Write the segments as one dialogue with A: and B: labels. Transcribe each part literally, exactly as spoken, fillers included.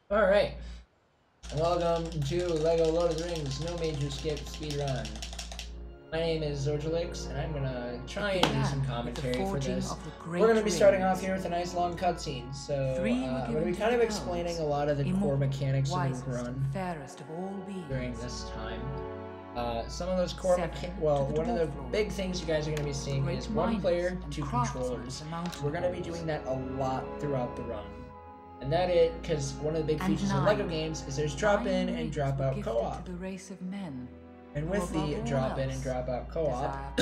A: Alright, welcome to LEGO Lord of the Rings No Major Skip Speedrun. My name is Zorgelix, and I'm gonna try and do some commentary for this. We're gonna be starting off here with a nice long cutscene, so uh, I'm gonna be kind of explaining a lot of the core mechanics of the run during this time. Uh, some of those core mecha- well, one of the big things you guys are gonna be seeing is one player, two controllers. We're gonna be doing that a lot throughout the run. And that is because one of the big
B: and
A: features
B: nine,
A: of LEGO games is there's drop in and drop out co-op. And with the drop in and drop out co-op,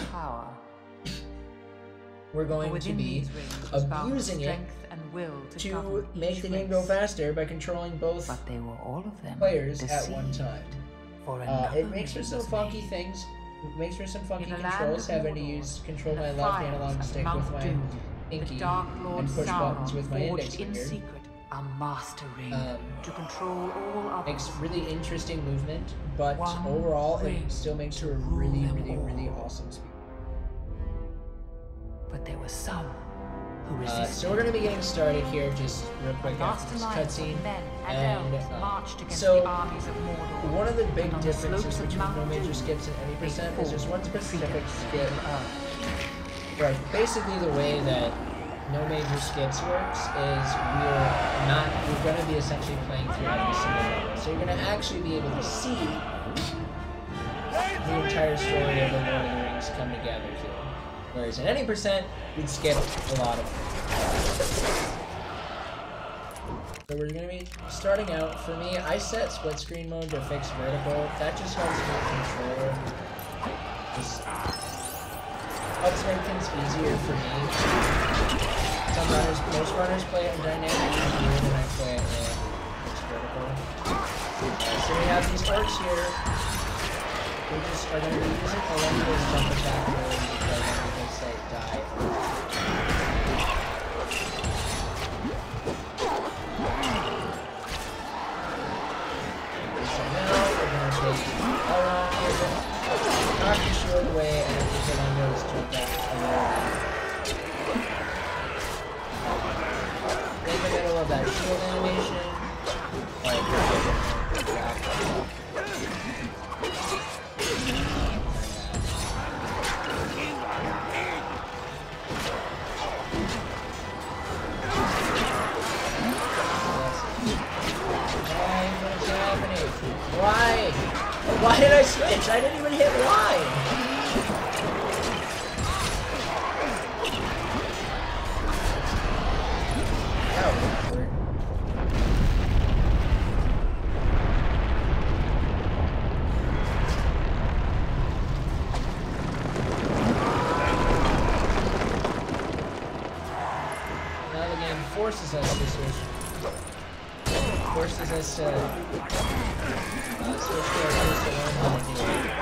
A: we're going to be abusing it to make the game go faster by controlling both
B: but they were all of them
A: players at one time. Uh, it makes for some funky
B: made.
A: things. It makes for some funky
B: In
A: controls, having to use control my left analog stick with my pinky and push buttons with my index finger.
B: A master ring
A: um,
B: to control all others.
A: Makes really interesting movement, but
B: One
A: overall it
B: ring
A: still makes for a
B: to
A: really,
B: rule them
A: really,
B: all.
A: really awesome speed.
B: But there were some who
A: Uh,
B: resisted.
A: so we're going to be getting started here just real quick after this cutscene. And uh, so one of the big differences between no major skips and any percent is there's one specific skip. Right, basically the way that no major skips works is we're not, we're going to be essentially playing through every single level. So you're going to actually be able to see the entire story of the Lord of the Rings come together here. Whereas in any percent, we'd skip a lot of it. So we're going to be starting out, for me, I set split screen mode to fix vertical. That just helps me control. Just helps make things easier for me. Some runners, most runners play it in dynamic, and more than I play it in fixed vertical. Uh, so we have these orcs here. We just are going to be using a limited jump attack ability because I'm going to say die. So now we're going to take Elrond here, knock the shield away, and then we're going to just jump back a little. In the middle of that shield animation, like, why? Why did I switch? I didn't even hit Y! Forces us to switch. Forces us to uh, switch characters to learn how to do it.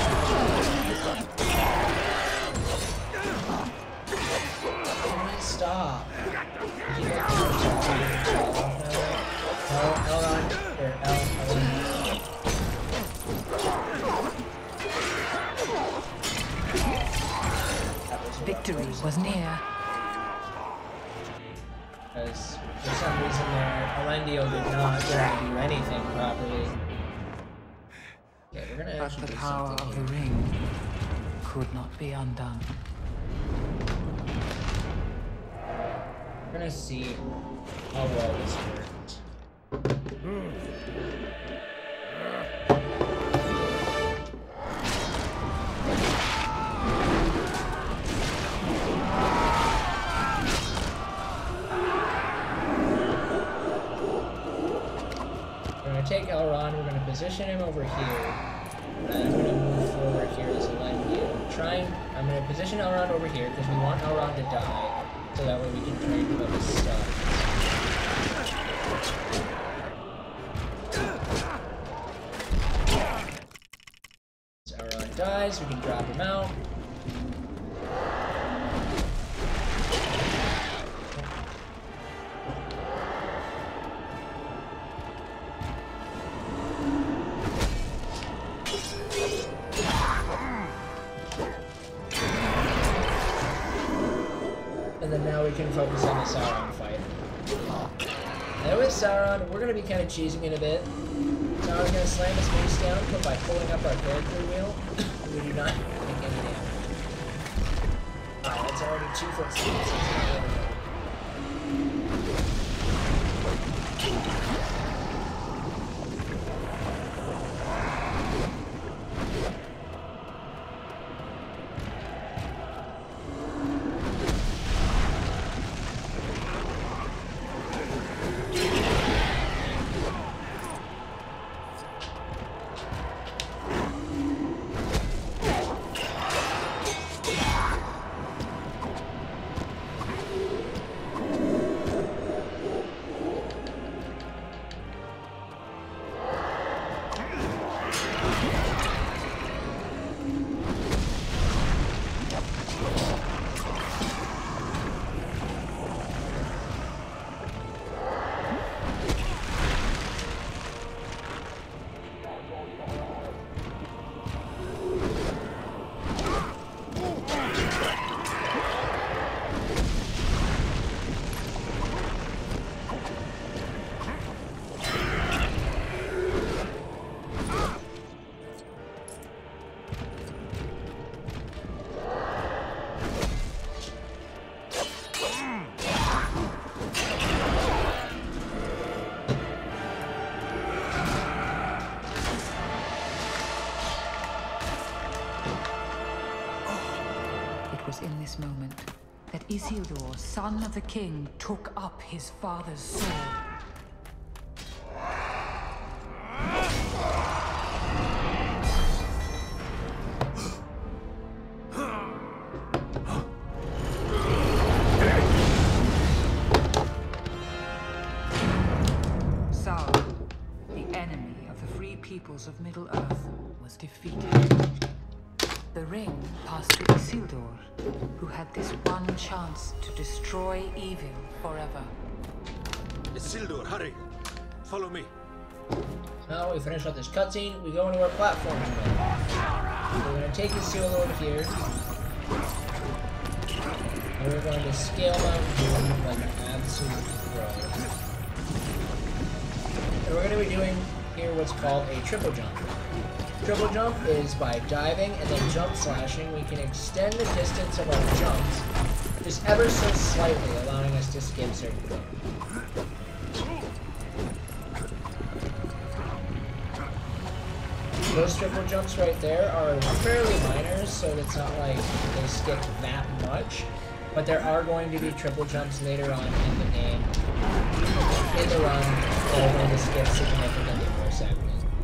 A: Stop. Keep it no, Elrond, or El, Elrond.
B: Victory was near.
A: Because for some reason there, Elendio did not get to do anything properly. Okay, we're gonna
B: But
A: actually
B: the
A: do
B: power
A: something
B: of
A: here.
B: the ring could not be undone.
A: We're gonna see how well this worked. Take Elrond, we're going to position him over here, and I'm going to move forward here as Elendio. Trying, I'm going to position Elrond over here because we want Elrond to die, so that way we can train him with his stuff. As Elrond dies, we can drop him out. And then now we can focus on the Sauron fight. And with Sauron, we're going to be kind of cheesing it a bit. Sauron's going to slam his face down, but by pulling up our character wheel, we do not take any damage. Alright, that's already two footsteps.
B: In this moment, that Isildur, son of the king, took up his father's sword. Sauron, the enemy of the free peoples of Middle-earth, was defeated. The ring passed to Isildur, who had this one chance to destroy evil forever.
C: Isildur, hurry! Follow me.
A: Now we finish up this cutscene, we go into our platforming mode. We're going to take Isildur here. And we're going to scale Mount Doom like an absolute pro. And we're going to be doing here what's called a triple jump. Triple jump is by diving and then jump slashing. We can extend the distance of our jumps just ever so slightly, allowing us to skip certain things. Those triple jumps right there are fairly minor, so it's not like they skip that much. But there are going to be triple jumps later on in the game, in the run, that are going to skip significantly more segments.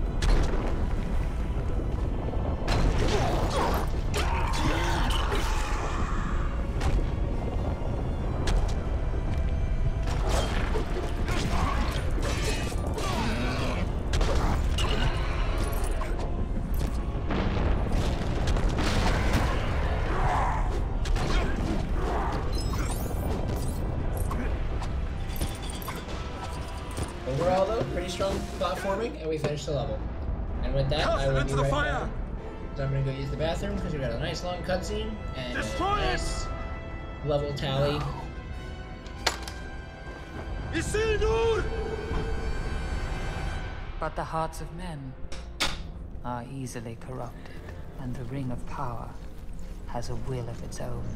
A: Overall, though, pretty strong platforming, and we finished the level. And with that, I will be right back. So I'm gonna go use the bathroom because we got a nice long cutscene and a nice level tally.
C: Isildur!
B: But the hearts of men are easily corrupted, and the Ring of Power has a will of its own.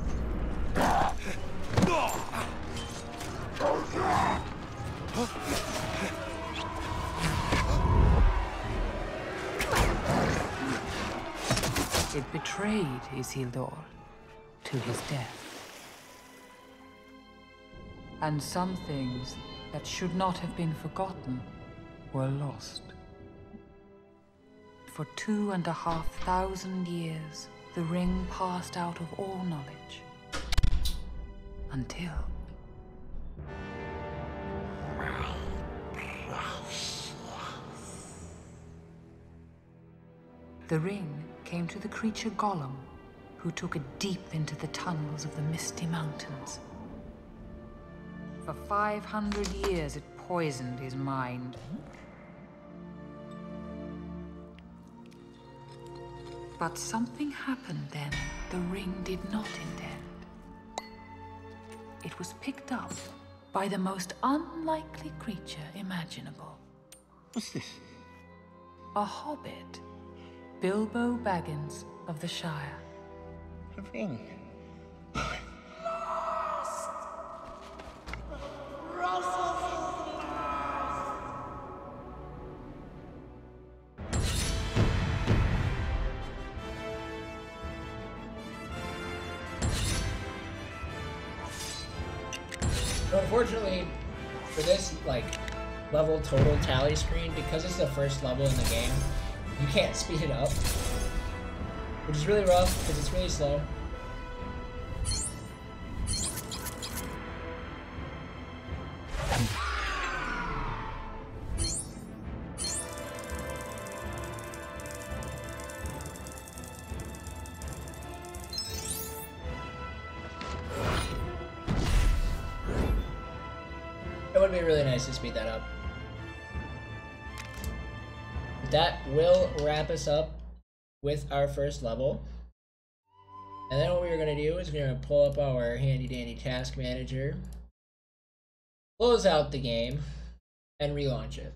B: It betrayed Isildur to his death. And some things that should not have been forgotten were lost. For two and a half thousand years, the ring passed out of all knowledge. Until... the ring came to the creature Gollum, who took it deep into the tunnels of the Misty Mountains. For five hundred years it poisoned his mind. But something happened then the ring did not intend. It was picked up by the most unlikely creature imaginable.
C: What's this?
B: A hobbit, Bilbo Baggins of the Shire.
C: A ring.
A: So unfortunately, for this like level total tally screen, because it's the first level in the game, you can't speed it up, which is really rough because it's really slow. It would be really nice to speed that up. That will wrap us up with our first level. And then what we're going to do is we're going to pull up our handy dandy task manager, close out the game, and relaunch it.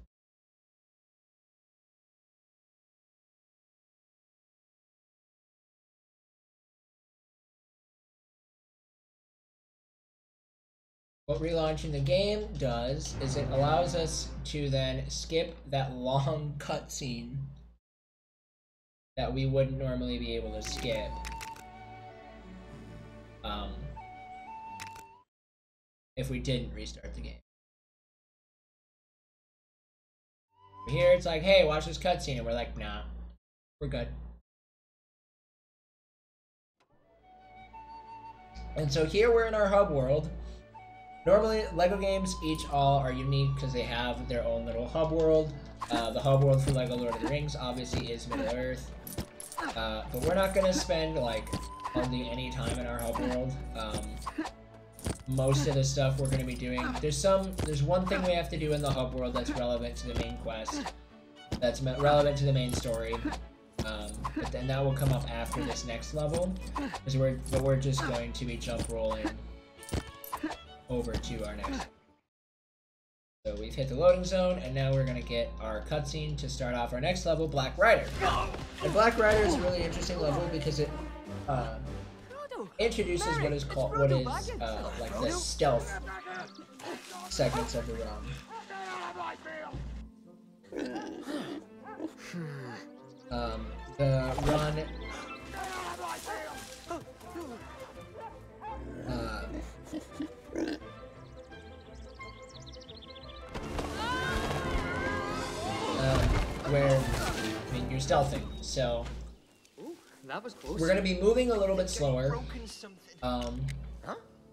A: What relaunching the game does is it allows us to then skip that long cutscene that we wouldn't normally be able to skip. Um, if we didn't restart the game. Here it's like, hey, watch this cutscene, and we're like, nah, we're good. And so here we're in our hub world. Normally, LEGO games each all are unique because they have their own little hub world. Uh, the hub world for LEGO Lord of the Rings obviously is Middle-earth. Uh, but we're not going to spend, like, hardly any time in our hub world. Um, most of the stuff we're going to be doing... There's some... There's one thing we have to do in the hub world that's relevant to the main quest. That's relevant to the main story. Um, but then that will come up after this next level. Because we're, but we're just going to be jump rolling over to our next. So we've hit the loading zone, and now we're gonna get our cutscene to start off our next level, Black Rider. And Black Rider is a really interesting level because it uh, introduces what is called what is uh, like the stealth segments of the run. Um, the run. Uh, Um, where, I mean, you're stealthing, so
D: Ooh, that was close.
A: We're gonna be moving a little bit slower, um,
D: huh?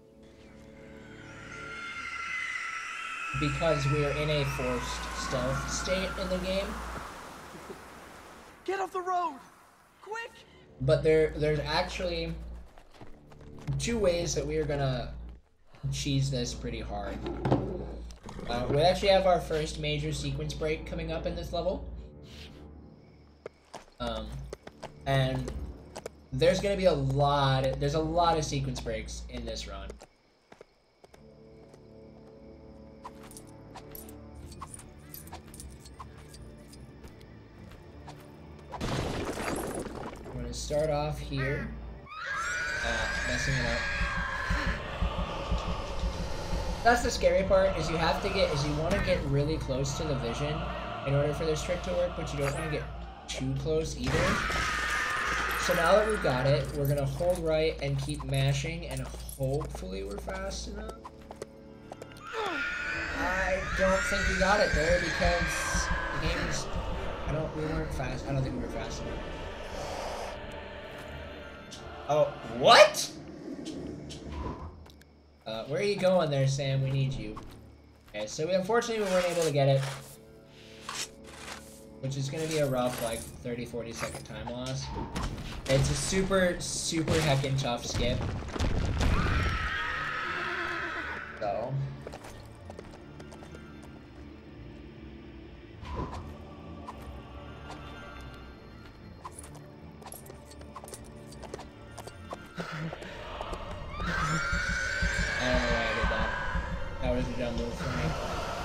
A: because we are in a forced stealth state in the game.
D: Get off the road, quick!
A: But there, there's actually two ways that we are gonna cheese this pretty hard. Uh, we actually have our first major sequence break coming up in this level. Um, and there's gonna be a lot, of, there's a lot of sequence breaks in this run. I'm gonna start off here, uh, messing it up. That's the scary part, is you have to get, is you want to get really close to the vision in order for this trick to work, but you don't want to get too close either. So now that we've got it, we're going to hold right and keep mashing, and hopefully we're fast enough. I don't think we got it there because the game is, I don't, we weren't fast, I don't think we were fast enough. Oh, what? Uh, where are you going there, Sam? We need you. Okay, so we unfortunately we weren't able to get it. Which is gonna be a rough, like, thirty, forty second time loss. It's a super, super heckin' tough skip. So. I don't know why I did that. That was a dumb move for me.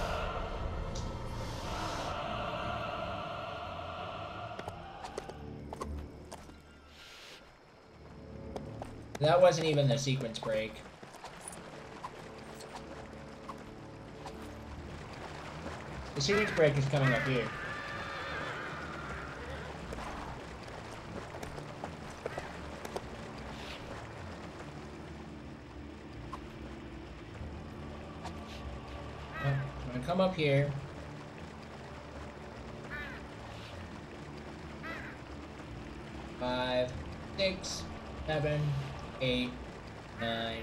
A: That wasn't even the sequence break. The sequence break is coming up here. I'm gonna come up here. Five, six, seven, eight, nine.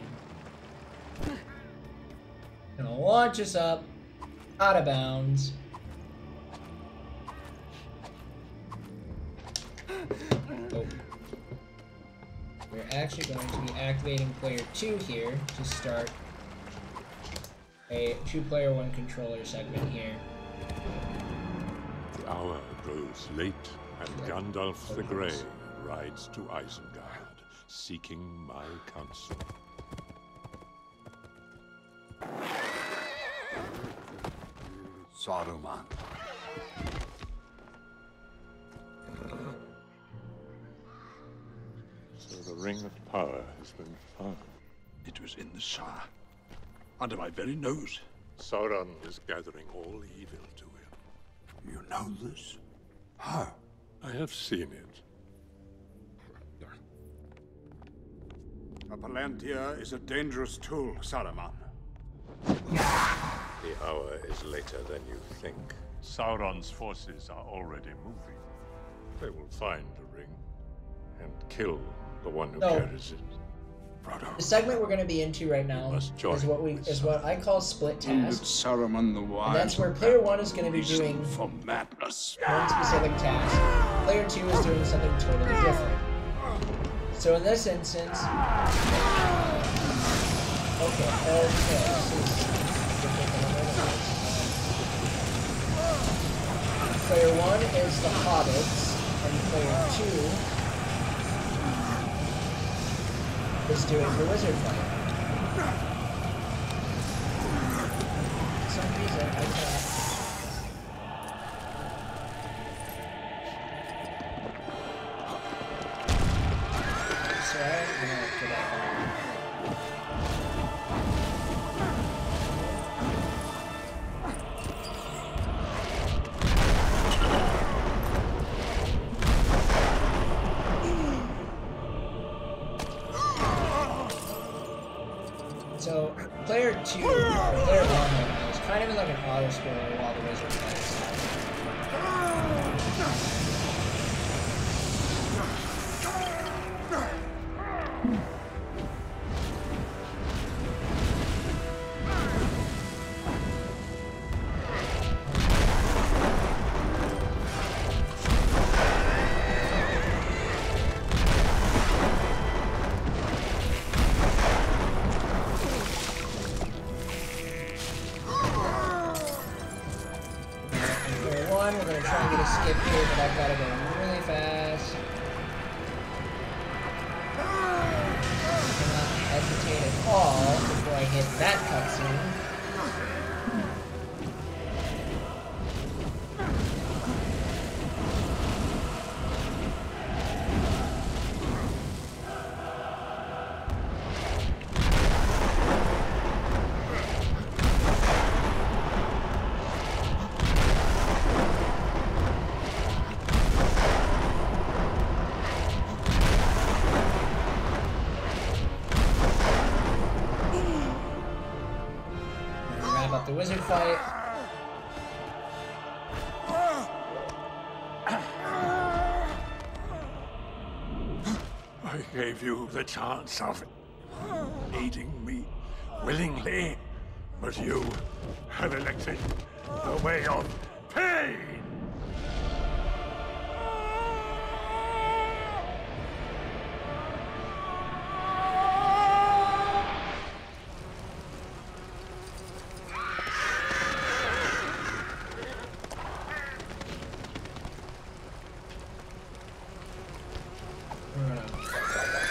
A: Gonna launch us up, out of bounds. Oh. We're actually going to be activating player two here to start a two-player, one controller segment here.
E: The hour grows late, and Gandalf the Grey rides to Isengard, seeking my counsel.
F: Saruman.
E: So the Ring of Power has been found.
F: It was in the Shire, under my very nose.
E: Sauron is gathering all evil to him.
F: You know this? How?
E: I have seen it.
F: A Palantir is a dangerous tool, Saruman.
E: The hour is later than you think. Sauron's forces are already moving. They will find the ring and kill the one who
A: No.
E: carries it.
A: The segment we're going to be into right now is what we is what I call split task.
F: Saruman the Wise.
A: And that's where player one is going to be doing
F: for madness.
A: one specific task. Player two is doing something totally different. So in this instance, okay, okay, this is different than what it is. Player one is the hobbits, and player two is doing the wizard fight. For some reason, I can't. So I'm gonna put that on. So, player two, or player one right now, is kind of in like an auto scroller while the wizard fights. Skip here, but I've got to go really fast. I cannot hesitate at all before I hit that cutscene. The wizard fight.
F: I gave you the chance of aiding me willingly, but you have elected the way of pain.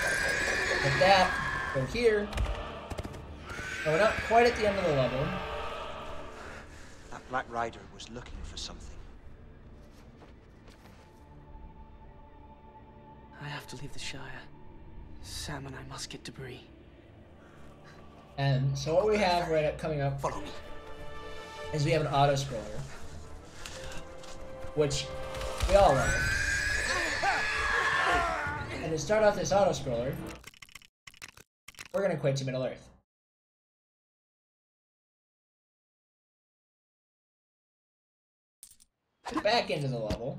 A: Like that, go here. And we're not quite at the end of the level.
G: Black Rider was looking for something.
H: I have to leave the Shire. Sam and I must get debris.
A: And so what we have right up coming up
G: Follow me.
A: is we have an auto scroller, which we all love. And to start off this auto scroller, we're gonna quit to Middle Earth. Back into the level.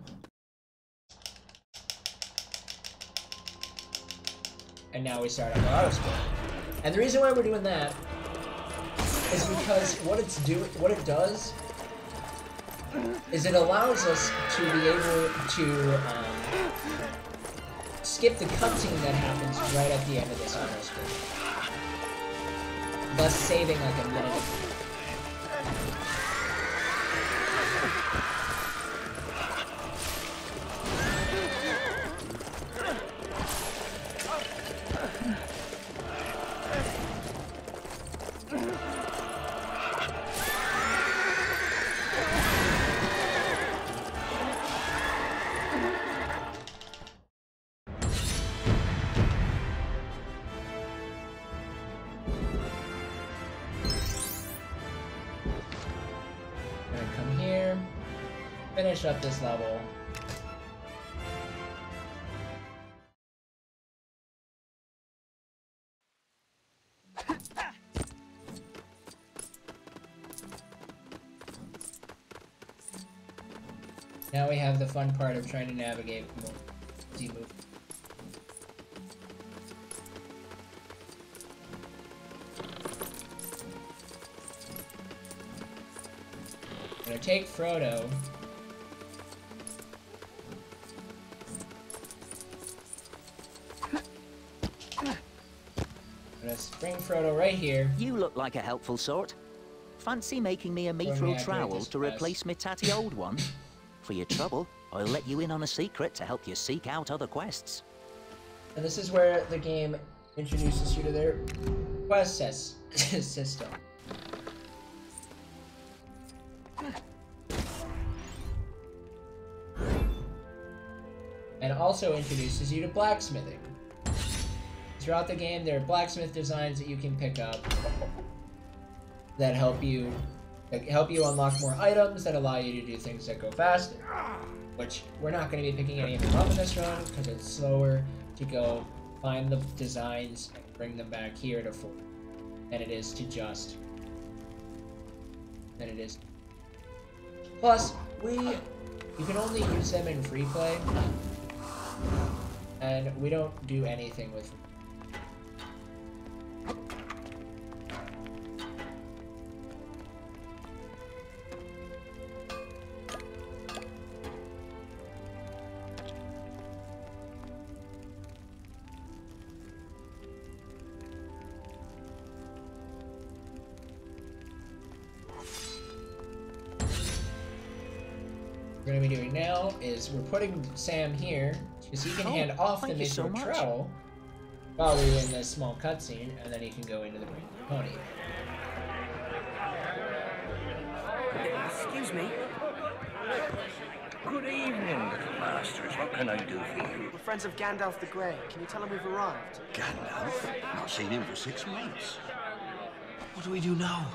A: And now we start on the auto scroll. And the reason why we're doing that is because what it's do what it does is it allows us to be able to um, skip the cutscene that happens right at the end of this auto scroll, thus saving like a minute. Finish up this level. Now we have the fun part of trying to navigate more easy move. I'm gonna take Frodo. Bring Frodo right here.
I: You look like a helpful sort. Fancy making me a mithril trowel to replace my tatty old one? For your trouble, I'll let you in on a secret to help you seek out other quests.
A: And this is where the game introduces you to their quest system. And also introduces you to blacksmithing. Throughout the game, there are blacksmith designs that you can pick up that help you that help you unlock more items that allow you to do things that go faster. Which we're not going to be picking any of them up in this run because it's slower to go find the designs and bring them back here to full than it is to just than it is. Plus, we you can only use them in free play, and we don't do anything with. We're going to be doing now is we're putting Sam here because he can
I: oh,
A: hand off the
I: mithril
A: so trowel while we're in this small cutscene, and then he can go into the pony.
H: Excuse me.
C: Good evening, little masters. What can I do for you?
H: We're friends of Gandalf the Grey. Can you tell him we've arrived?
C: Gandalf? Not seen him for six months. What do we do now?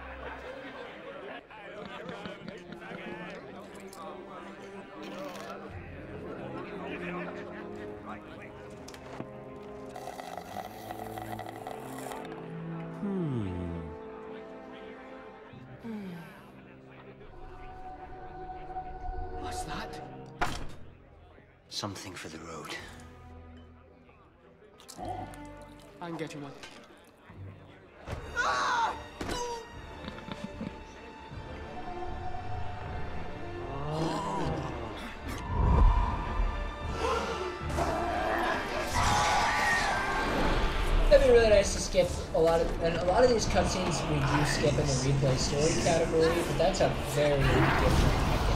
H: What's that?
G: Something for the road.
H: I can get you one.
A: That'd be really nice to skip a lot of, and a lot of these cutscenes we do skip in the replay story category, but that's a very different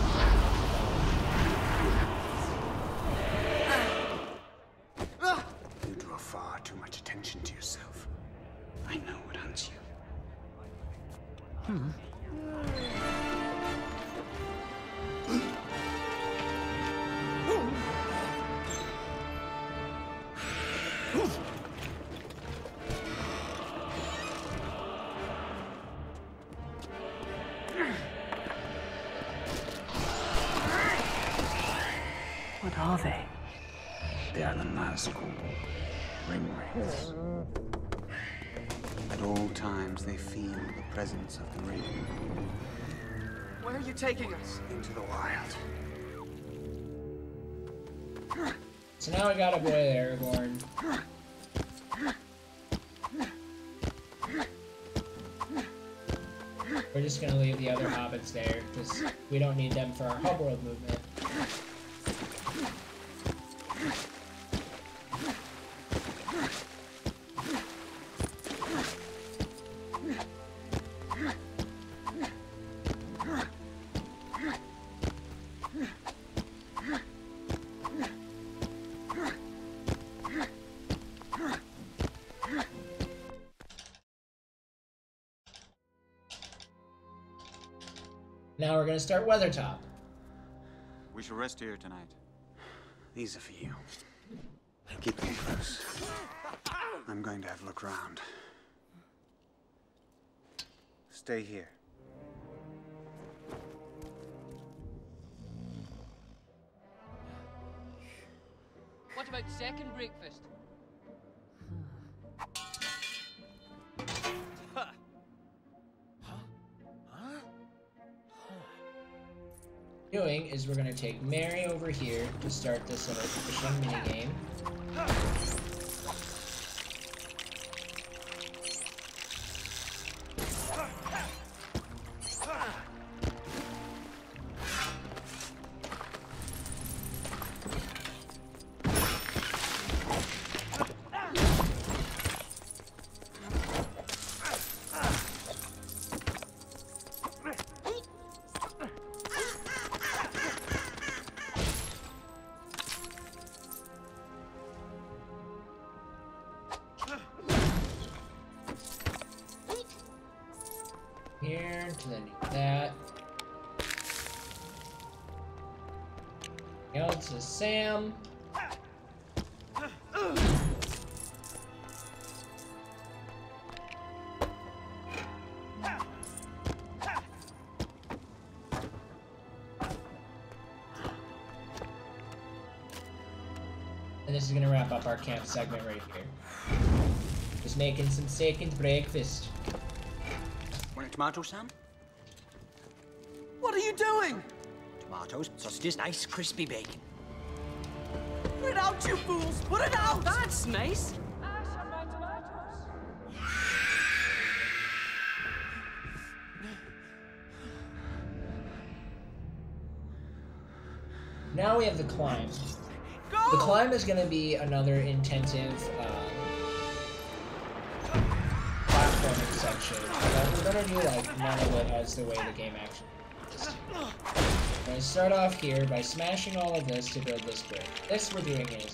F: You draw far too much attention to yourself. I know what hunts you.
G: Hmm.
B: are they?
C: They are the Nazgul ring wraiths. At all times, they feel the presence of the ring.
D: Where are you taking us?
C: Into the wild.
A: So now we got a boy Aragorn. We're just gonna leave the other hobbits there, because we don't need them for our hub world movement. Now we're gonna start Weathertop.
C: We shall rest here tonight. These are for you. Keep them close. I'm going to have a look round. Stay here.
D: What about second breakfast?
A: Doing is we're gonna take Mary over here to start this little fishing mini game. Here to then do that. Else is Sam. And this is gonna wrap up our camp segment right here. Just making some steak and breakfast.
G: Want a tomato, Sam?
D: What are you doing?
G: Tomatoes, sausages, nice crispy bacon.
D: Put it out, you fools! Put it out!
H: That's nice.
A: Now we have the climb.
D: Go!
A: The climb is going to be another intensive uh, platforming section. But we're going to do like none of it as the way the game actually is. We're going to start off here by smashing all of this to build this bridge. This we're doing is.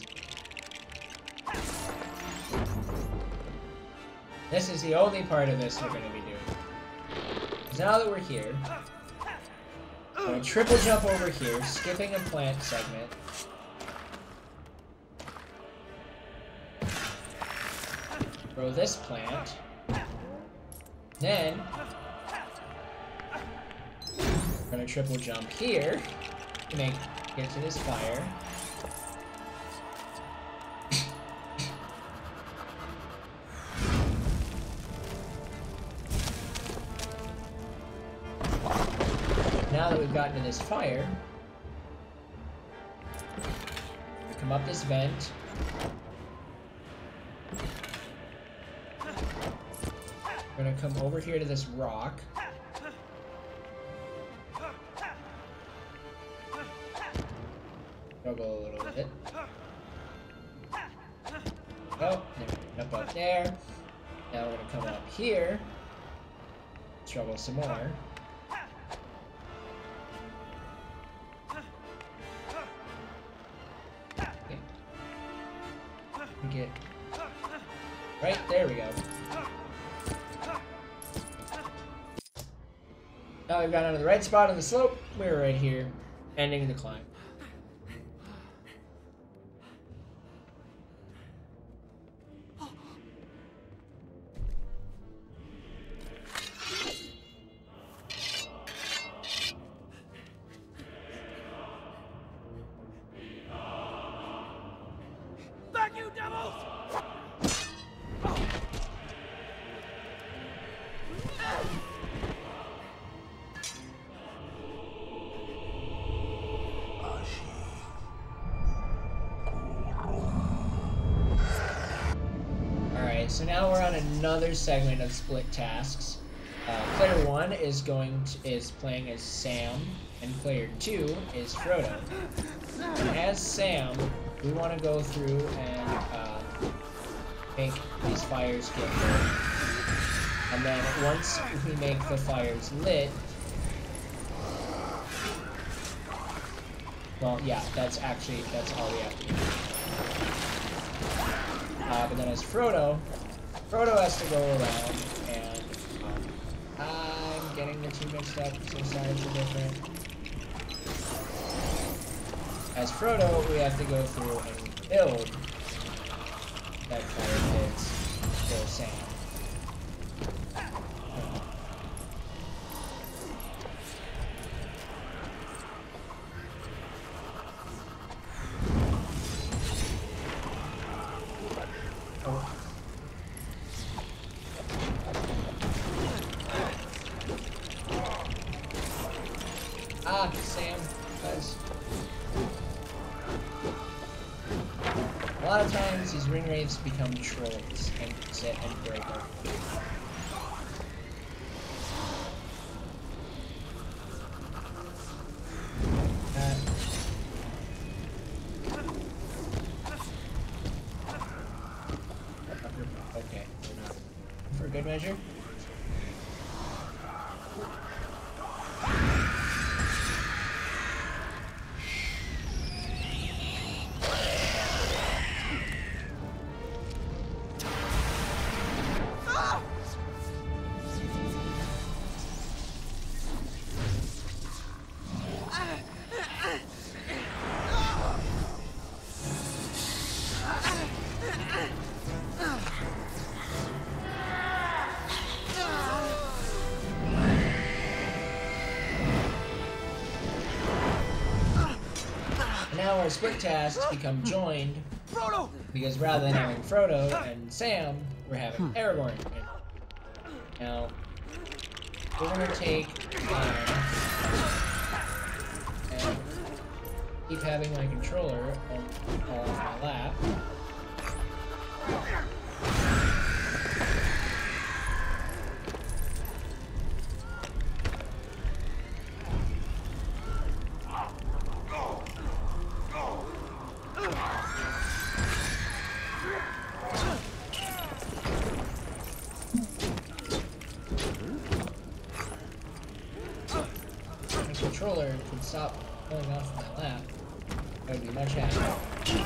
A: This is the only part of this we're going to be doing. Because now that we're here, we're going to triple jump over here, skipping a plant segment. Throw this plant. Then, we're going to triple jump here to make get to this fire. Now that we've gotten to this fire, we come up this vent. We're gonna come over here to this rock. Struggle a little bit. Oh, up up there. Now we're gonna come up here. Struggle some more. Get right there we go. Now we've got onto the right spot on the slope. We're right here, ending the climb. so now we're on another segment of split tasks. Uh, player one is going to, is playing as Sam, and player two is Frodo. And as Sam, we want to go through and uh, make these fires get lit. And then once we make the fires lit, well, yeah, that's actually, that's all we have to do. Uh, but then as Frodo, Frodo has to go around and, um, I'm getting the two mixed up because the sides are different. As Frodo, we have to go through and build that fire pits for Sam. Oh. Ah, Sam, guys. A lot of times these ring wraiths become trolls and sit and break our food. Okay, we're not. For good measure. Now our split tasks become joined, because rather than having Frodo and Sam, we're having Aragorn. Now, we're gonna take um, and keep having my controller fall off my lap. Controller could stop pulling off my lap, I would be much happier.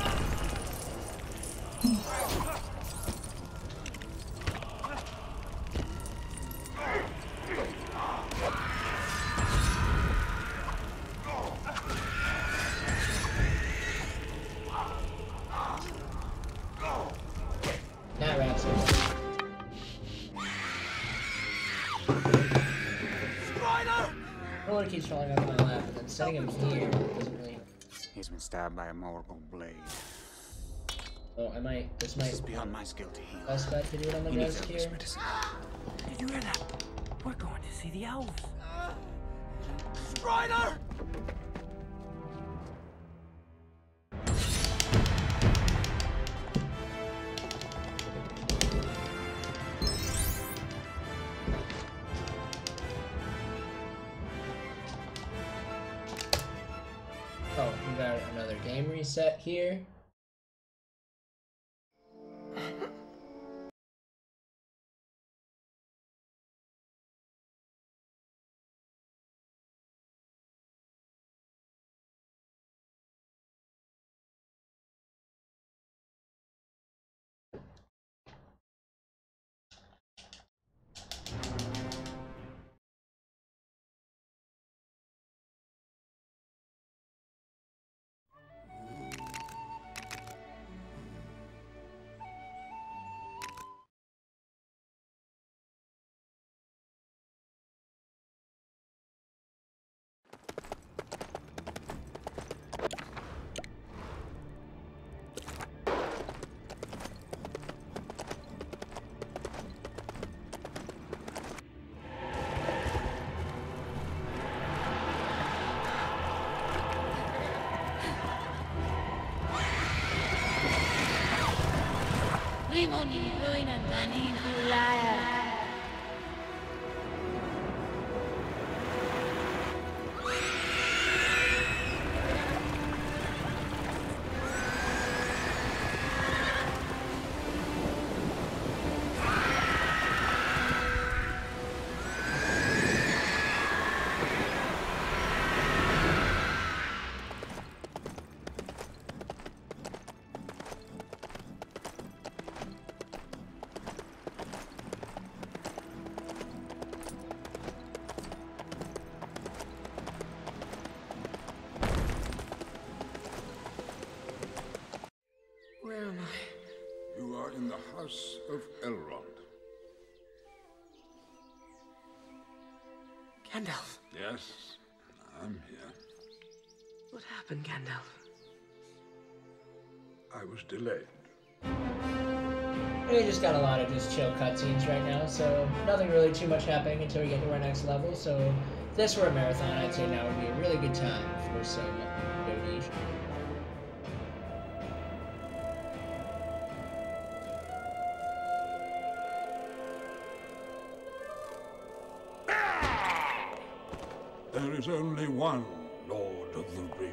A: That wraps it up. Controller keeps falling off my lap, but then setting him here doesn't really.
C: He's been stabbed by a mortal blade.
A: Oh, I might. This might.
C: This is beyond my skill to heal.
A: Best bet to do it on the
C: He needs
A: desk
C: Elvis
A: here.
C: medicine.
H: Did you hear that? We're going to see the elves.
D: Strider!
A: Oh, we got another game reset here.
H: Where am I?
F: You are in the house of Elrond.
H: Gandalf.
F: Yes, I'm here.
H: What happened, Gandalf?
F: I was delayed.
A: We just got a lot of just chill cutscenes right now, so nothing really too much happening until we get to our next level. So if this were a marathon, I'd say now would be a really good time for some donation.
F: There is only one Lord of the Ring.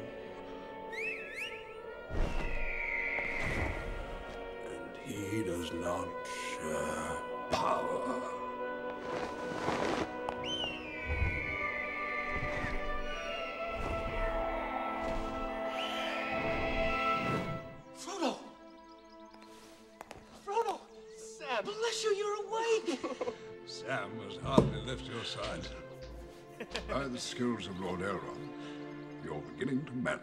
F: And he does not share power.
D: Frodo! Frodo! Sam, bless you, you're awake!
F: Sam has hardly left your side. By the skills of Lord Elrond, you're beginning to mend.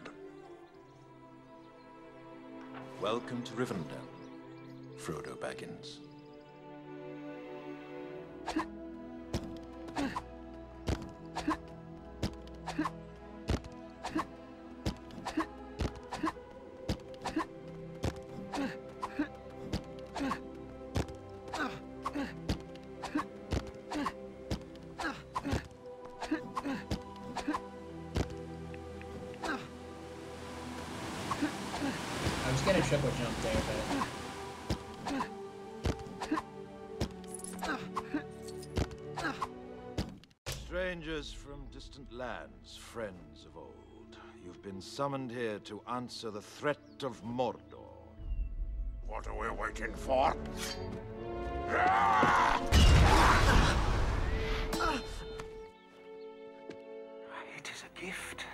J: Welcome to Rivendell, Frodo Baggins.
A: I was gonna triple jump there, but...
J: Strangers from distant lands, friends of old, you've been summoned here to answer the threat of Mordor.
F: What are we waiting for?
H: It is a gift.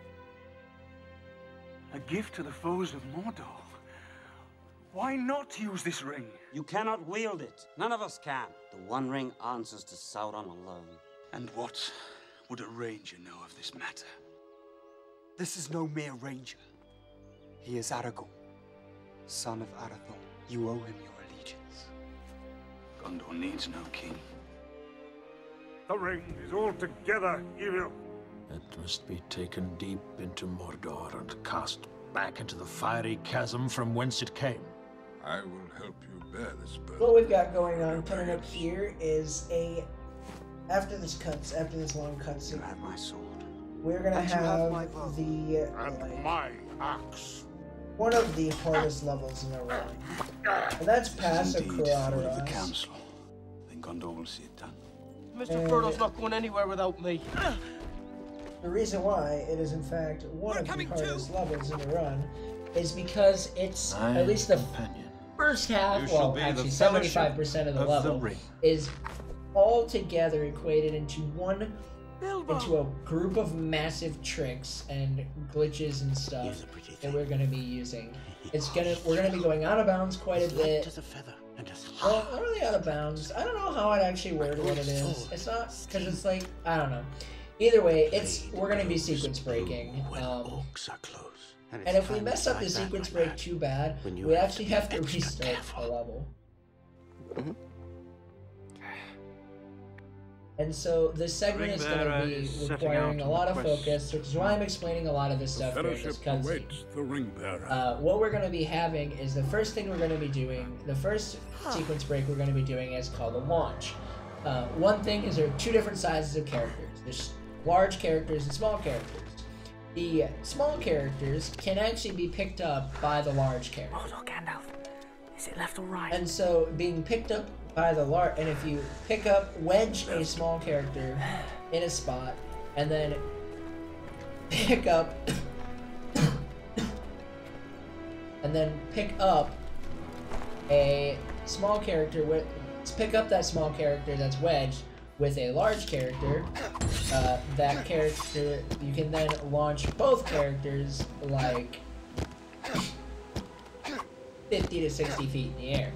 H: A gift to the foes of Mordor. Why not use this ring?
K: You cannot wield it. None of us can. The One Ring answers to Sauron alone.
H: And what would a ranger know of this matter?
L: This is no mere ranger. He is Aragorn, son of Arathorn. You owe him your allegiance.
H: Gondor needs no king.
F: The ring is altogether evil.
M: It must be taken deep into Mordor and cast back into the fiery chasm from whence it came.
F: I will help you bear this burden.
A: What we've got going on coming up here is a... After this cuts, after this long cutscene,
K: You have my sword.
A: we're gonna
K: And you
A: have,
K: have my bow.
A: the...
F: And
A: like,
F: my axe.
A: one of the hardest levels in a run. And that's Pass of
H: Indeed, for the
A: Corodaros.
H: council. Then Gondor will see it done.
D: Mister
A: And-
D: Frodo's not going anywhere without me.
A: The reason why it is in fact one
D: We're
A: of the
D: coming
A: hardest
D: too.
A: levels in the run is because it's
M: My
A: at least the
M: companion.
A: first half,
J: You shall
A: well
J: be the
A: actually
J: fellowship
A: seventy-five percent of the
J: of the
A: level
J: ring.
A: is all together equated into one
D: Bilbo!
A: into a group of massive tricks and glitches and stuff
K: Here's a pretty
A: that
K: thing.
A: we're gonna be using. It's gonna we're gonna be going out of bounds quite a
K: As light
A: bit.
K: as a feather and as
A: Well, not really out of bounds. I don't know how I'd actually word what it is. It's not because it's like I don't know. Either way, it's we're gonna be sequence breaking.
K: when
A: Um,
K: orcs are close.
A: and
K: it's
A: if we
K: times
A: mess up
K: like
A: the
K: that,
A: sequence
K: my
A: break
K: lad,
A: too bad,
K: when you
A: we
K: have
A: actually
K: to be
A: have to
K: extra
A: restart
K: careful.
A: the level.
K: Mhm.
A: And so this segment is going to
H: Ringbearer
A: be
H: is setting
A: requiring
H: out
A: a
H: on
A: lot
H: the
A: of
H: quest.
A: focus, which is why I'm explaining a lot of this
F: The
A: stuff here in
F: fellowship
A: this cutscene.
F: awaits the ring bearer.
A: Uh, what we're going to be having is the first thing we're going to be doing, the first sequence break we're going to be doing is called a launch. Uh, one thing is there are two different sizes of characters. There's large characters and small characters. The small characters can actually be picked up by the large characters.
H: Frodo, Gandalf.
B: Is it left or right?
A: And so being picked up by the large, and if you pick up, wedge a small character in a spot, and then pick up, and then pick up a small character with, pick up that small character that's wedged with a large character, uh, that character, you can then launch both characters like fifty to sixty feet in the air.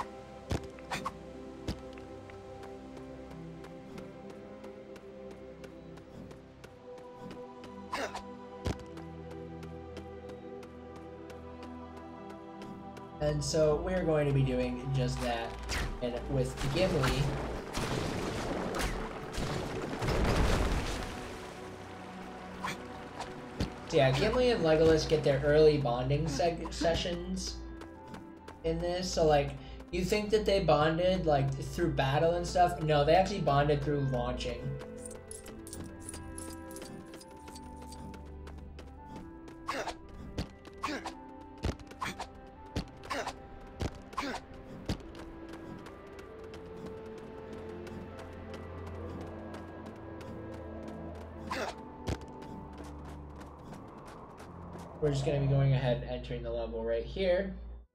A: And so we're going to be doing just that, and with Gimli, so yeah, Gimli and Legolas get their early bonding seg sessions in this. So like, you think that they bonded like through battle and stuff? No, they actually bonded through launching. We're just going to be going ahead and entering the level right here.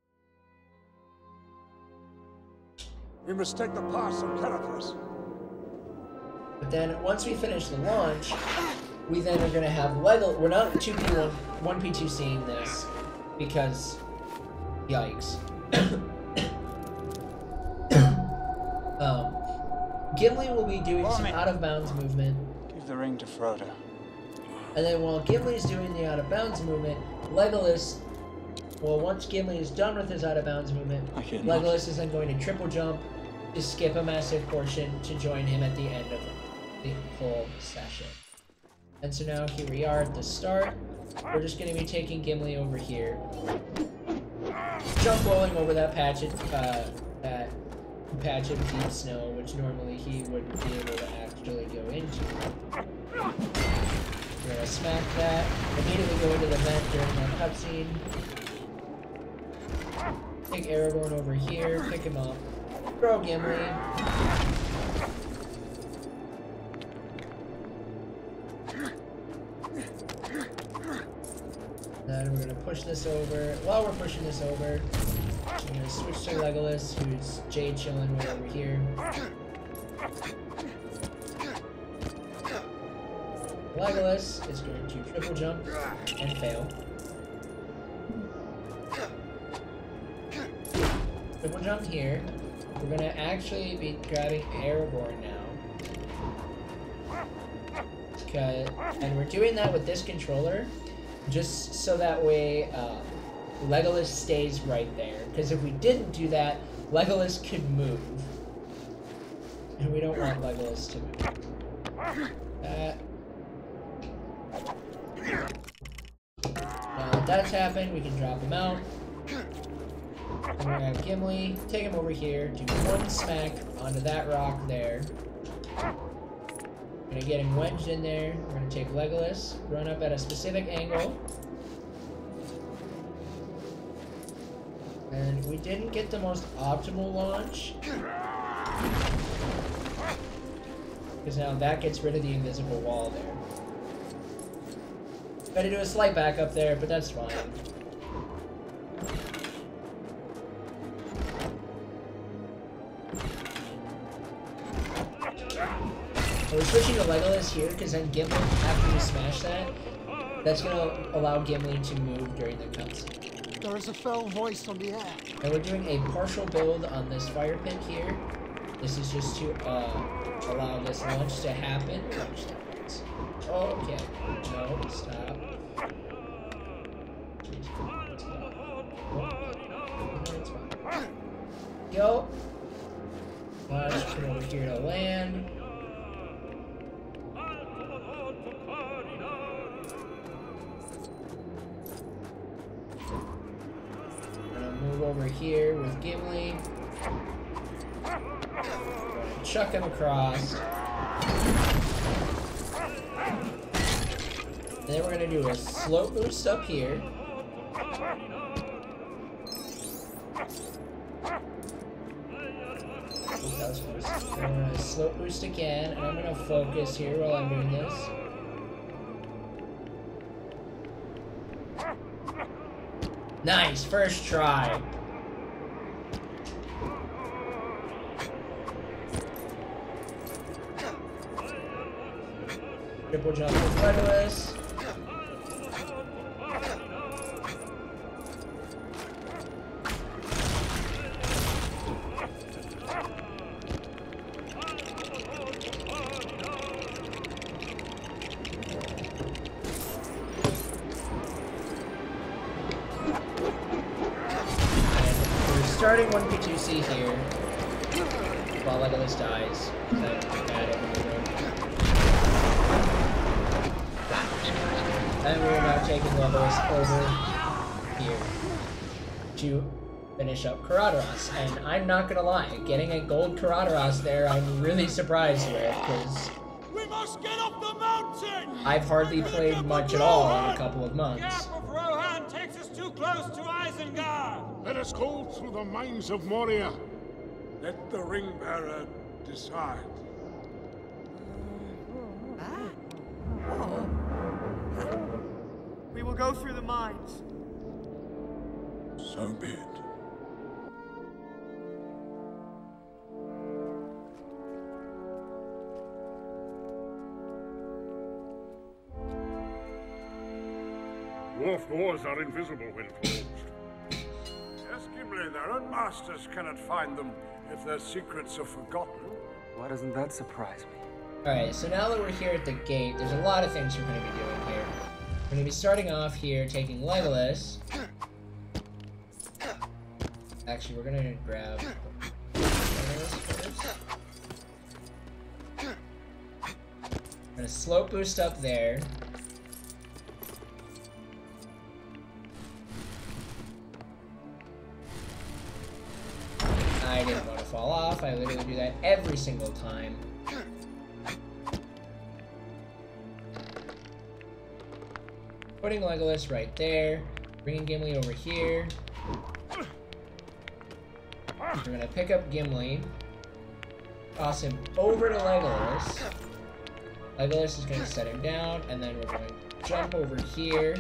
F: We must take the pass of characters.
A: But then once we finish the launch, we then are going to have Legolas. We're not two P one, one P two seeing this because, yikes. um, Gimli will be doing some out of bounds movement.
K: Give the ring to Frodo.
A: And then while Gimli's doing the out-of-bounds movement, Legolas, well, once Gimli is done with his out-of-bounds movement, Legolas is then going to triple jump to skip a massive portion to join him at the end of the whole session. And so now here we are at the start. We're just going to be taking Gimli over here, jump rolling over that patch of, uh, that patch of deep snow, which normally he wouldn't be able to actually go into. We're gonna smack that, immediately go into the vent during that cutscene. Take Aragorn over here, pick him up, throw Gimli. Then we're gonna push this over. While we're pushing this over, we're gonna switch to Legolas, who's Jade chilling right over here. Legolas is going to triple jump and fail. Triple jump here. We're going to actually be grabbing Aragorn now. Okay, and we're doing that with this controller just so that way uh, Legolas stays right there. Because if we didn't do that, Legolas could move. And we don't want Legolas to move. That. Now that that's happened, we can drop him out. And we're gonna have Gimli take him over here, do one smack onto that rock there. We're gonna get him wedged in there. We're gonna take Legolas, run up at a specific angle. And we didn't get the most optimal launch. Because now that gets rid of the invisible wall there. Gotta do a slight back up there, but that's fine. We're switching to Legolas here, because then Gimli, after we smash that, that's gonna allow Gimli to move during the cutscene.
N: There is a fell voice on the air.
A: And we're doing a partial build on this fire pit here. This is just to uh, allow this launch to happen. Oh, okay. No, stop. Go. Launch, put over here to land. I'm gonna move over here with Gimli. Chuck him across. And then we're gonna do a slow boost up here. I'm gonna slope boost again, and I'm gonna focus here while I'm doing this. Nice, first try. Triple jump with Legolas. Starting one P two C here while Legolas dies. And we're now taking Legolas over here to finish up Karadoras. And I'm not gonna lie, getting a gold Karadoras there, I'm really surprised with, because
D: we must get up the mountain!
A: I've hardly played much at all in a couple of months.
D: Gap of Rohan takes us too close to Isengard!
F: Let us go through the mines of Moria. Let the ring bearer decide.
D: We will go through the mines.
F: So be it.
E: Dwarf doors are invisible when closed.
F: Yes, Gimli, their own masters cannot find them if their secrets are forgotten.
L: Why doesn't that surprise me?
A: Alright, so now that we're here at the gate, there's a lot of things we're going to be doing here. We're going to be starting off here, taking Legolas. Actually, we're going to grab Legolas first. I'm going to slope boost up there. I didn't want to fall off. I literally do that every single time. Putting Legolas right there. Bringing Gimli over here. We're gonna pick up Gimli. Toss him over to Legolas. Legolas is gonna set him down, and then we're going to jump over here.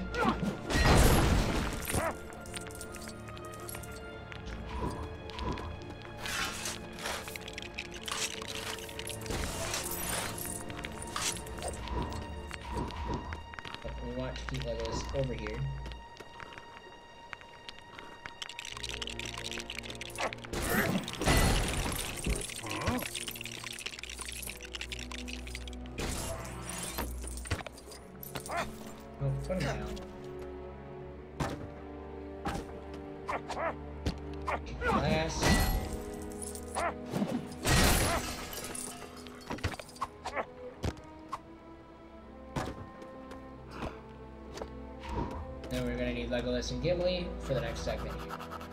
A: Keep Legolas over here. Oh, put him down. Last. Then we're gonna need Legolas and Gimli for the next segment here.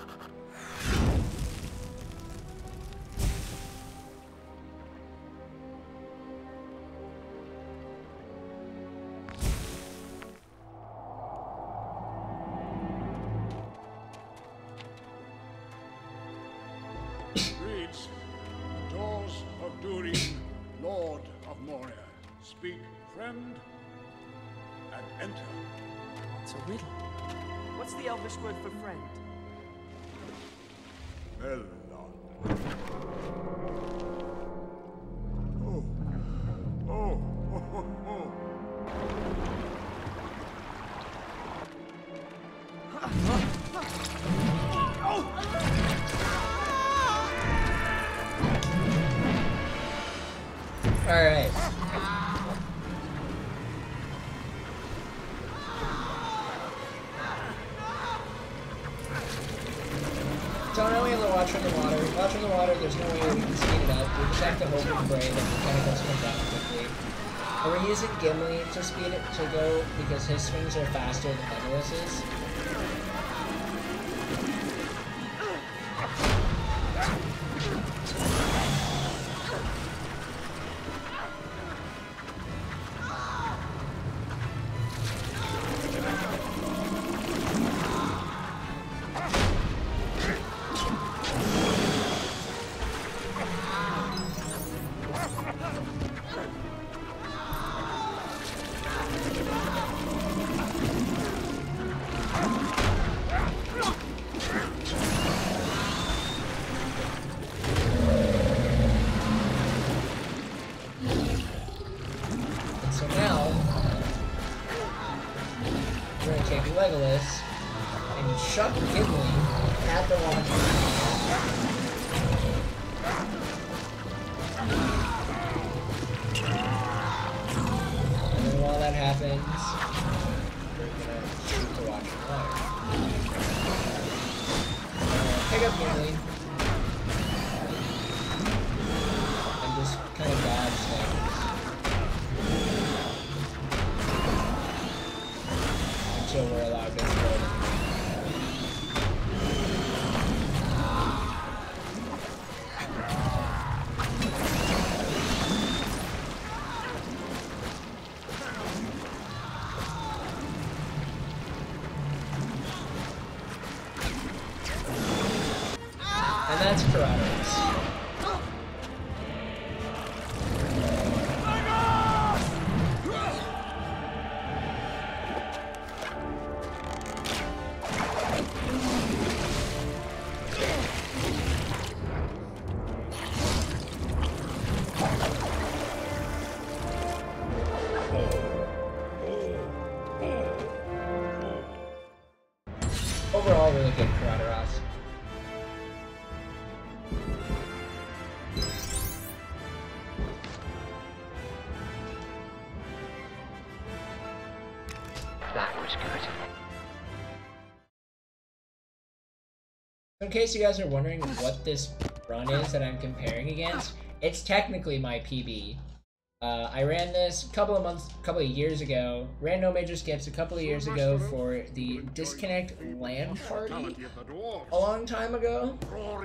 F: Reads, the doors of Durin, Lord of Moria. Speak, friend, and enter.
D: It's a riddle. What's the Elvish word for friend?
F: Melon. Oh. Oh. Oh. Oh. Oh.
A: All right. So now we have the Watcher in the water. Watcher in the water, there's no way we can speed it up. We just have to hope and pray that the tentacles come down quickly. And we're using Gimli to speed it to go because his swings are faster than Legolas's. So now, we're gonna take Legolas and chuck Gimli at the launch pad. And then while that happens, we're gonna shoot the watch fire. Pick up Gimli. And just kind of dodge things. Until we're allowed to explode. And that's Kratos. Overall, really good Kratos.
I: That was good.
A: In case you guys are wondering what this run is that I'm comparing against, it's technically my P B. Uh, I ran this a couple of months, a couple of years ago. Ran no major skips a couple of years ago for the Disconnect LAN party a long time ago.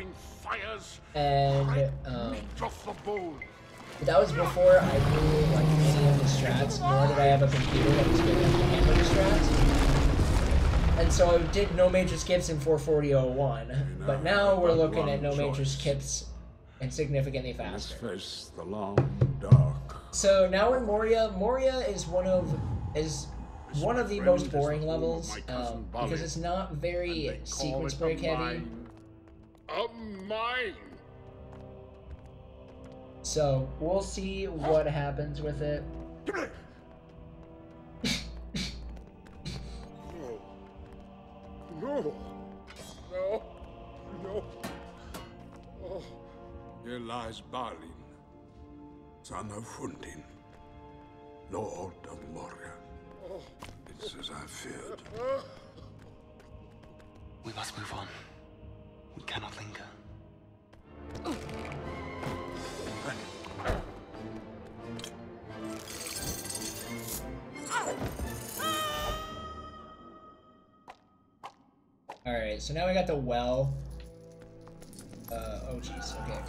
A: And um, that was before I knew like any of the strats, nor did I have a computer that was good enough to handle the strats. And so I did no major skips in four forty oh one, but now we're looking at no major skips and significantly faster.
F: Face the long dark.
A: So now we're in Moria. Moria is one of is one of the most boring levels um, because it's not very sequence break heavy.
F: A mine.
A: So we'll see what happens with it.
F: No. No. No. Oh. Here lies Balin, son of Hundin, Lord of Moria. Oh. It's as I feared.
L: We must move on. We cannot linger.
A: Alright, so now we got the well. Uh, oh jeez, okay.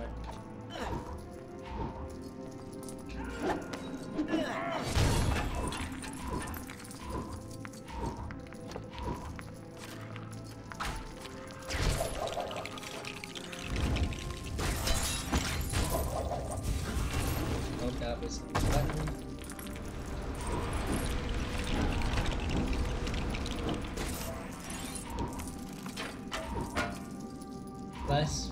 A: Oh, that was the button. Less.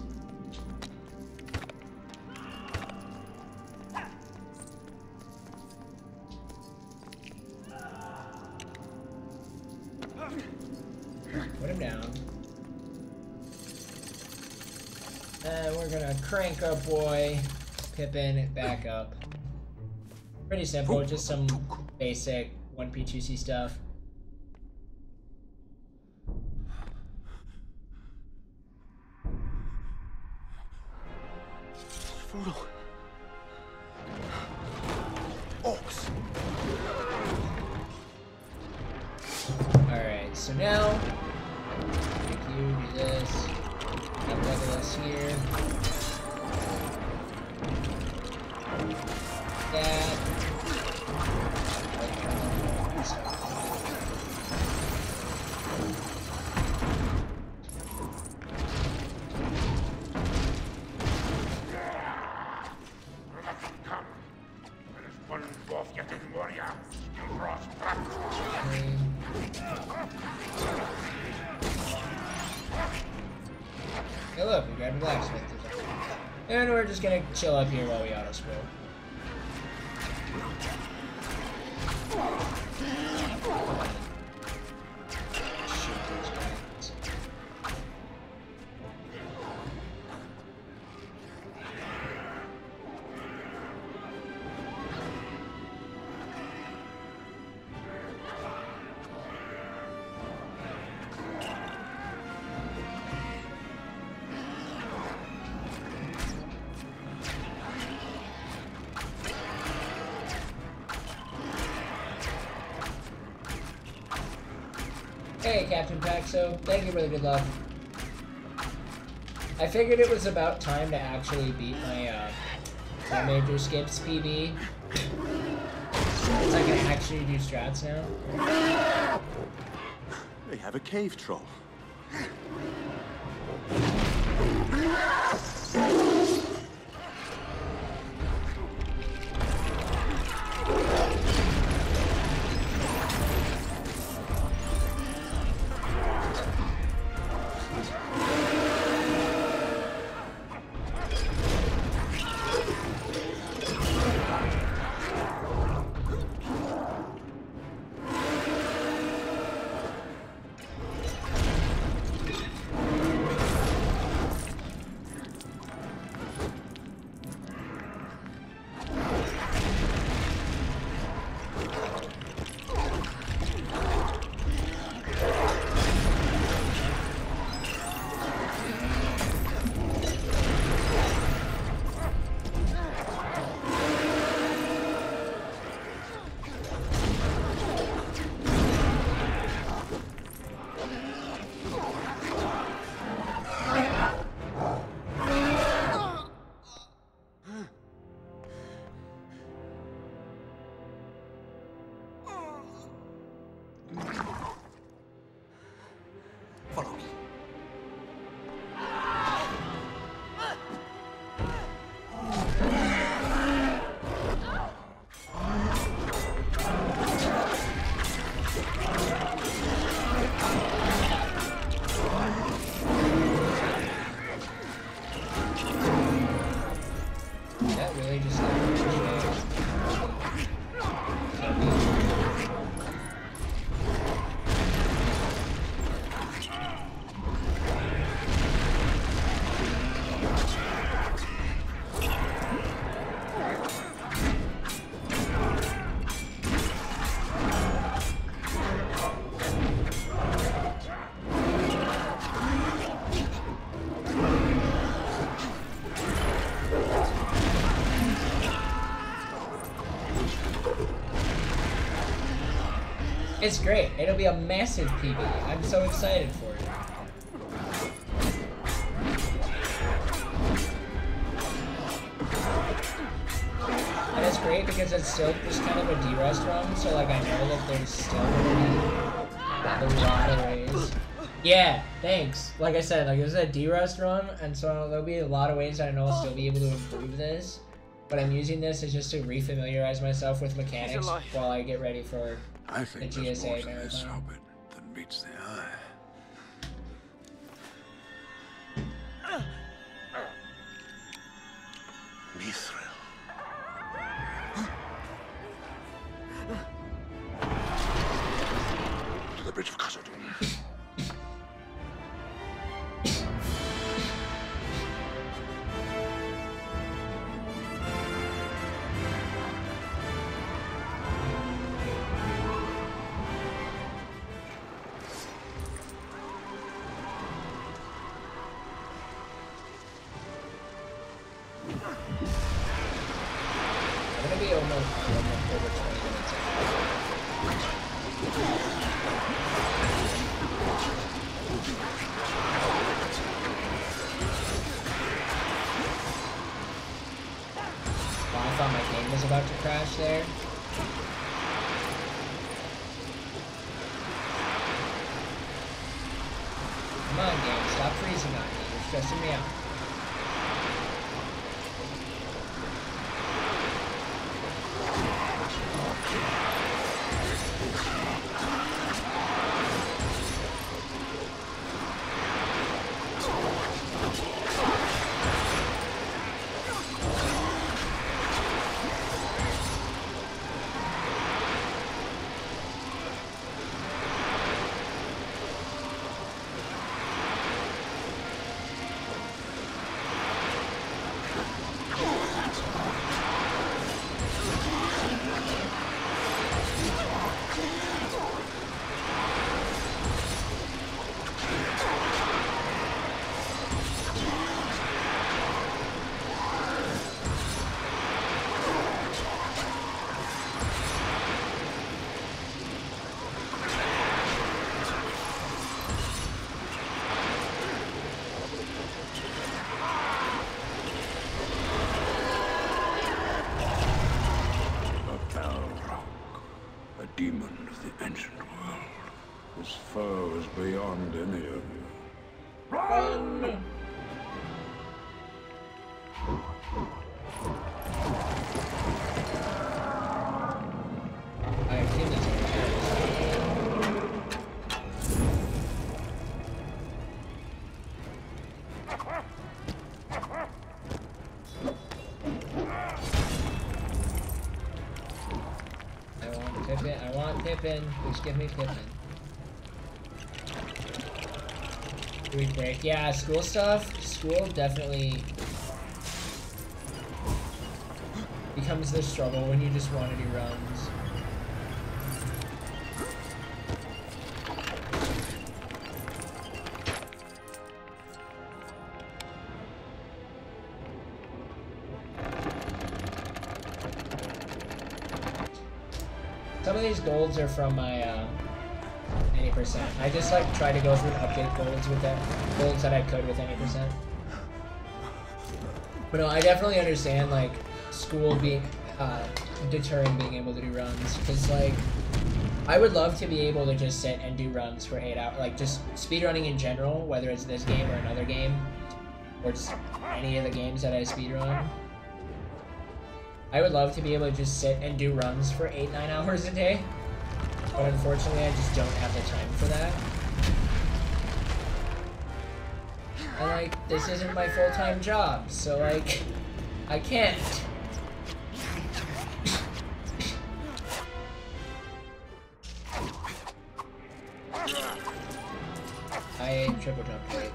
A: Put him down. And we're gonna crank up boy Pippin back up. Pretty simple, just some basic one P two C stuff.
L: Frodo.
J: Orcs.
A: Alright, so now make you do this. Have Legolas here. That. Hey look, we grabbed a blacksmith. And we're just gonna chill up here while we auto scroll. Hey, Captain Paxo. Thank you for the good luck. I figured it was about time to actually beat my, uh, my Major Skips P B. Since I can actually do strats now.
C: They have a cave troll.
G: Follow me.
A: That really just It's great. It'll be a massive P B. I'm so excited for it. And it's great because it's still just kind of a D-Rust run, so like I know that there's still gonna be a lot of ways. Yeah, thanks. Like I said, like it was a D-Rust run, and so there'll be a lot of ways I know I'll still be able to improve this. But I'm using this as just to refamiliarize myself with mechanics while I get ready for
F: I think
A: the G S A
F: there's more to this
A: marathon.
F: hobbit than meets the eye. Mithril. To the bridge of Khazad-dûm.
A: I'm gonna be almost, almost over twenty minutes Well, I thought my game was about to crash there. Come on, game, stop freezing on me. You're stressing me out.
F: demon of the ancient world. His foe is beyond any of you.
A: Run! I think that's I want Pippin. I want Pippin. Please give me Pippin. Week break. Yeah, school stuff. School definitely becomes the struggle when you just want to do runs. Some of these golds are from my uh, eighty percent. I just like try to go through and update golds with that golds that I could with any percent. But no, I definitely understand like school being uh, deterring being able to do runs, because like I would love to be able to just sit and do runs for eight hours, like just speedrunning in general, whether it's this game or another game, or just any of the games that I speedrun. I would love to be able to just sit and do runs for eight, nine hours a day, but unfortunately I just don't have the time for that. And like, this isn't my full-time job, so like, I can't. I triple jumped right.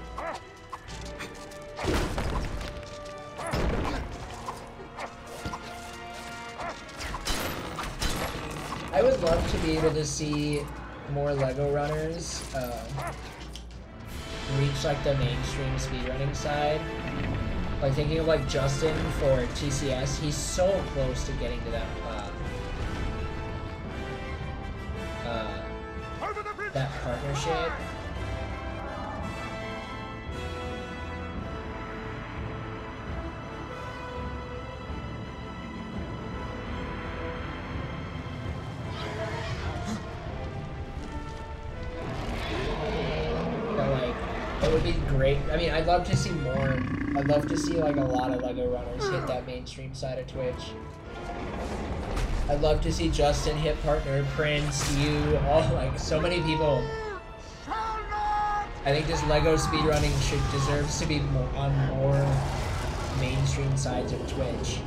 A: I would love to be able to see more LEGO runners uh, reach like the mainstream speedrunning side. Like thinking of like Justin for T C S, he's so close to getting to that uh, uh, that partnership. It would be great. I mean, I'd love to see more. I'd love to see like a lot of LEGO runners hit that mainstream side of Twitch. I'd love to see Justin hit partner, Prince, you, all like so many people. I think just LEGO speedrunning should deserves to be more on more mainstream sides of Twitch.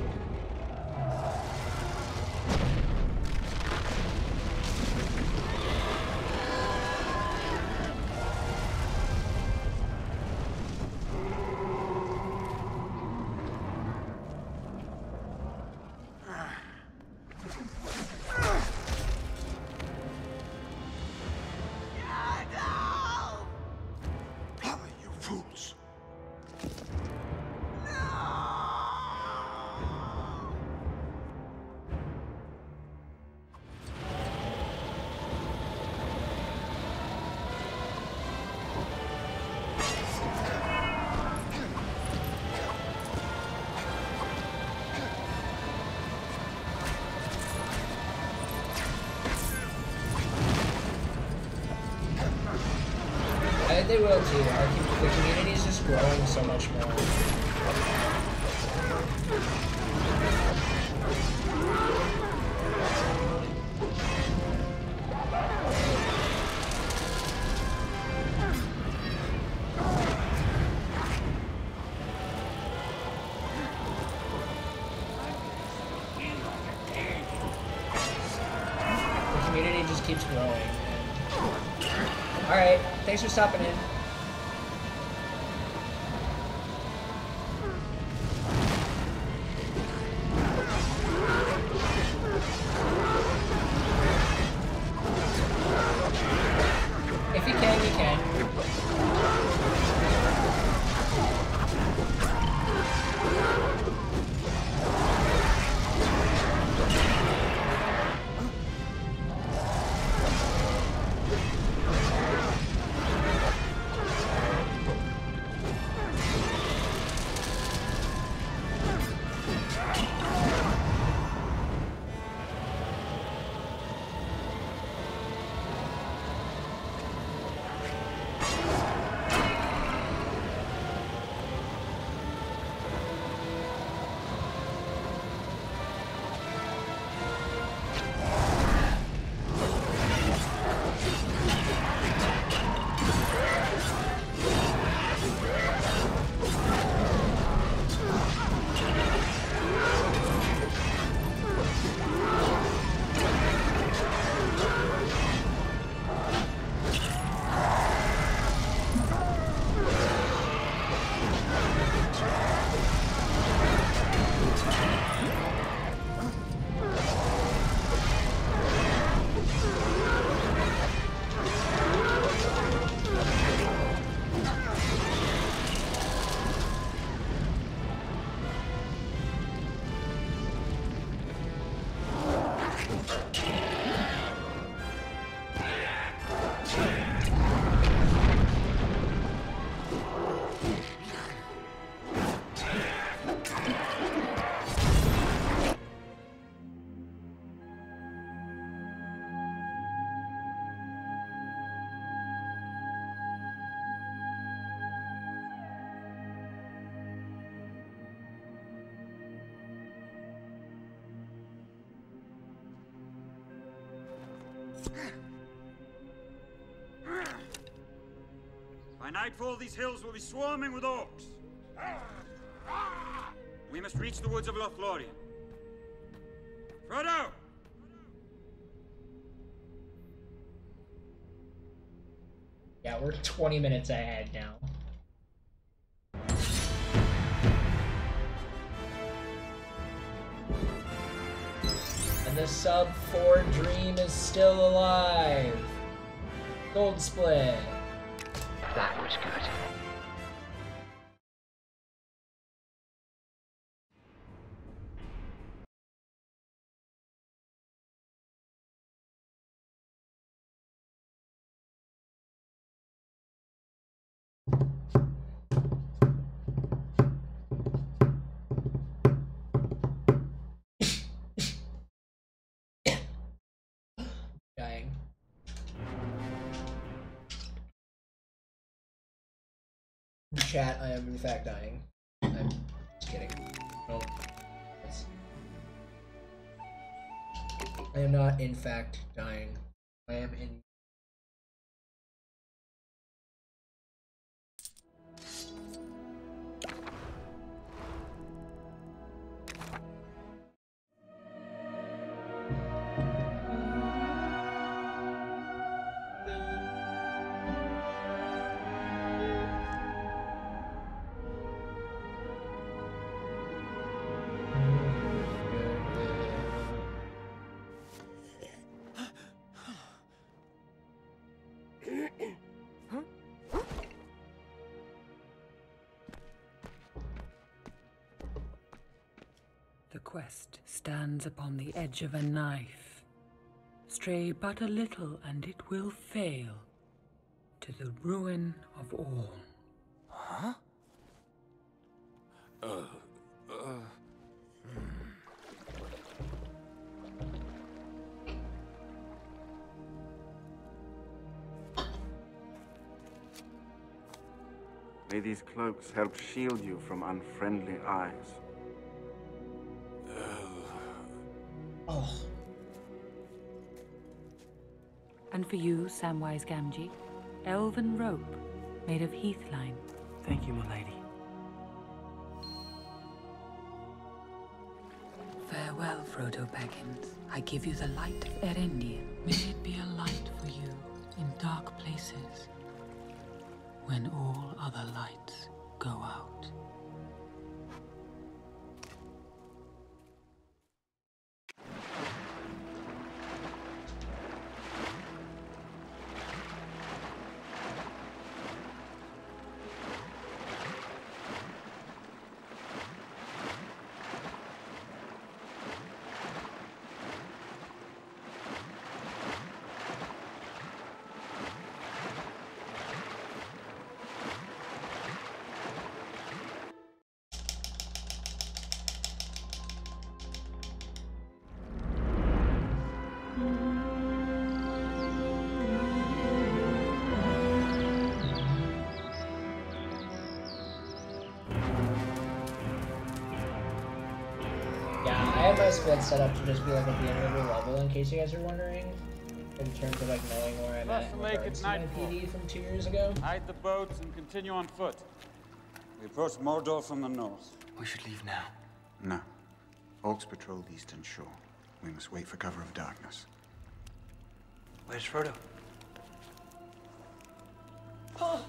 A: They will too. Our, the community is just growing so much more. The community just keeps growing. Alright, thanks for stopping in. If you can, you can.
K: By nightfall, these hills will be swarming with orcs. We must reach the woods of Lothlorien. Frodo!
A: Yeah, we're twenty minutes ahead now. And the sub four dream is still alive. Gold split.
I: That was good.
A: Dying. Chat, I am in fact dying. I'm just kidding. No. Yes. I am not in fact dying. I am in.
B: The quest stands upon the edge of a knife. Stray but a little and it will fail, to the ruin of all.
M: Huh? Uh, uh...
C: May these cloaks help shield you from unfriendly eyes.
A: Oh.
B: And for you, Samwise Gamgee, elven rope made of heathline.
L: Thank you, my lady.
B: Farewell, Frodo Baggins. I give you the light of Erendir. May it be a light for you in dark places, when all other lights go out.
A: My split set up to just be like at the end of the level, in case you guys are wondering, in terms of like knowing where I'm at in regards to my P D from two years ago.
K: Hide the boats and continue on foot. We approach Mordor from the north.
L: We should leave now.
C: No. Orcs patrol the eastern shore. We must wait for cover of darkness.
L: Where's Frodo?
A: Oh.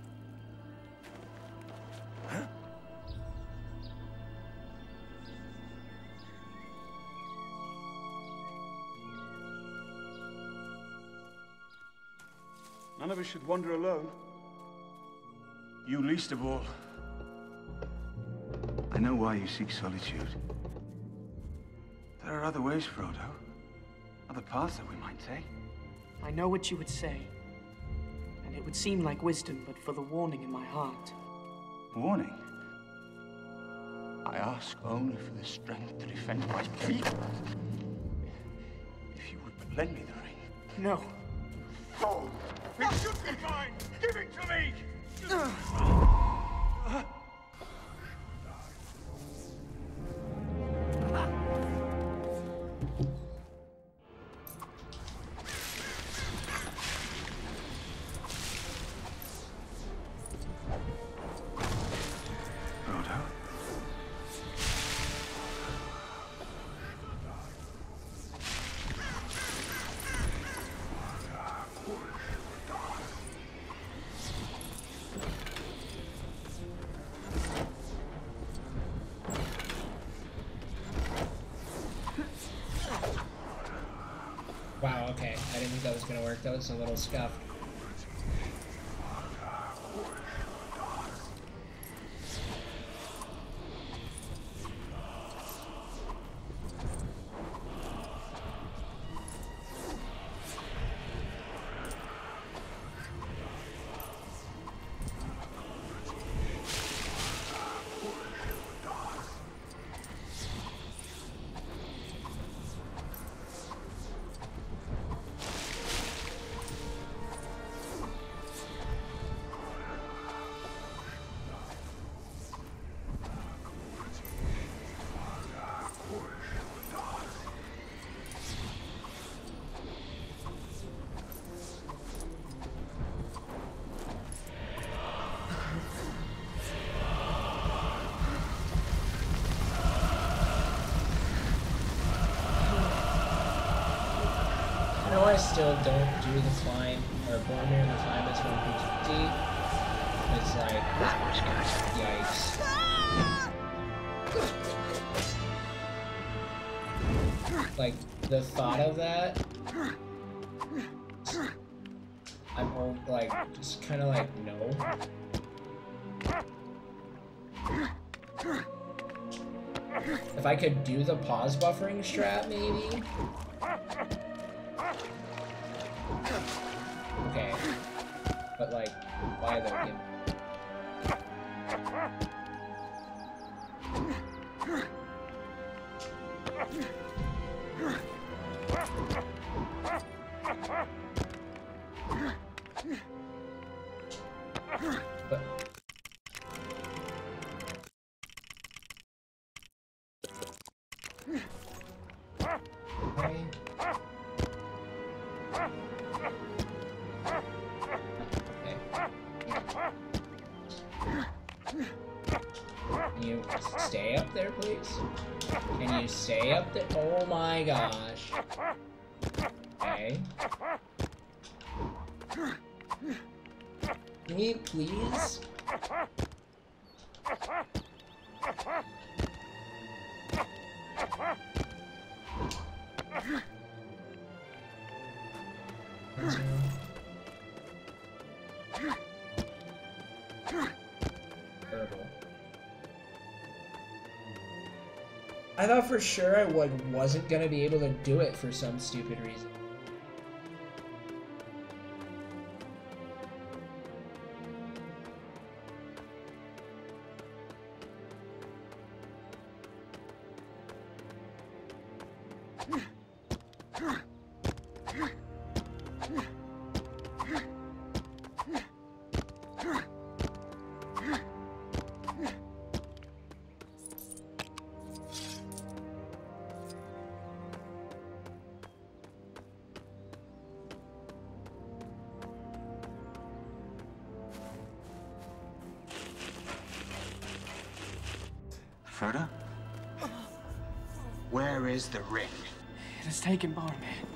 L: Huh?
H: None of us should wander alone. You least of all.
C: I know why you seek solitude. There are other ways, Frodo. Other paths that we might take.
O: I know what you would say. And it would seem like wisdom, but for the warning in my heart.
H: Warning? I ask only for the strength to defend my people. If you would but lend me the ring.
O: No.
H: Oh! It should be mine! Give it to me!
A: Wow, okay. I didn't think that was gonna work. That was a little scuffed. I still don't do the climb, or Boromir the climb is one fifty. It's like, yikes. Like, the thought of that, I'm all, like, just kind of like, no. If I could do the pause buffering strat, maybe? Okay, but like, why though? Give but okay. Can you stay up there, please? Can you stay up there? Oh my gosh. Okay. Can you please? Terrible. I thought for sure I would, wasn't gonna be able to do it for some stupid reason.
C: Frodo? Where is the ring?
O: It has taken Boromir.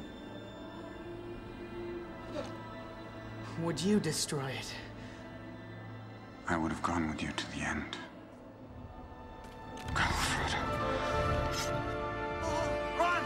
O: Would you destroy it?
C: I would have gone with you to the end. Go, Frodo.
D: Run!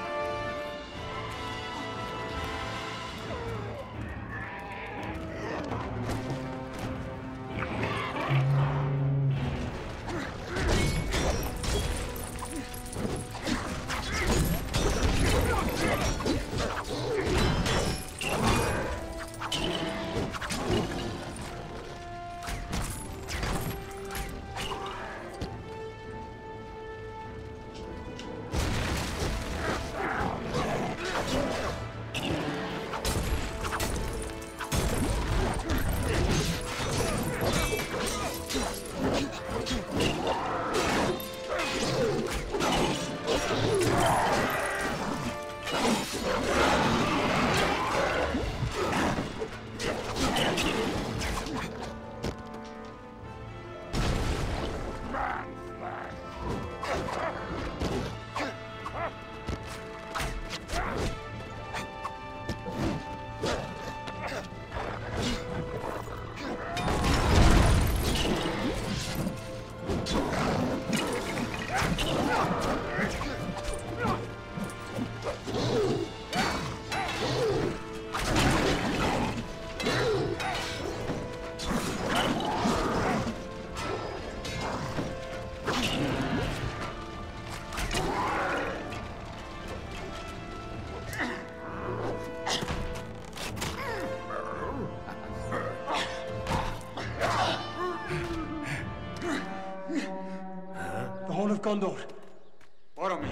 L: Rondor.
M: Boromir.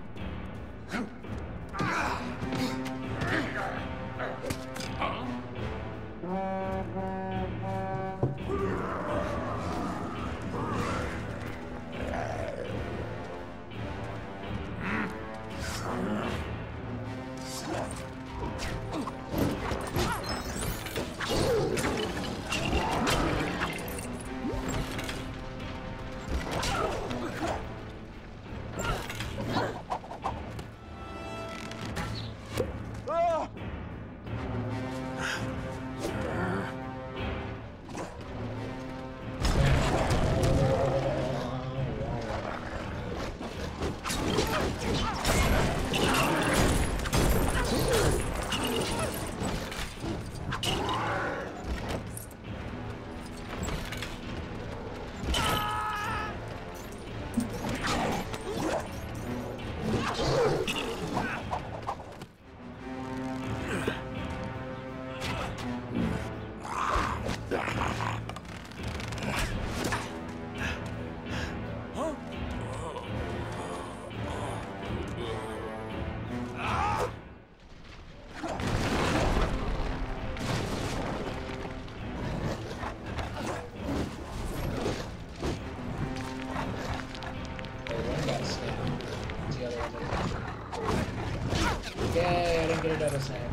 A: Yay, I didn't get a double snatch.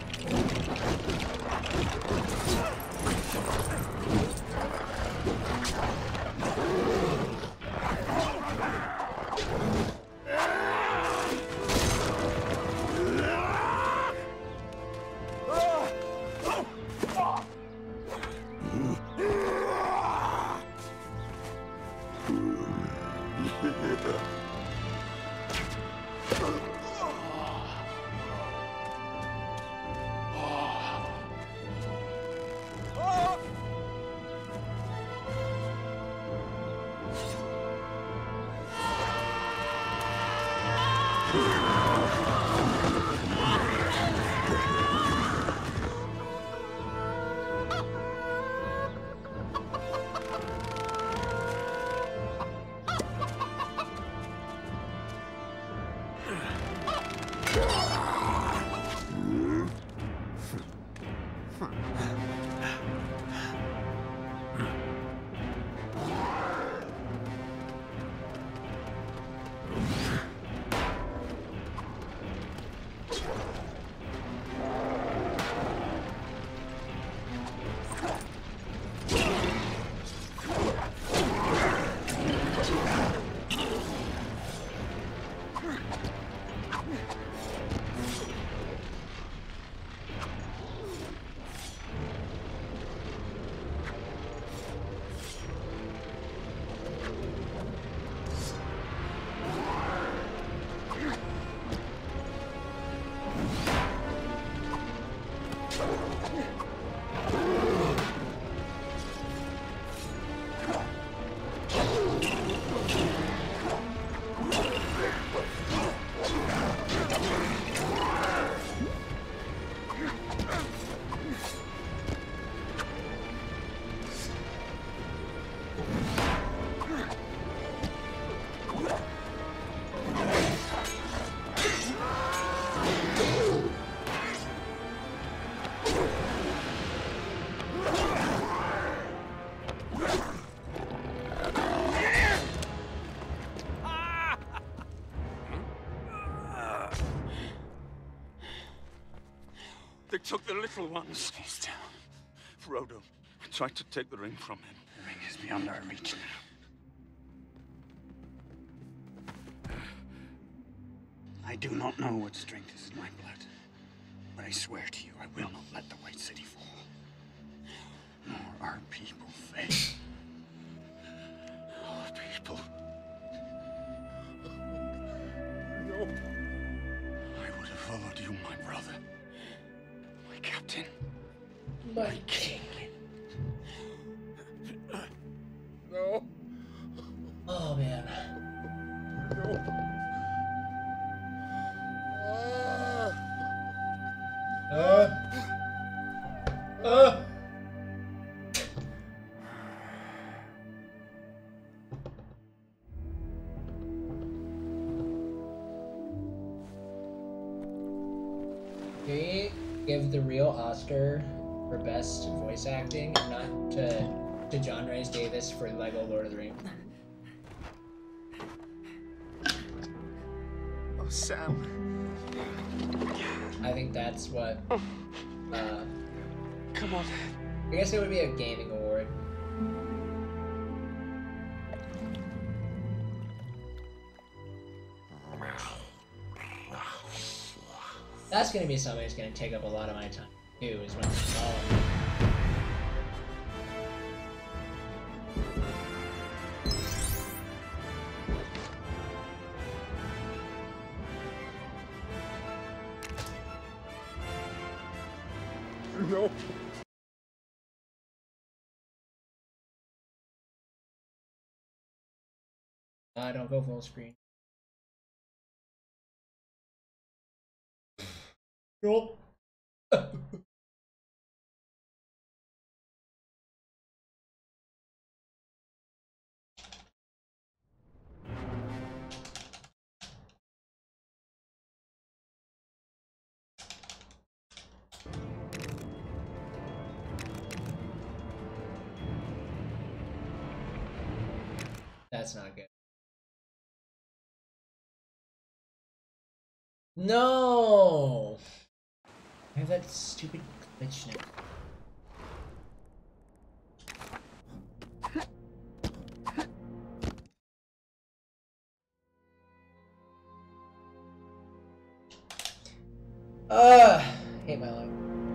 H: They took the little ones. He's down. Frodo tried to take the ring from him. The ring is beyond our reach now. I do not know what strength is in my blood, but I swear to you, I will not let the White City fall, nor our people fail. Our people. No. I would have followed you, my brother. My captain.
A: My king.
H: No.
A: Oh, man.
H: No.
A: Uh. Uh. we give the real Oscar for best voice acting and not to to John Rhys Davis for Lego Lord of the Rings?
L: Oh, Sam.
A: I think that's what. Uh,
L: Come on.
A: I guess it would be a gaming award. That's gonna be something that's gonna take up a lot of my time too, is when I'm following.
F: No.
A: Uh, don't go full screen. Nope. That's not good. No! I have that stupid glitch now. Ugh! Hate my life.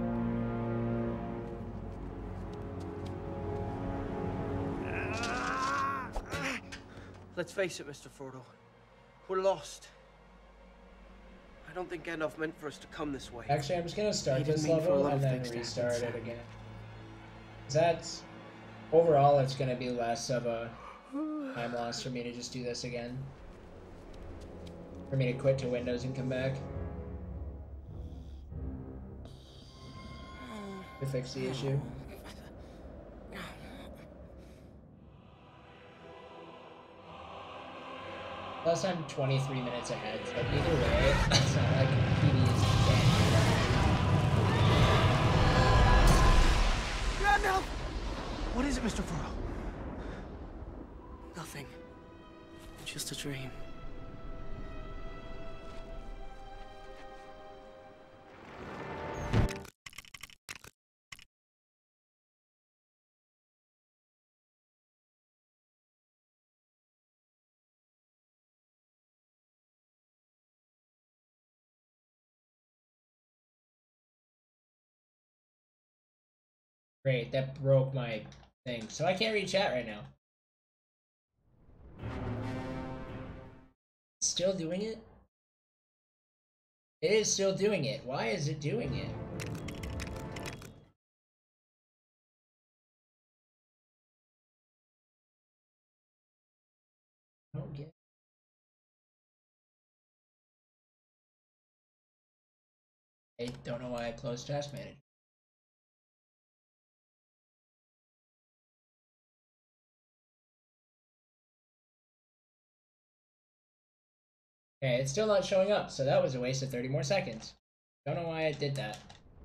L: Let's face it, Mister Frodo. We're lost. I don't think Gandalf meant for us to come this way.
A: Actually, I'm just gonna start
L: He didn't
A: this
L: mean for a
A: level
L: lot
A: and
L: of
A: then
L: things to
A: restart
L: happen,
A: it
L: Sam.
A: again. 'Cause that's... Overall, it's gonna be less of a time loss for me to just do this again. For me to quit to Windows and come back. To fix the issue. Plus, I'm twenty-three minutes ahead, so either way, it's not like P D is dead.
L: Gandalf! What is it, Mister Frodo? Nothing. Just a dream.
A: Great, that broke my thing. So I can't read chat right now. Still doing it? It is still doing it. Why is it doing it? I don't get it. I don't know why I closed Task Manager. Okay, it's still not showing up, so that was a waste of thirty more seconds. Don't know why I did that.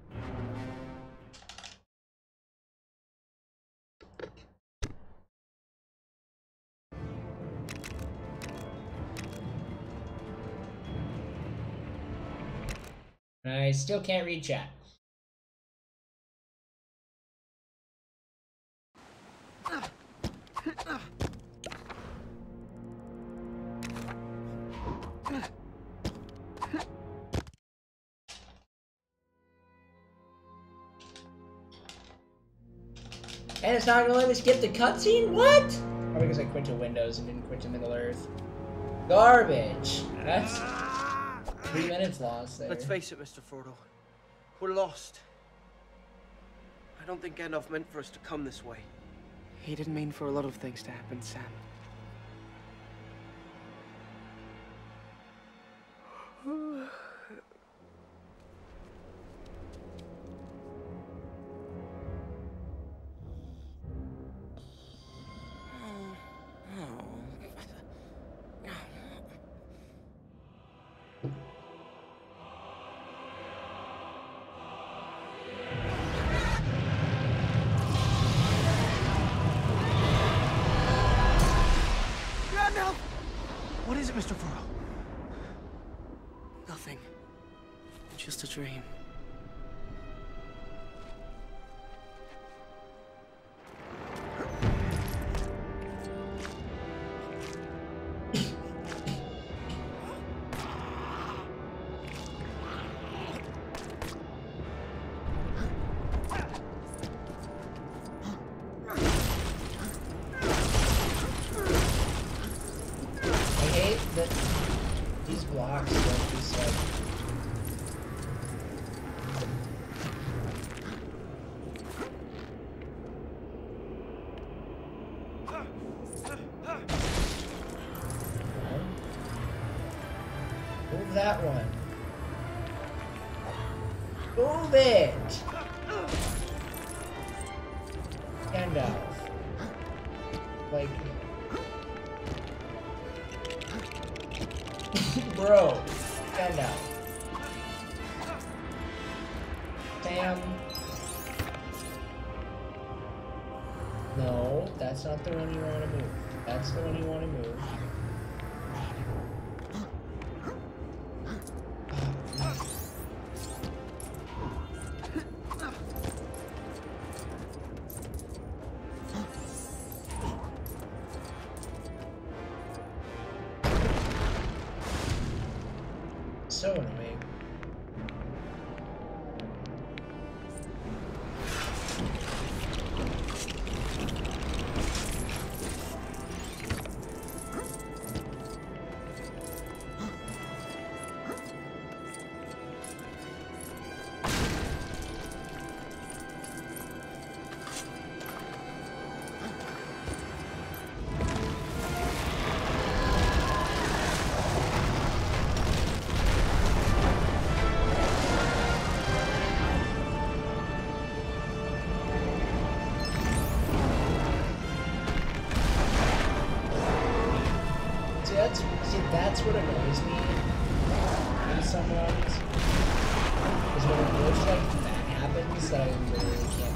A: I still can't read chat. And it's not gonna let me skip the cutscene? What? Probably because I quit to Windows and didn't quit to Middle Earth. Garbage. That's three minutes lost there.
L: Let's face it, Mister Frodo. We're lost. I don't think Gandalf meant for us to come this way. He didn't mean for a lot of things to happen, Sam. it, Mister Furrow? Nothing. Just a dream.
A: Move that one. Move it! Gandalf. Like... Bro. Gandalf. Sam. No, that's not the one you want to move. That's the one you want to move. So annoying. That's, see, that's what annoys me in some runs. Is when a glitch like that happens that I literally can't.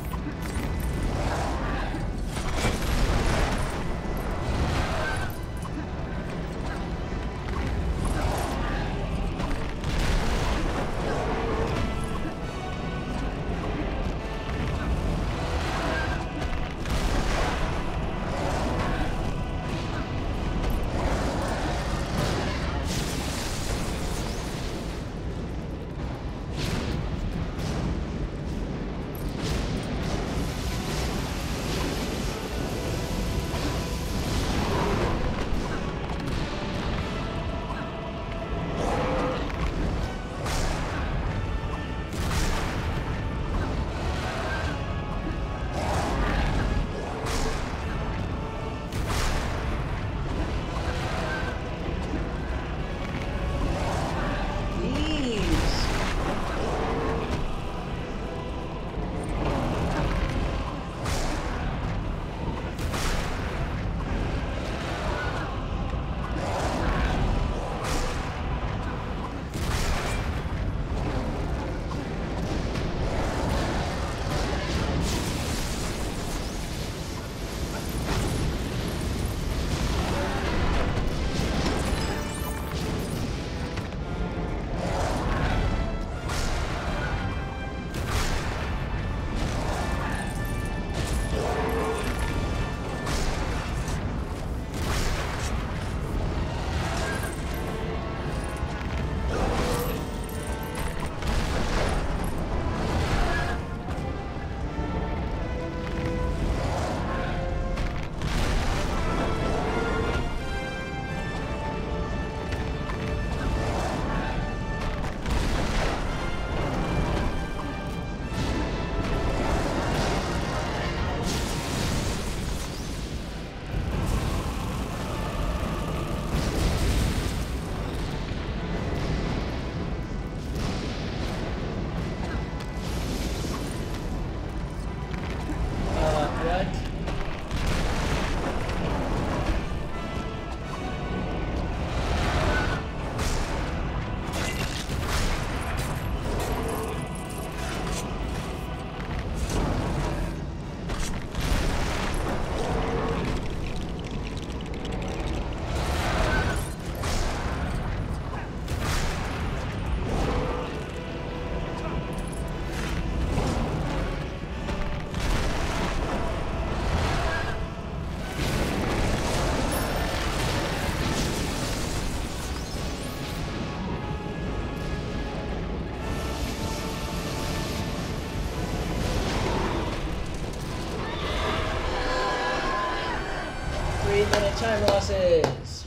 A: Eight minute time losses.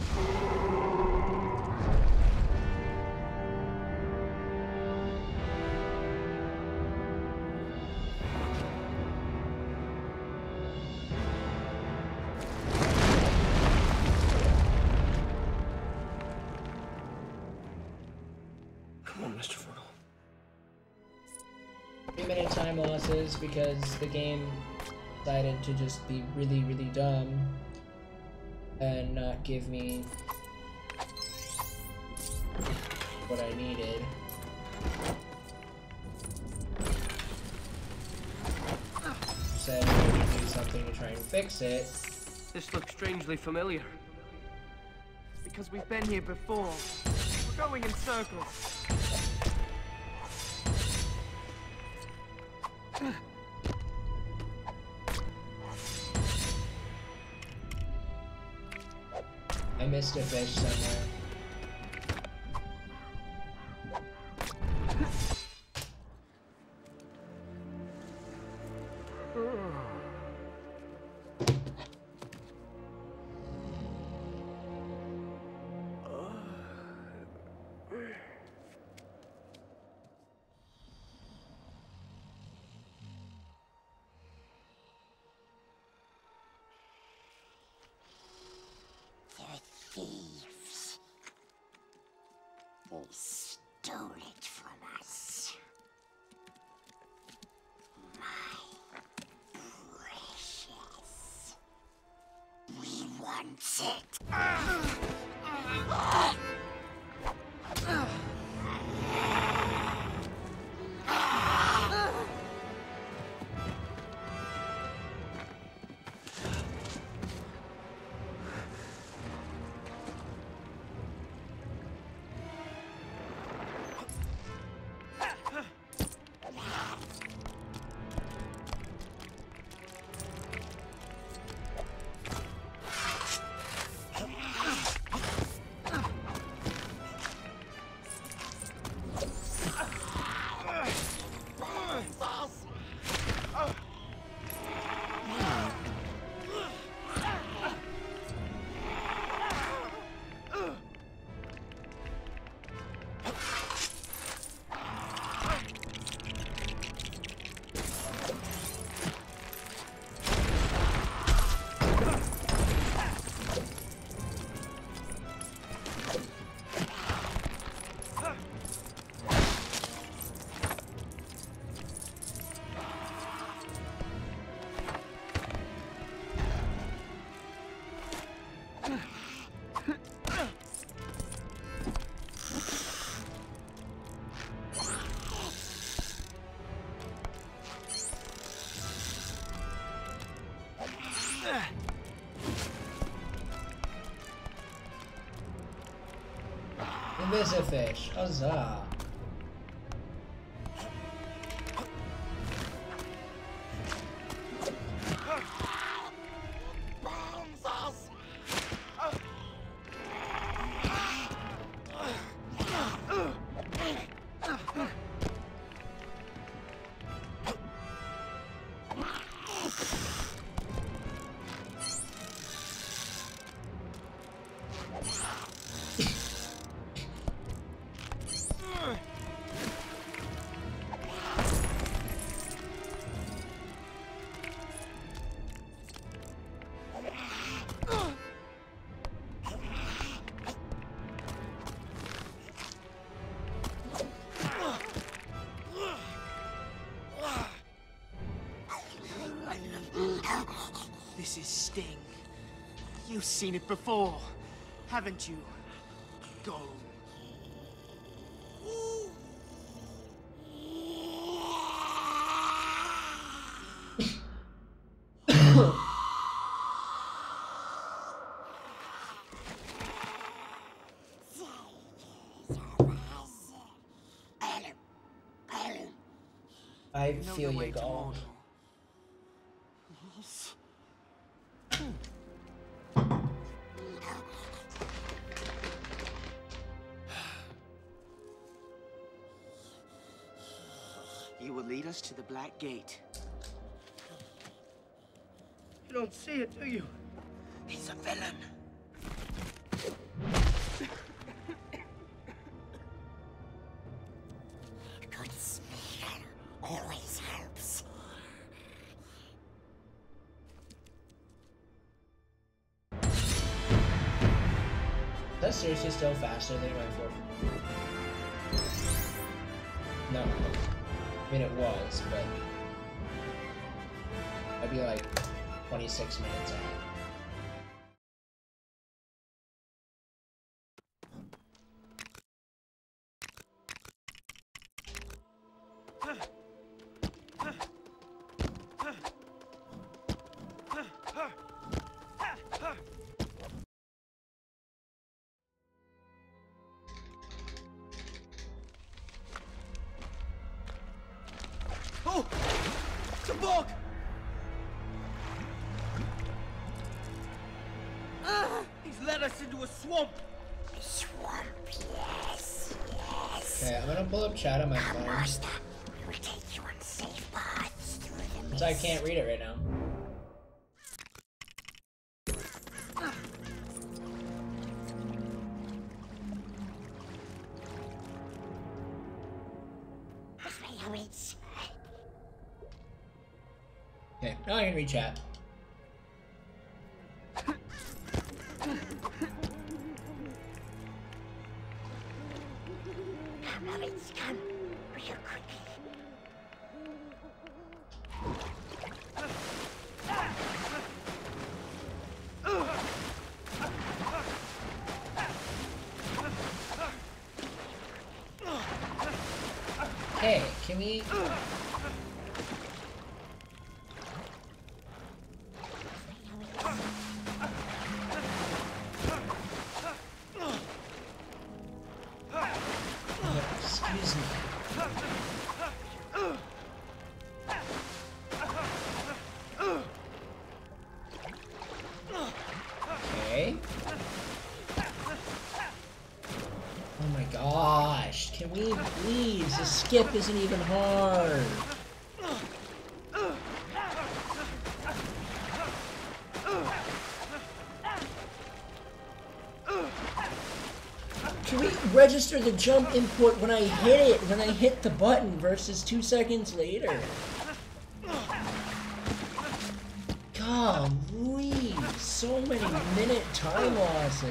L: Come on, Mister Fergal.
A: Three minute time losses because the game decided to just be really, really dumb and not give me what I needed. Said I needed to do something to try and fix it.
L: This looks strangely familiar. Because we've been here before. We're going in circles.
A: I missed a fish somewhere.
P: Thieves. They stole it from us. My precious. We want it.
A: There's a fish. Huzzah.
L: This is Sting. You've seen it before, haven't you? Go.
A: I feel you, Gall.
L: You will lead us to the Black Gate. You don't see it, do you?
D: He's a villain.
P: Good speaker always helps.
A: That's seriously still faster than my four. No. I mean, it was, but I'd be like twenty-six minutes ahead.
D: Oh! It's a bog! Ah, he's led us into a swamp!
P: A swamp, yes, yes.
A: Okay, I'm gonna pull up chat on my phone.
P: Master, we will take you on safe paths through the mist.
A: So I can't read it right now. Okay, now I can read chat.
P: Come, Hobbits, come. Real quickly.
A: Hey, can we... Excuse me. Okay. Oh my gosh, can we please? The skip isn't even hard. Can we register the jump input when I hit it, when I hit the button versus two seconds later? Golly, so many minute time losses.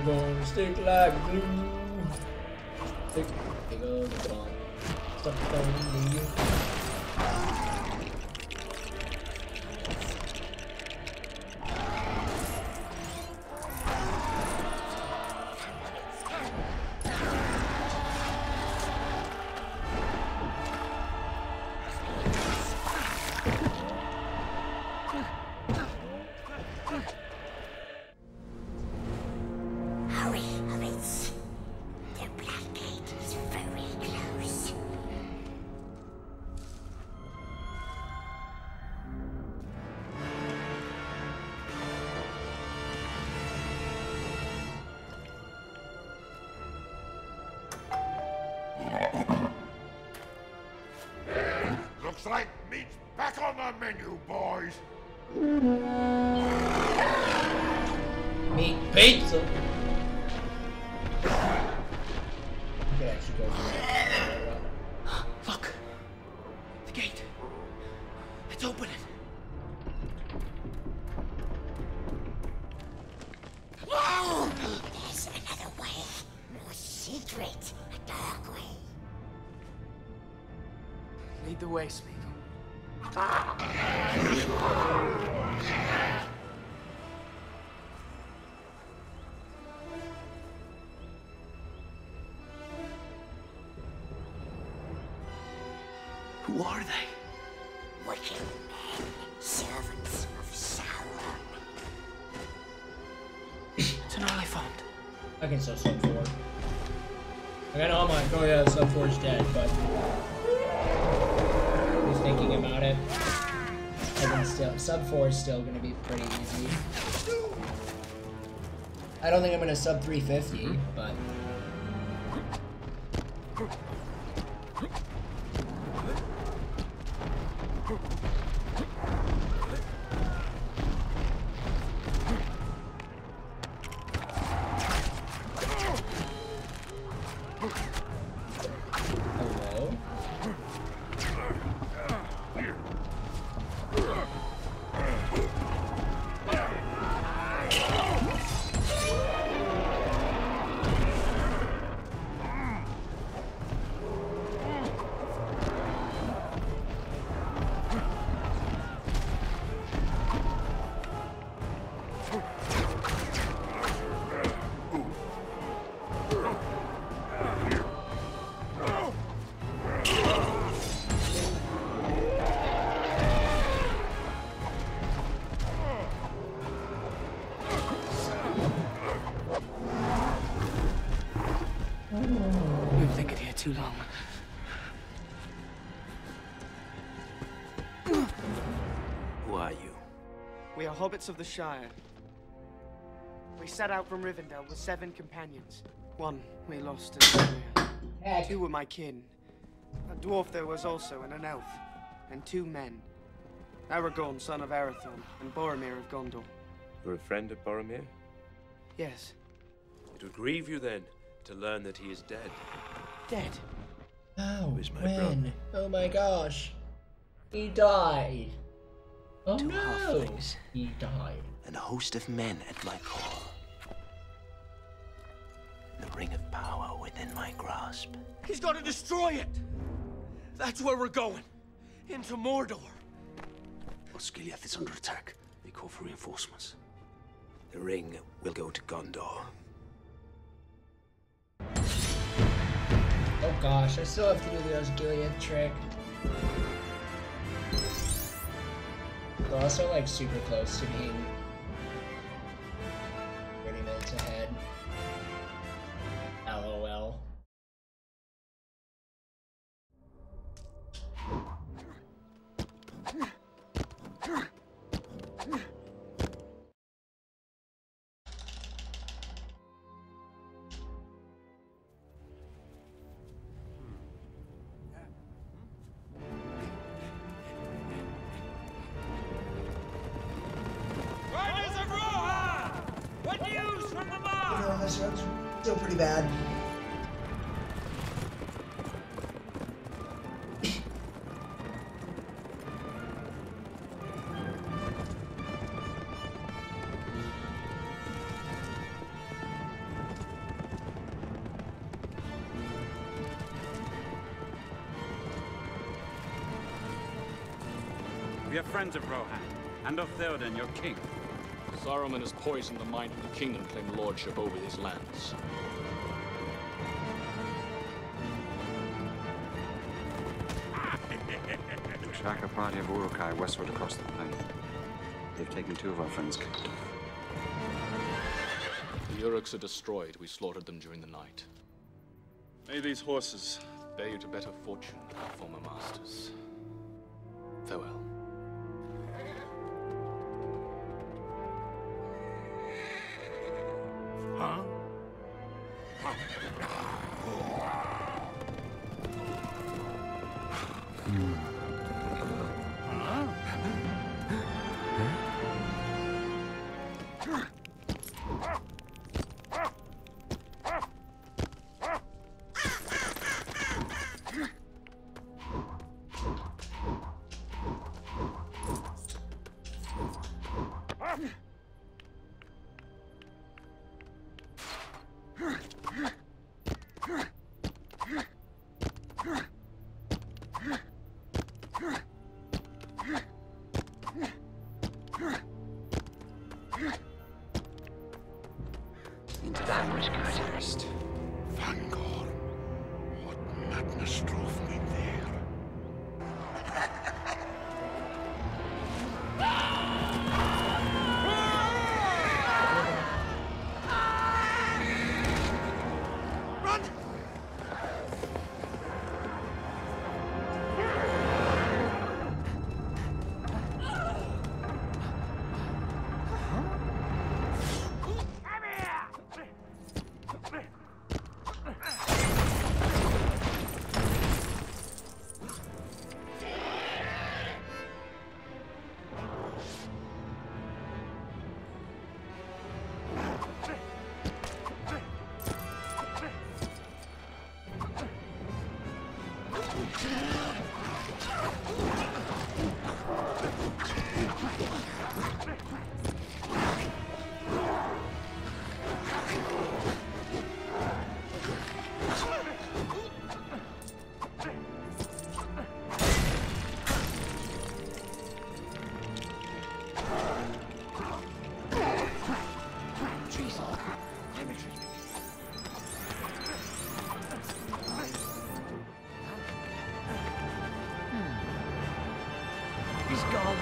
A: gonna stick like glue. Stick, big old bomb. Stuck on you.
E: Looks like meat's back on the menu, boys.
A: Meat pizza. You can actually go for that.
L: Look! The gate. It's opening.
P: No! There's another way. More secret. A dark way.
L: Lead the way, Smeagol.
P: Who are they? Wicked men, servants of Sauron.
L: It's an Oliphant.
A: I can still sub four. I got all my. Oh yeah, sub four is dead, but just thinking about it, I can still sub four is still gonna be pretty easy. I don't think I'm gonna sub three fifty, but.
L: We've lingered here too long.
M: Who are you?
L: We are hobbits of the Shire. We set out from Rivendell with seven companions. One we lost in Boromir. Two were my kin. A dwarf there was also, and an elf. And two men. Aragorn, son of Arathorn, and Boromir of Gondor.
Q: You're a friend of Boromir?
L: Yes.
Q: It would grieve you then to learn that he is dead.
L: Dead?
A: Oh,
Q: Who is my
A: when?
Q: brother?
A: Oh my gosh. He died. Oh
M: Two
A: no.
M: halflings.
A: He died.
M: And a host of men at my call. The ring of power within my grasp.
D: He's got to destroy it! That's where we're going. Into Mordor.
M: Osgiliath is under attack. They call for reinforcements. The ring will go to Gondor.
A: Oh gosh, I still have to do the Osgiliath trick. We're also like super close to being thirty minutes ahead. LOL.
D: Riders of Rohan! What news from the mark?
A: No, this one's still pretty bad.
H: We are friends of Rohan, and of Theoden, your king.
R: Saruman has poisoned the mind of the kingdom to claim lordship over these lands.
C: To track a party of Urukai westward across the plain. They've taken two of our friends captive.
R: The Uruks are destroyed. We slaughtered them during the night.
S: May these horses
R: bear you to better fortune, former masters. Farewell.
S: Huh?
H: Into that which goes first.
F: Fangor, what madness drove me there?
D: Run!
P: He's gone.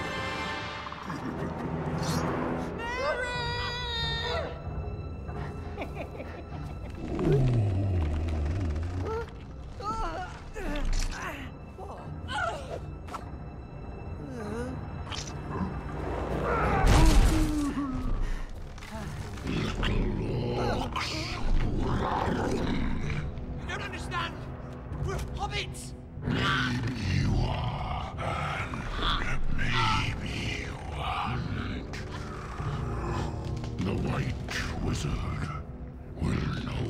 D: You don't understand. We're hobbits.
F: Maybe you are, and maybe you aren't. The White Wizard will know.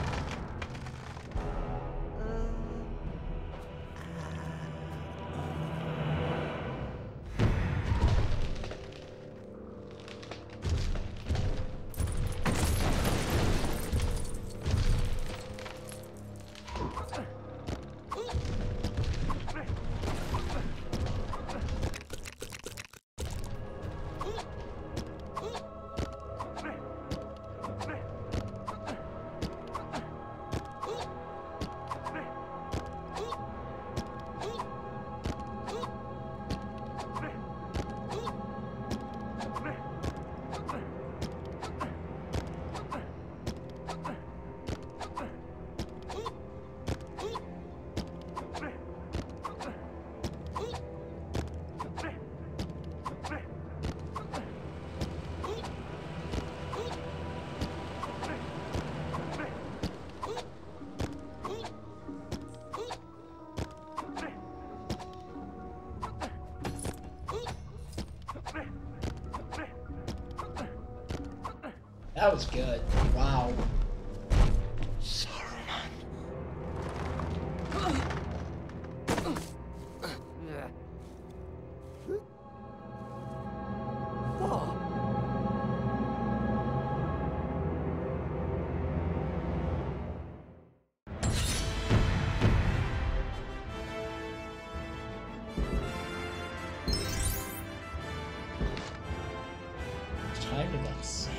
A: That was good. Wow. For God's sake.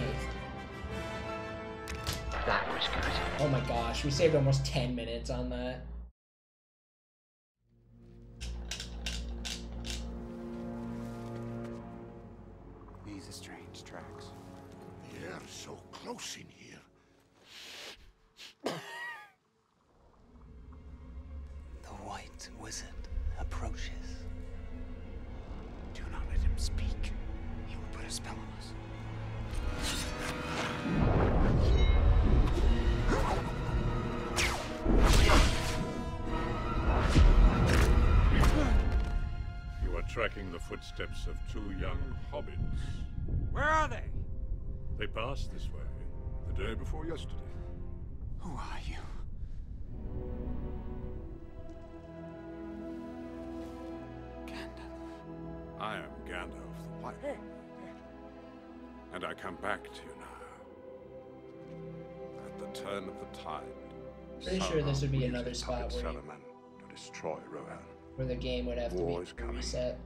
I: That was good.
A: Oh my gosh, we saved almost ten minutes on that.
H: These are strange tracks.
F: The air is so close in here.
H: The White Wizard approaches. Do not let him speak. He will put a spell on us.
E: You are tracking the footsteps of two young hobbits.
J: Where are they?
E: They passed this way the day before yesterday.
H: Who are you? Gandalf.
F: I am Gandalf the White. And I come back to you now. At the turn of the tide.
A: Pretty sure this would be another spot where, you,
F: to destroy Rohan.
A: where the game would have
F: War
A: to
F: is
A: be
F: coming.
A: reset.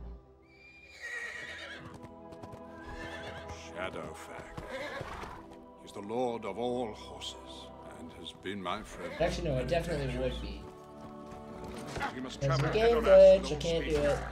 F: Shadowfang. He's the lord of all horses, and has been my friend.
A: Actually, no, it definitely would be.
F: You must
A: There's
F: travel
A: a
F: ahead
A: game
F: on us with
A: glitch, I
F: all
A: can't do
F: speed.
A: it.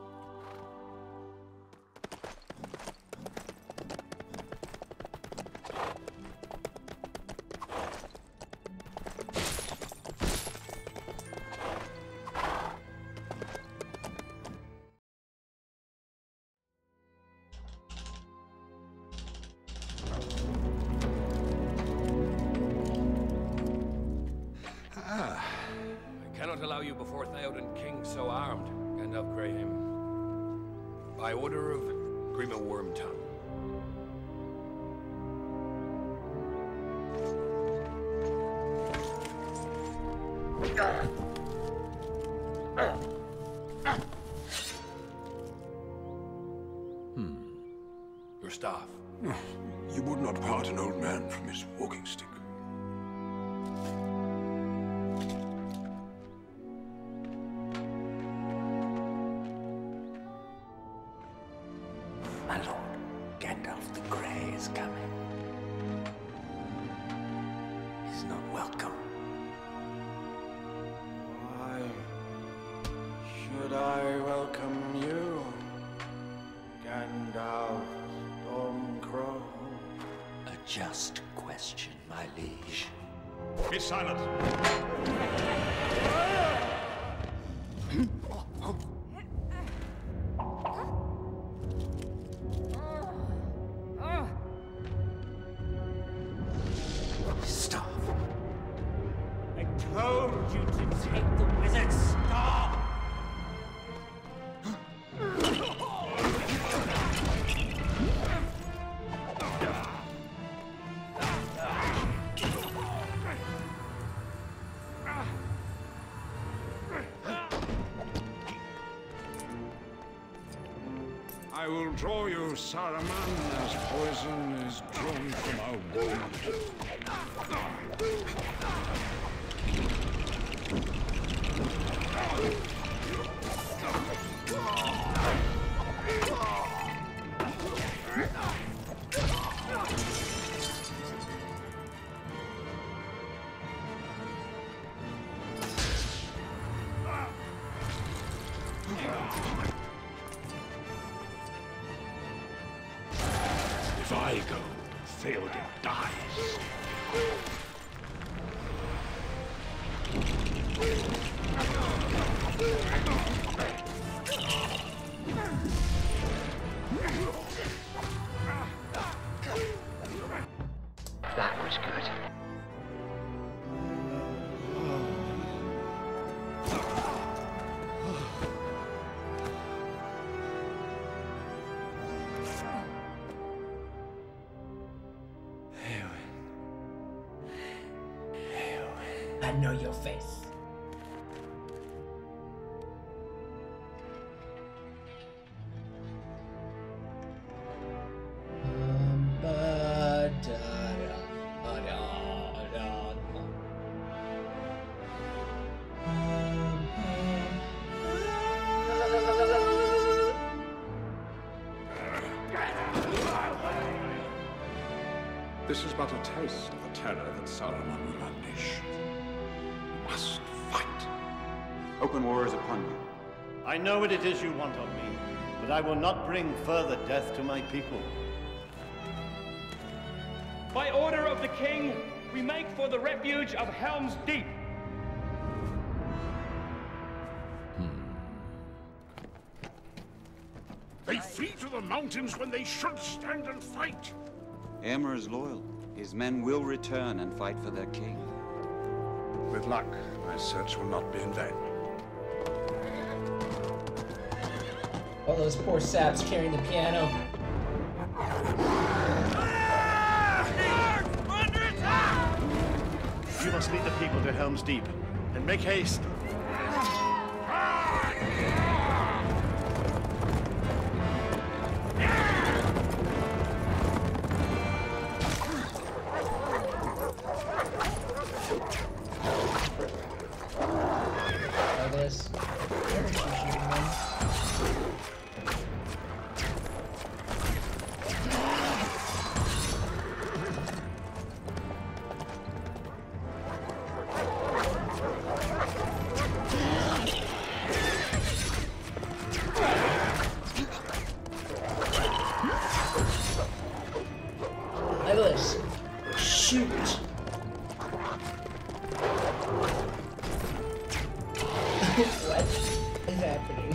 Q: I cannot allow you before Theoden King so armed, Gandalf Greyham. By order of Grima Wormtongue.
F: Hmm.
Q: Your staff.
F: You would not part an old man from his walking stick.
H: My lord, Gandalf the Grey is coming. He's not welcome.
J: Why should I welcome you, Gandalf Stormcrow?
H: A just question, my liege.
E: Be silent!
H: Stop.
K: I told you to take the wizard's staff!
F: I will draw you, Saruman, as poison is drawn from a wound.
E: If I go, Theoden dies.
I: That was good.
A: I know your face. Um, ba, da, da, ba, da, da, da. Um,
F: This is but a taste of the terror that Saruman will unleash. You must fight.
C: Open war is upon you.
T: I know what it is you want of me, but I will not bring further death to my people.
U: By order of the king, we make for the refuge of Helm's Deep.
F: They flee to the mountains when they should stand and fight.
C: Eomer is loyal. His men will return and fight for their king.
F: With luck, my search will not be in vain.
A: All those poor saps carrying the piano.
T: You must lead the people to Helm's Deep, and make haste.
A: This. Legolas, shoot! What is happening?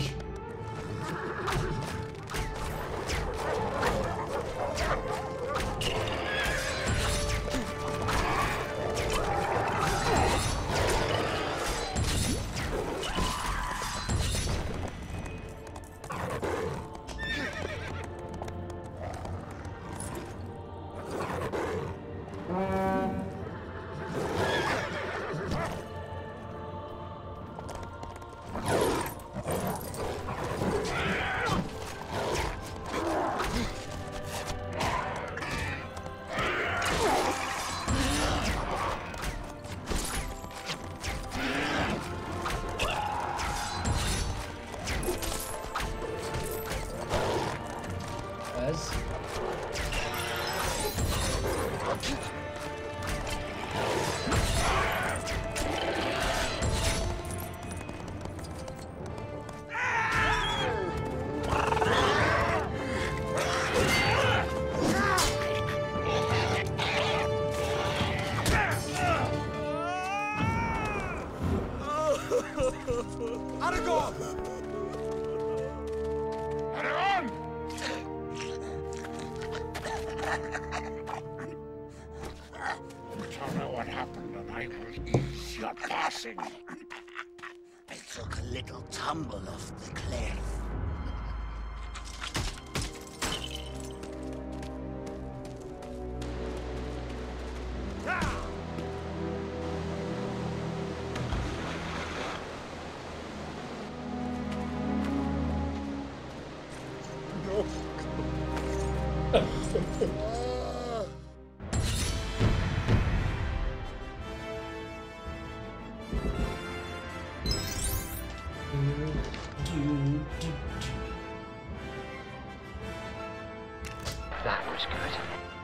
F: Aragorn! Aragorn! Tell me what happened and I will ease your passing.
P: I took a little tumble off the cliff.
K: That was good.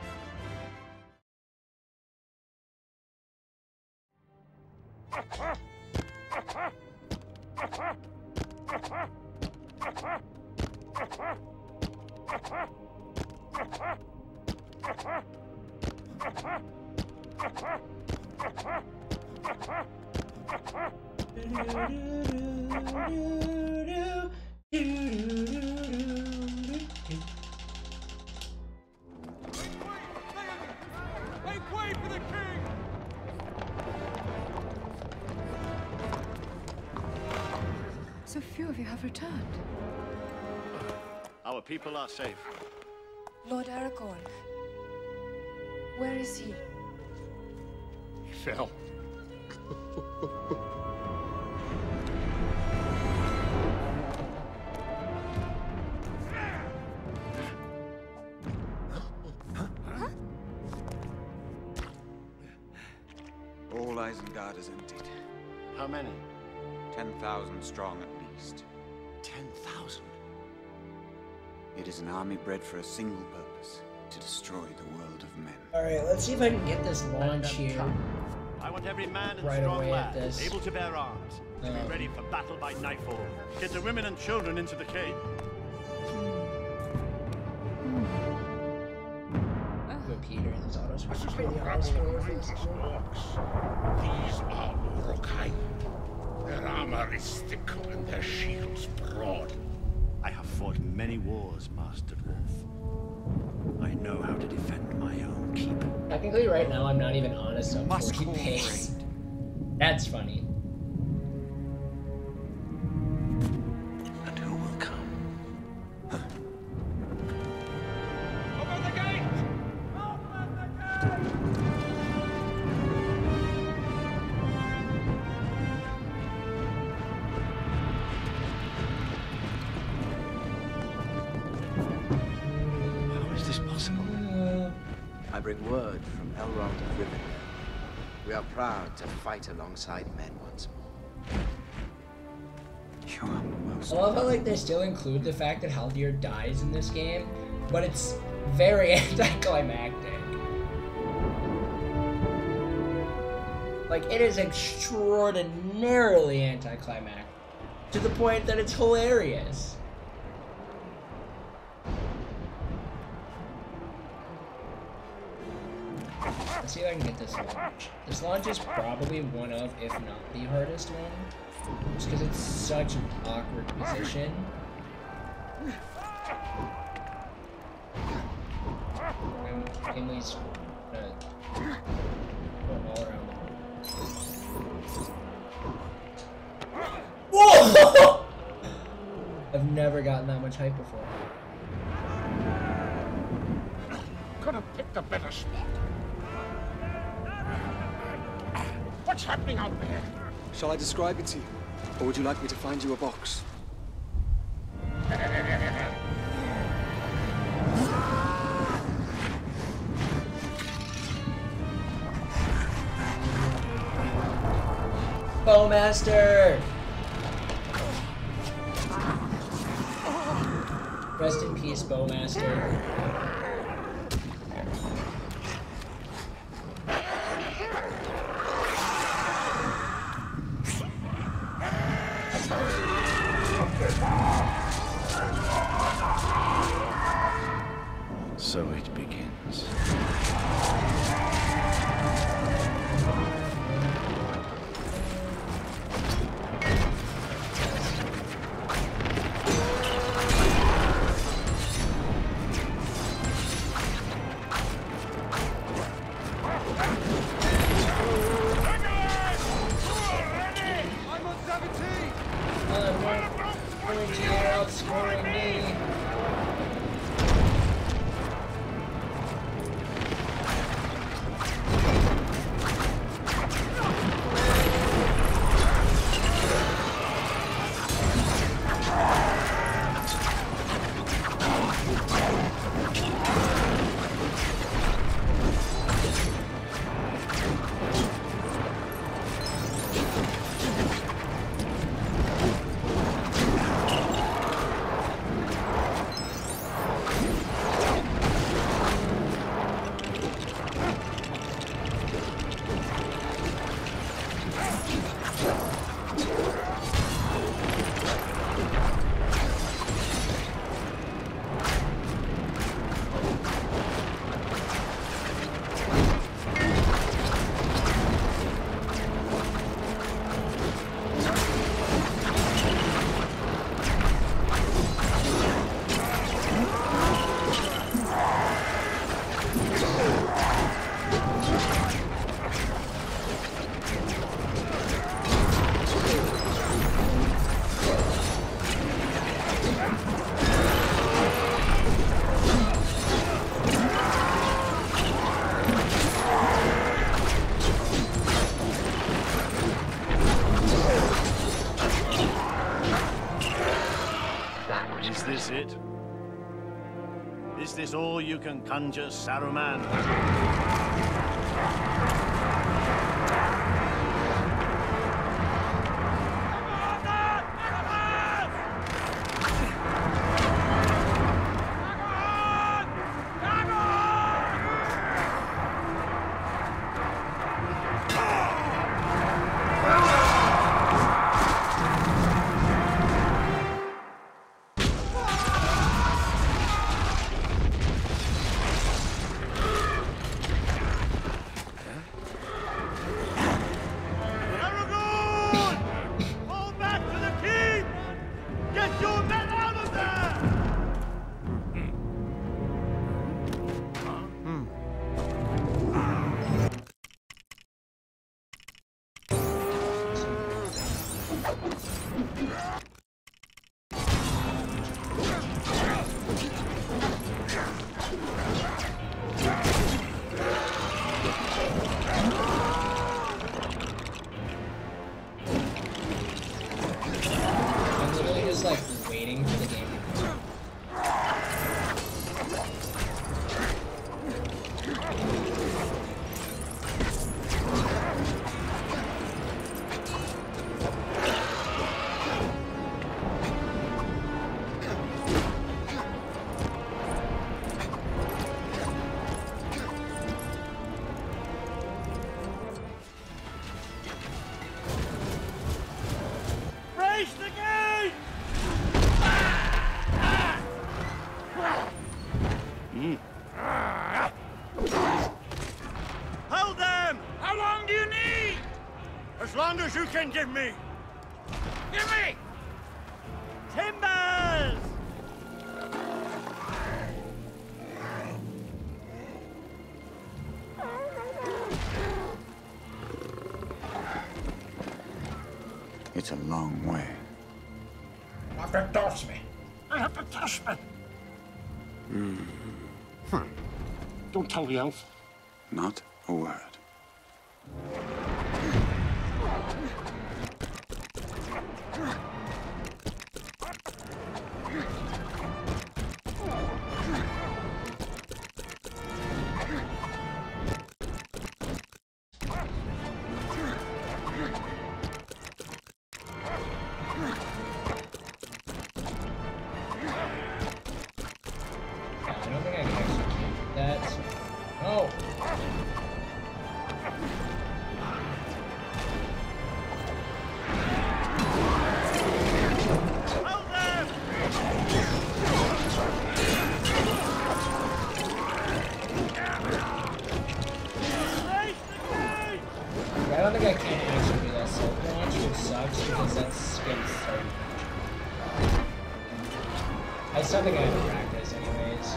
U: Make way for the king!
B: So few of you have returned.
T: Our people are safe.
B: Lord Aragorn. Where is he?
T: He fell.
C: All Isengard is emptied.
T: How many?
C: Ten thousand strong at least.
T: Ten thousand?
C: It is an army bred for a single purpose. to destroy the world of men.
A: Alright, let's see if I can get this launch here.
T: I want every man and
A: Right
T: strong
A: away
T: lad
A: at this.
T: able to bear arms, to
A: Um,
T: be ready for battle by nightfall. Get the women and children into the cave.
A: Go Peter and his autos.
E: This is no battle of mindless orcs. These are Urukai. Their armor is thick and their shields broad.
T: I have fought many wars, Master Dwarf. I know how to defend my own keep.
A: Technically, right now, I'm not even on a sub forty pace. That's funny.
H: And who will come? Huh.
U: Open the gate! Open the gate!
H: How is this possible?
N: I bring word from Elrond of Rivendell. We are proud to fight alongside men once more.
C: You are most...
A: I love how like they still include the fact that Haldir dies in this game, but it's very anticlimactic. Like it is extraordinarily anticlimactic to the point that it's hilarious. Let's see if I can get this launch. This launch is probably one of, if not the hardest one, just because it's such an awkward position. And Gimli's gonna go all around the Whoa! I've never gotten that much hype before.
E: Could have picked a better spot. What's happening out there?
V: Shall I describe it to you? Or would you like me to find you a box?
A: Bowmaster! Rest in peace, Bowmaster.
H: So it begins.
U: I'm on seventeen!
A: Uh, going to you're outscoring me.
T: Is this it? Is this all you can conjure, Saruman?
A: I'm literally just like waiting for the game to come.
U: Race the gate!
T: Mm.
U: Hold them! How long do you need?
T: As long as you can give me.
U: Give me! Timbers!
C: It's a long way.
U: Have to touch me. You have to touch me.
T: Mm. Huh. Don't tell the elf.
C: Not a word.
A: I don't think I can execute that. No! I don't think I can actually do that soul launch, which sucks because that's gonna start. I still think I have to practice anyways.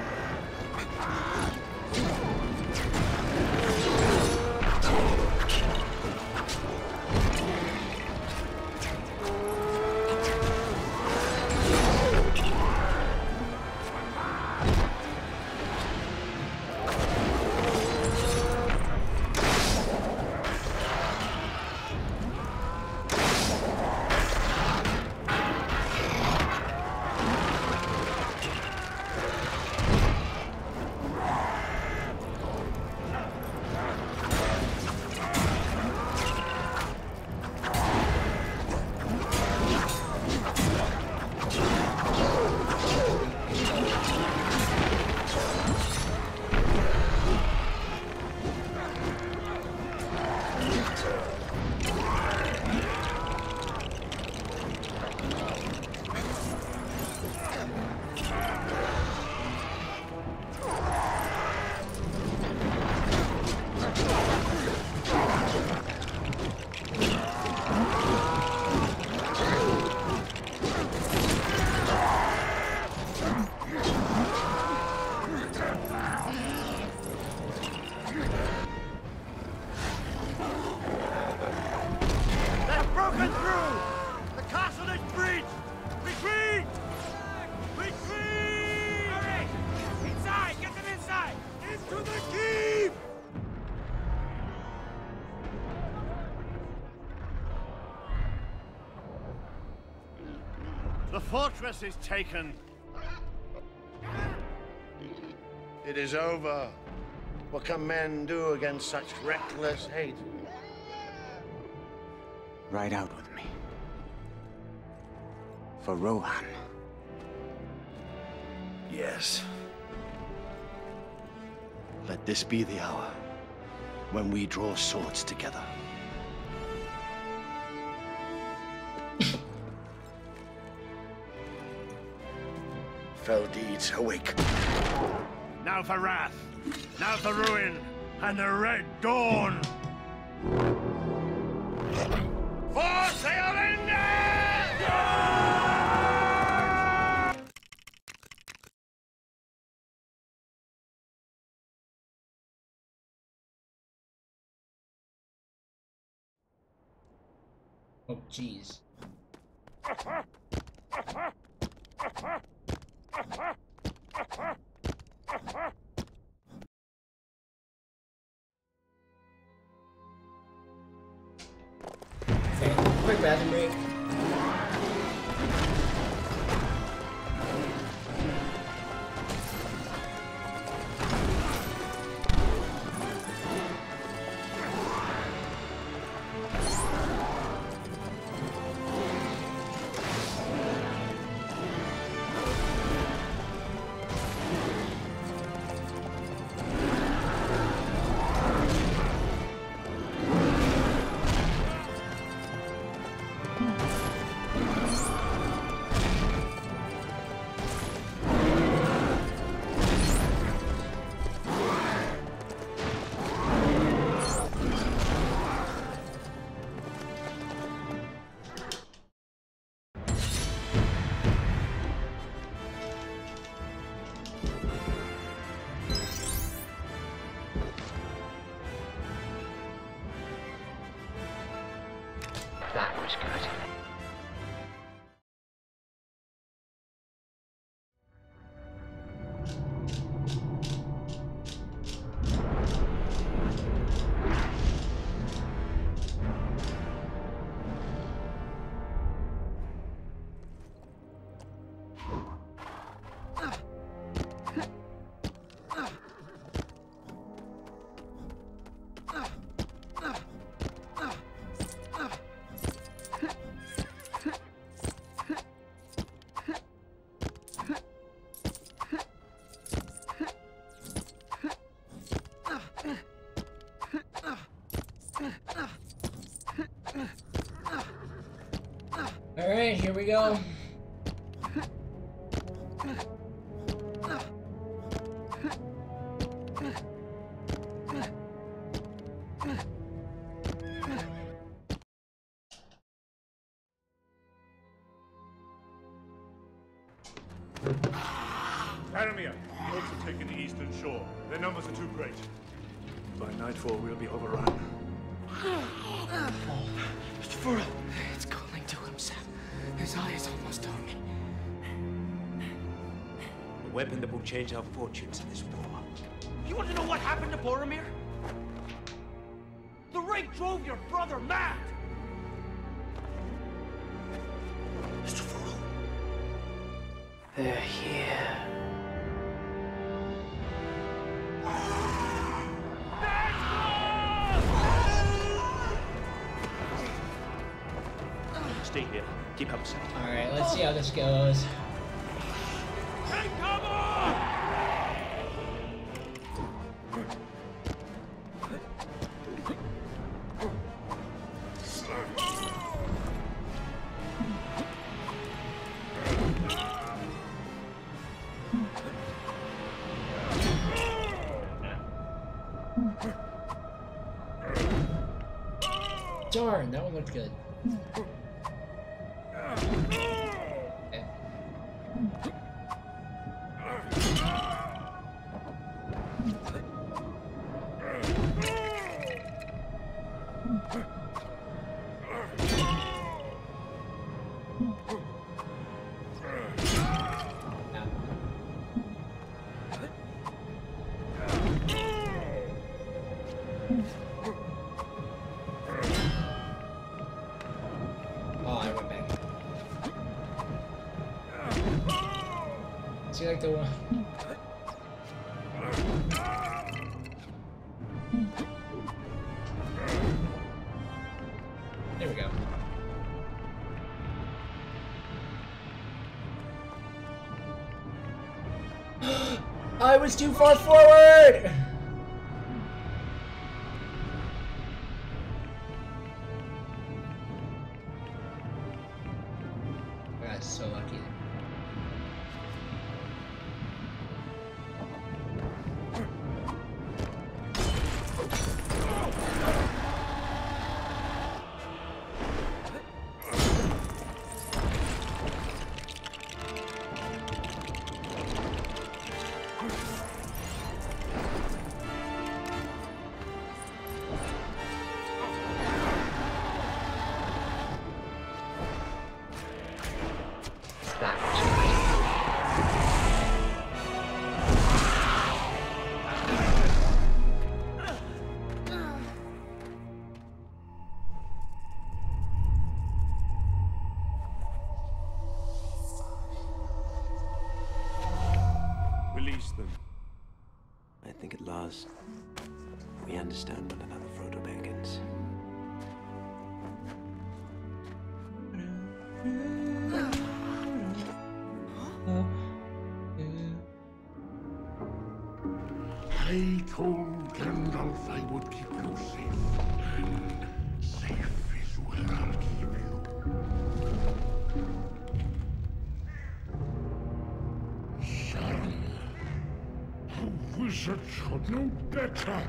U: They've broken through! The castle is breached! Retreat! Retreat! Hurry! Inside! Get them inside! Into the keep!
T: The fortress is taken.
G: It is over. What can men do against such reckless hate?
C: Ride out with me. For Rohan.
T: Yes. Let this be the hour when we draw swords together.
G: Fell deeds awake.
T: Now for wrath, now for ruin, and the Red Dawn!
U: For Sailender!
A: Oh, jeez. Alright, here we go.
L: Faramir, orcs have taken the eastern shore. Their numbers are too great. By nightfall, we'll be overrun.
U: It's Furl. It's calling to himself. His eye is almost on me.
T: A weapon that will change our fortunes in this war.
U: You want to know what happened to Boromir? The ring drove your brother mad! Mister Furl.
N: They're here.
T: Stay here. Keep up, set.
A: Alright, let's see how this goes.
U: Take cover!
A: Darn, that one looked good. Okay. See, like the one. There we go. I was too far forward! I got so lucky.
T: Release them. I think at last we understand one another, Frodo Baggins.
F: I told Gandalf I would keep you safe, and safe is where I'll keep you. Son, a wizard should know better.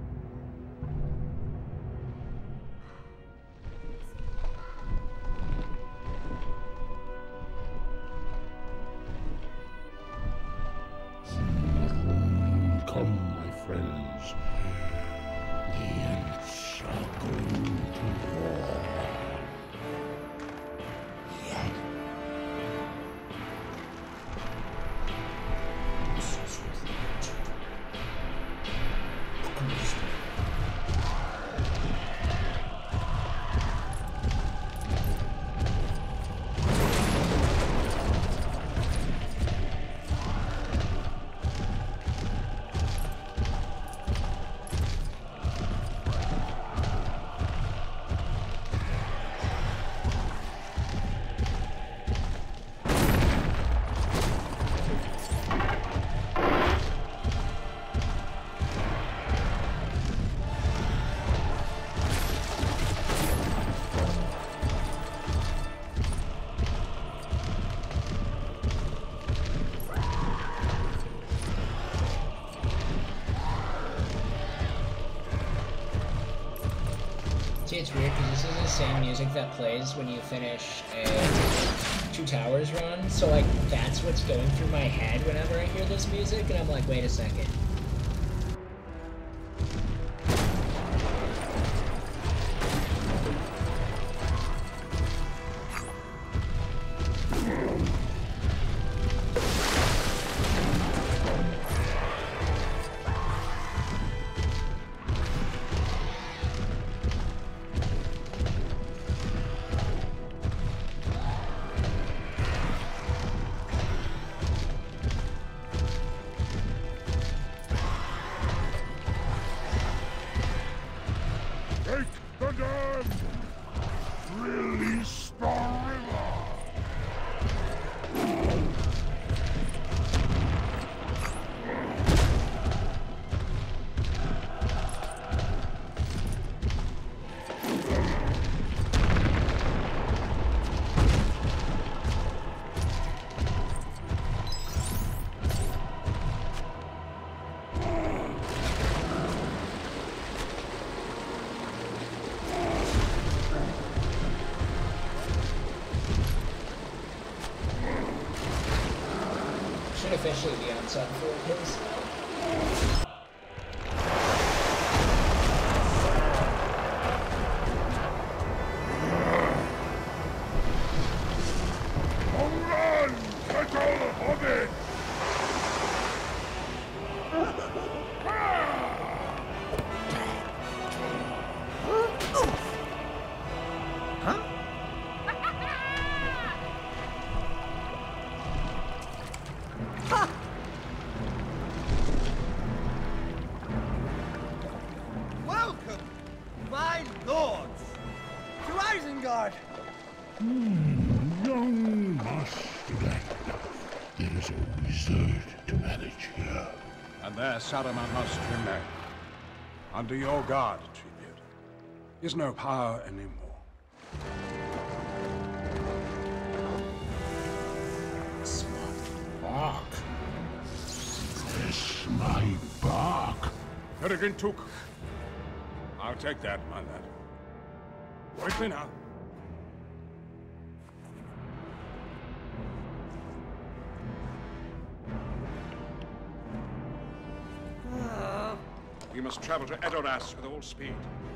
F: Come, my friends. The Ents are going to war.
A: See, it's weird because this is the same music that plays when you finish a Two Towers run, so like that's what's going through my head whenever I hear this music, and I'm like, wait a second. Officially be on sub for his.
F: Saruman must remain. Under your guard, Tribute. Is no power anymore.
A: It's my bark.
F: It's my bark. Peregrine took. I'll take that, my lad. Quickly now. We must travel to Edoras with all speed.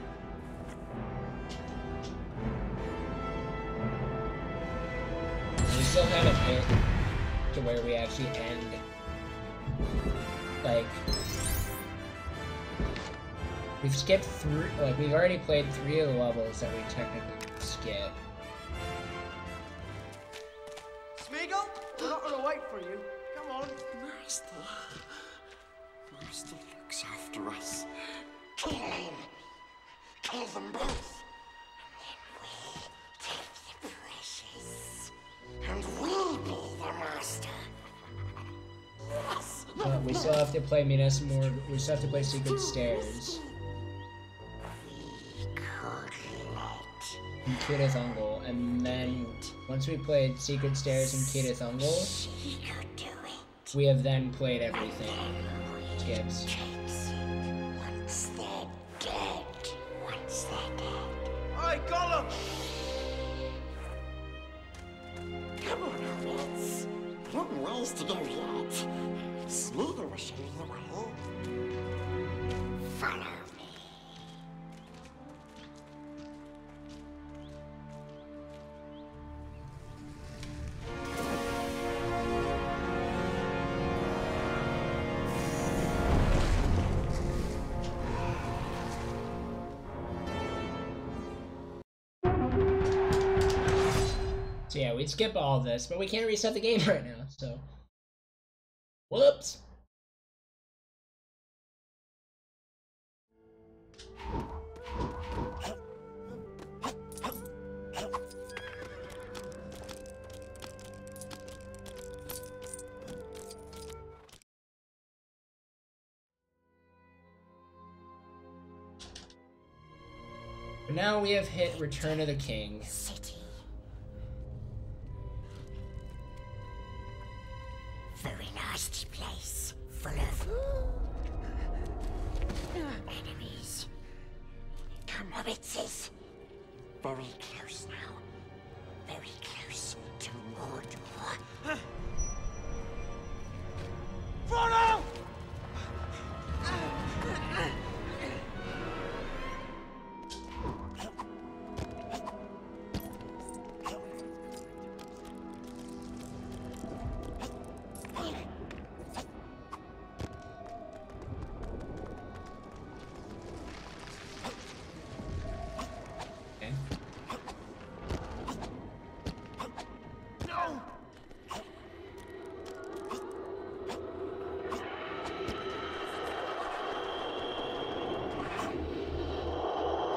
A: We still haven't hit to where we actually end. Like, we've skipped through, like, we've already played three of the levels that we technically skipped.
U: Smeagol, we're not gonna wait for you. Come on.
P: Master. Master looks after us. Kill him. Kill them both. And then we take the precious. And we'll be the master. Yes.
A: Uh, we still have to play Minas more. We still have to play Secret Stairs. And Kirith Ungol, and then once we played Secret Stairs and Kirith Ungol, we have then played everything. Skips.
P: Once they're dead. Once they're dead.
U: Hey, Gollum!
P: Come on, hobbits. Long ways to go yet. Smeagol will show you the way. Follow me.
A: So yeah, we'd skip all of this, but we can't reset the game right now, so... Whoops! But now we have hit Return of the King.
P: City. Very nasty place, full of enemies. Come, hobbitses,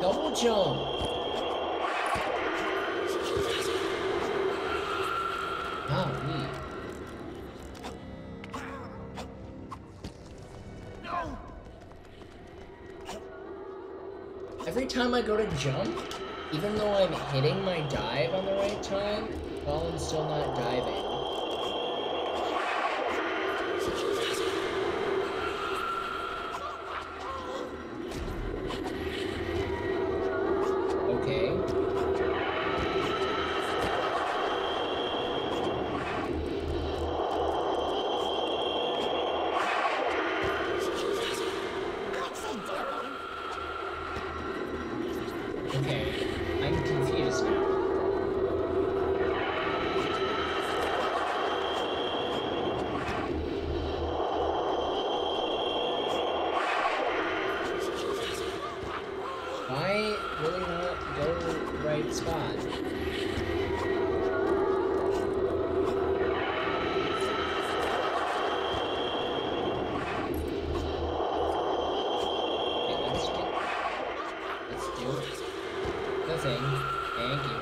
A: Double jump. Oh, neat.
P: No.
A: Every time I go to jump, even though I'm hitting my dive on the right time, Golem's still not diving. Okay. Okay, I'm confused now. Why will he not go to the right spot? Okay, let's get, let's do the thing. Thank you.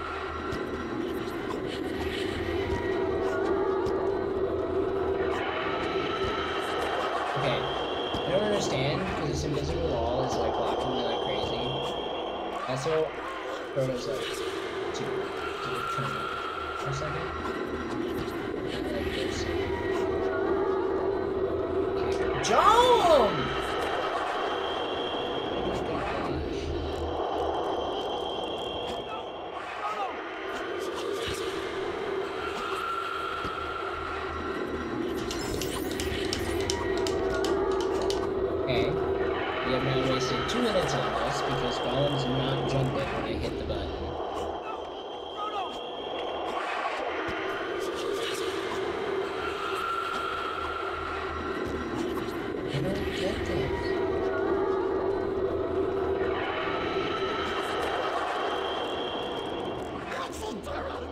A: Okay, I don't understand because this invisible wall is like blocking me like crazy. Also, Frodo's like to to turn up for a second. Not like this. Okay. Jump! Oh my gosh. Okay, we have now wasted two minutes on this because Golem's not jumping when I hit the button. I don't get this.
P: What's he doing?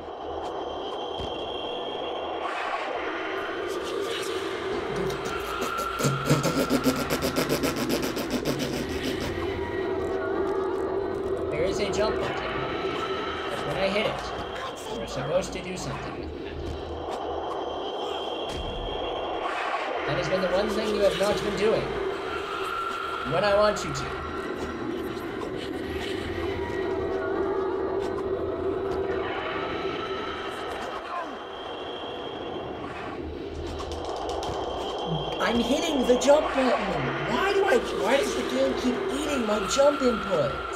A: There is a jump button. But when I hit it, we're supposed to do something with that. That has been the one thing you have not been doing. When I want you to. I'm hitting the jump button! Why do I- why does the game keep eating my jump inputs?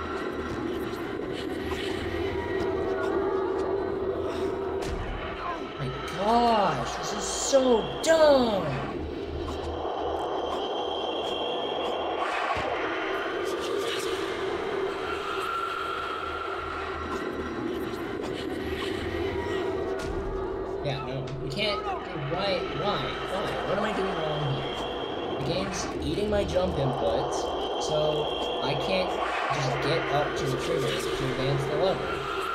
A: My gosh, this is so dumb! Yeah, no, you can't. Why? Why? Why? What am I doing wrong here? The game's eating my jump inputs, so I can't just get up to the trigger to advance the level.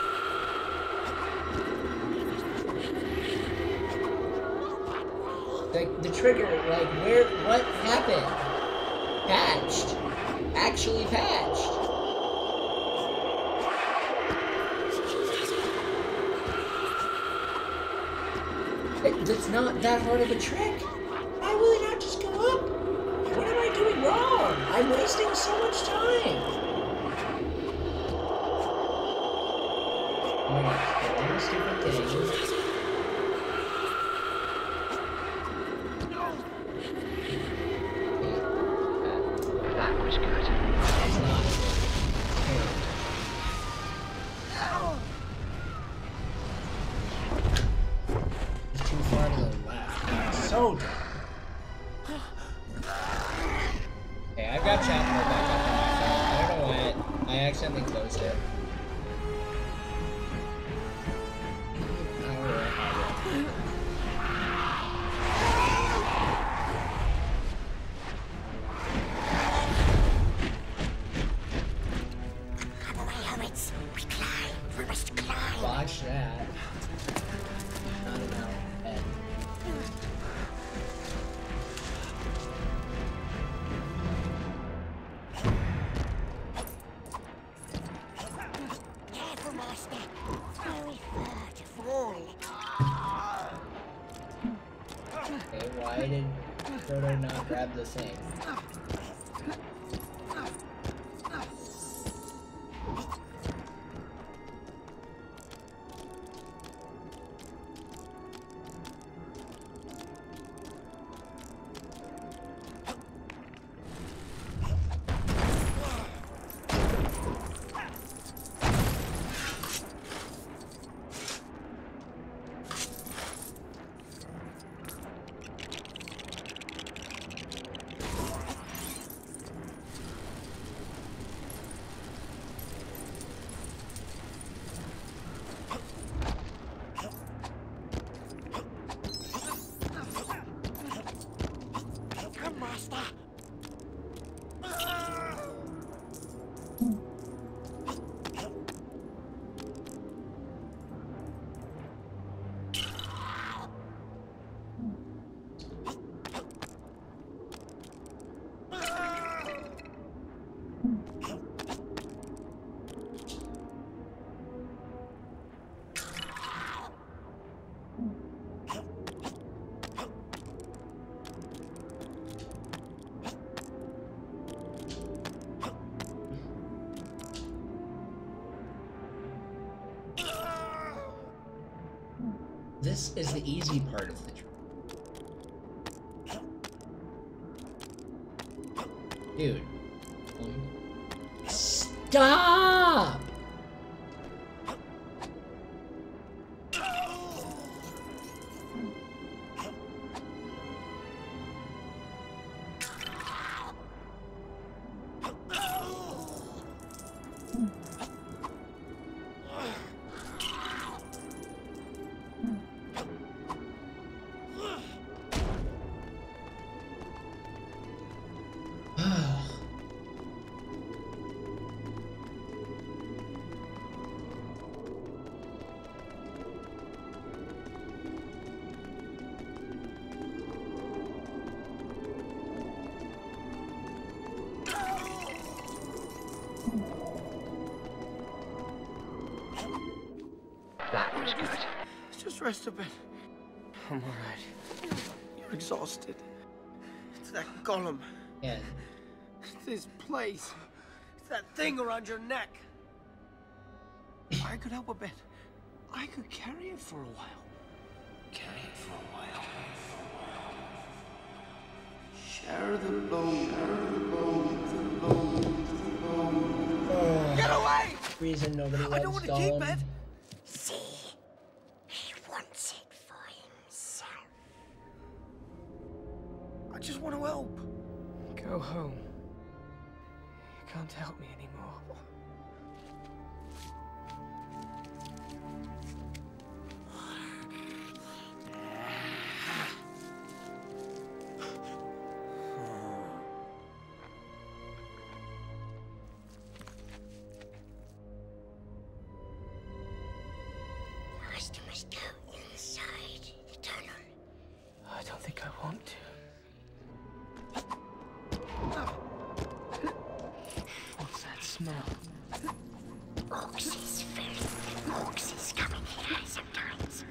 A: Like, the trigger, like, where, what happened? Patched. Actually patched. It, it's not that hard of a trick. Why will it not just go up? What am I doing wrong? I'm wasting so much time. Oh my gosh, the one stupid thing.
P: That was good.
A: It's not. It's too far to the left. So dumb. Okay, I've got chat mode back up on my phone. I don't know why I accidentally closed it.
P: Come away, hobbits. We climb. We must climb.
A: Watch that. Not enough. And Frodo not grab the thing? This is the easy part of the trick. Dude. Stop!
U: That was good. Just rest a bit. I'm alright. You're exhausted. It's that golem.
A: Yeah.
U: It's this place. It's that thing around your neck. If I could help a bit, I could carry it for a while. Carry it for a while. Share the load. Share the load. The load. The load.
A: Oh.
U: Get away!
A: Reason nobody loves
U: I don't want to
A: Gollum.
U: keep it.
P: See, he wants it for himself.
U: I just want to help. Go home. You can't help me anymore.
P: First, you must go inside the tunnel.
U: I don't think I want to. What's that smell?
P: Oxy's filth. Oxy's coming here sometimes.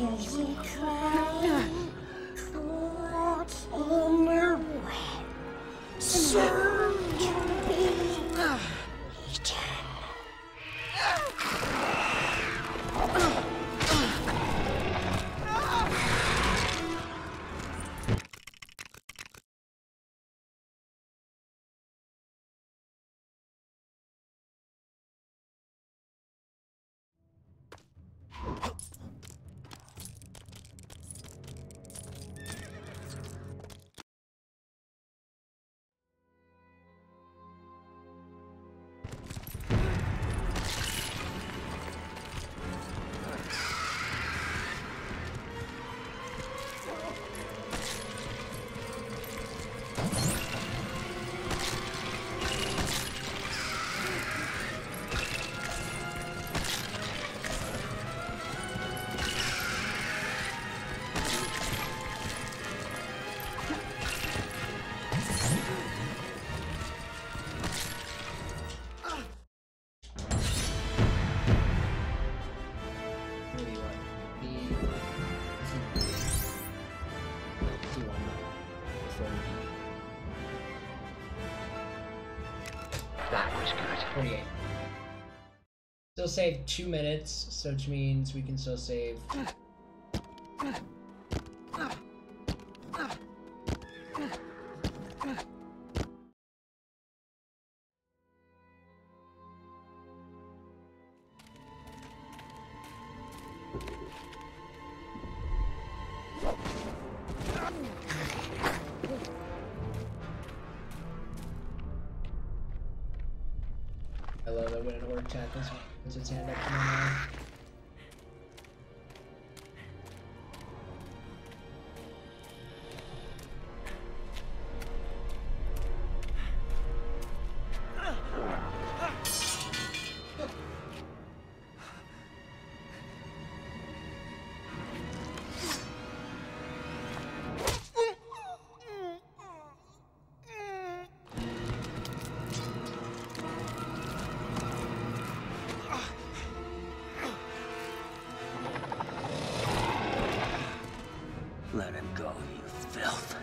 P: Does he cry? Caught in a web, soon to be eaten.
A: forty-eight. Still save two minutes, so which means we can still save. I love it when it work tackles puts its hand up to my mouth.
M: Let him go, you filth.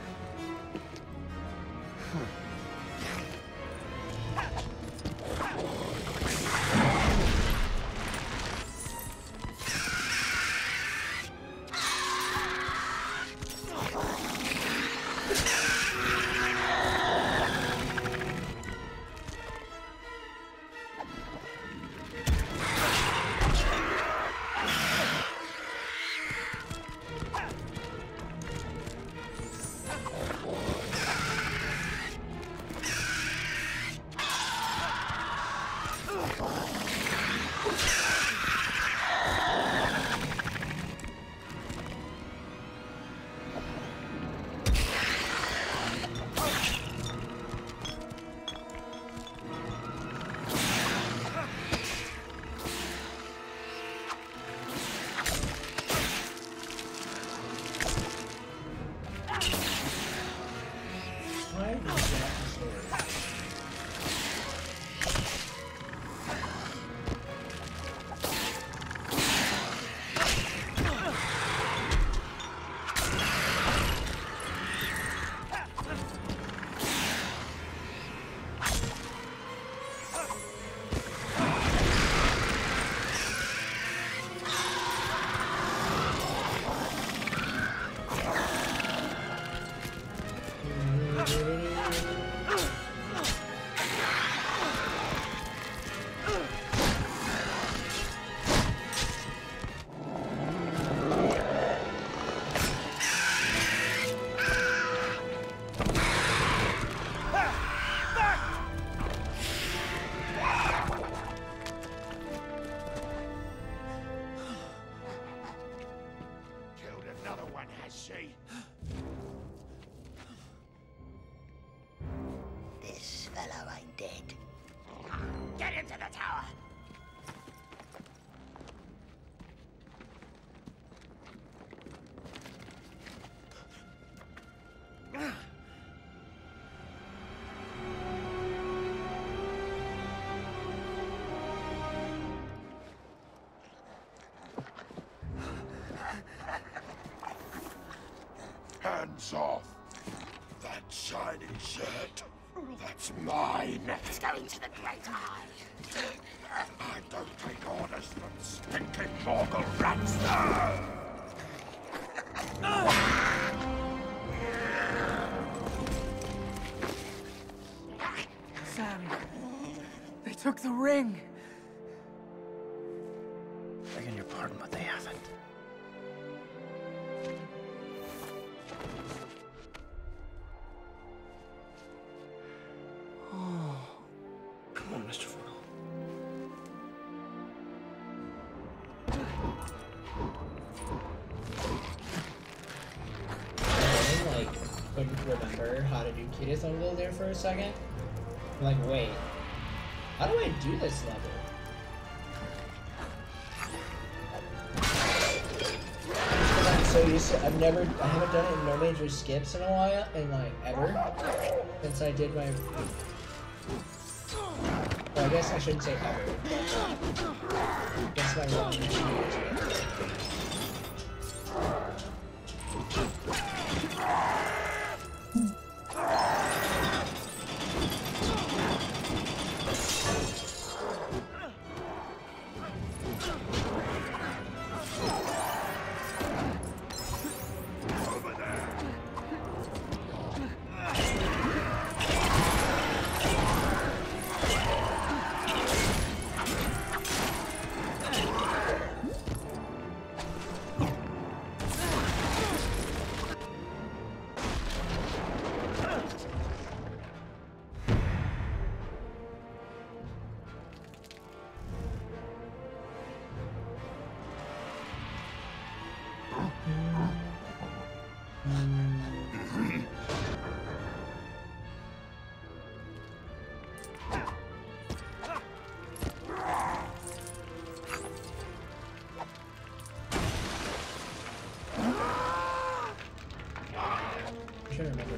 P: This fellow ain't dead. Get into the tower!
F: Hands off. That shiny shirt. That's mine.
P: Let's go into the Great Eye.
F: I don't take orders from stinking Morgul rats.
U: Sam, they took the ring.
O: Begging your pardon, but they haven't.
U: Oh, come on, Mister Frodo.
A: I like couldn't remember how to do Kida's level there for a second. I'm like, wait, how do I do this level? Because I'm so used to, I've never, I haven't done it in no major skips in a while, in like ever, since I did my. Well, I guess I shouldn't say ever. I guess my run two years ago. I'm trying to remember.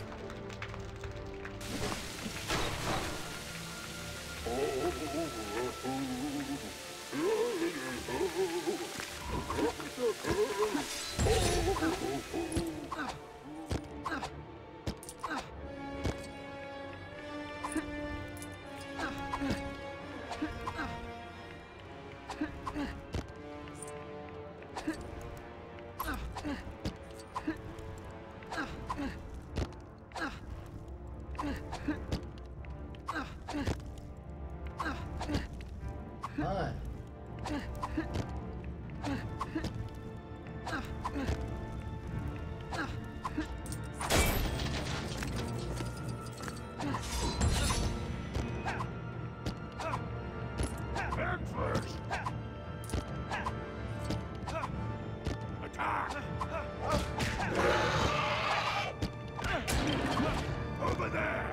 A: on?
F: Over there!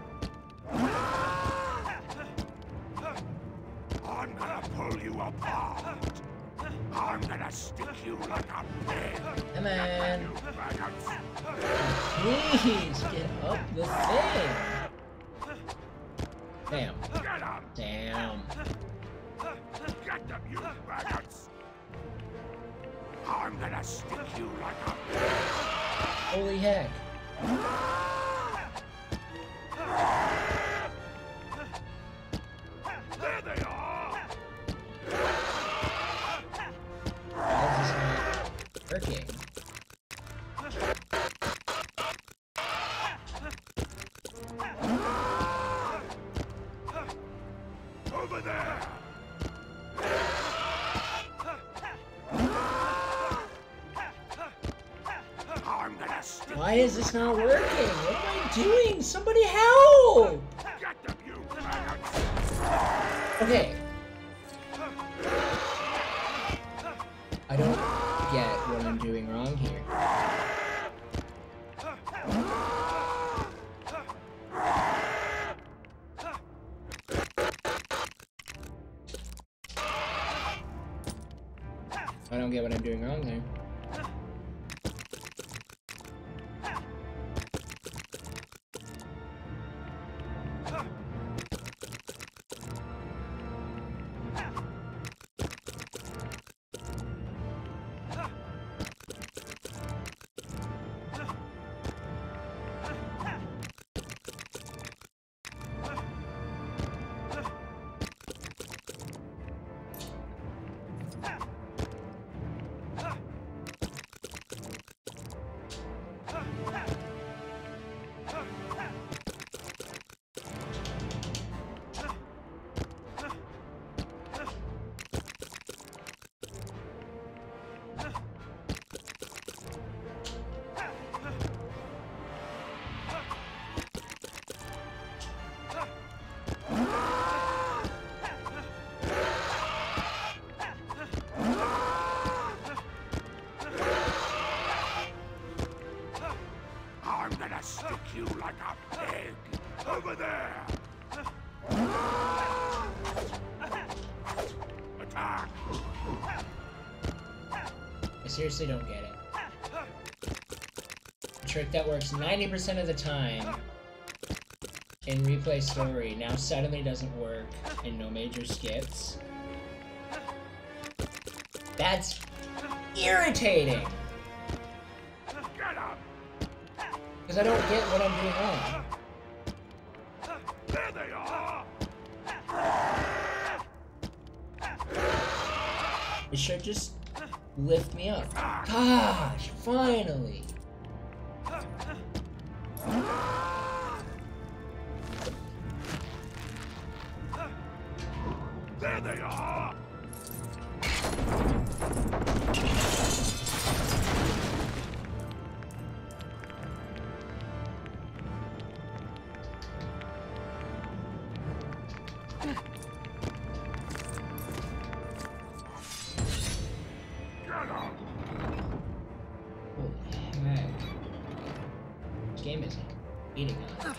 F: I'm gonna pull you apart. I'm gonna stick you like a pig.
A: Come on. Please get up the thing. Damn. Damn.
F: Get them, you maggots. I'm gonna stick you like a pig.
A: Holy heck.
F: There they are!
A: Why is this not working?
F: Over there! I'm gonna stick
A: Why is this not working? What am I doing? Somebody help!
F: Get them, you maggots!
A: Okay. I don't get what I'm doing wrong here. I don't get what I'm doing wrong there. I seriously don't get it. A trick that works ninety percent of the time in replay story now suddenly doesn't work in No Major Skips. That's irritating! Because I don't get what I'm doing wrong.
F: There they are!
A: It should just lift me up. Gosh, finally!
F: There they are!
A: This game is eating us.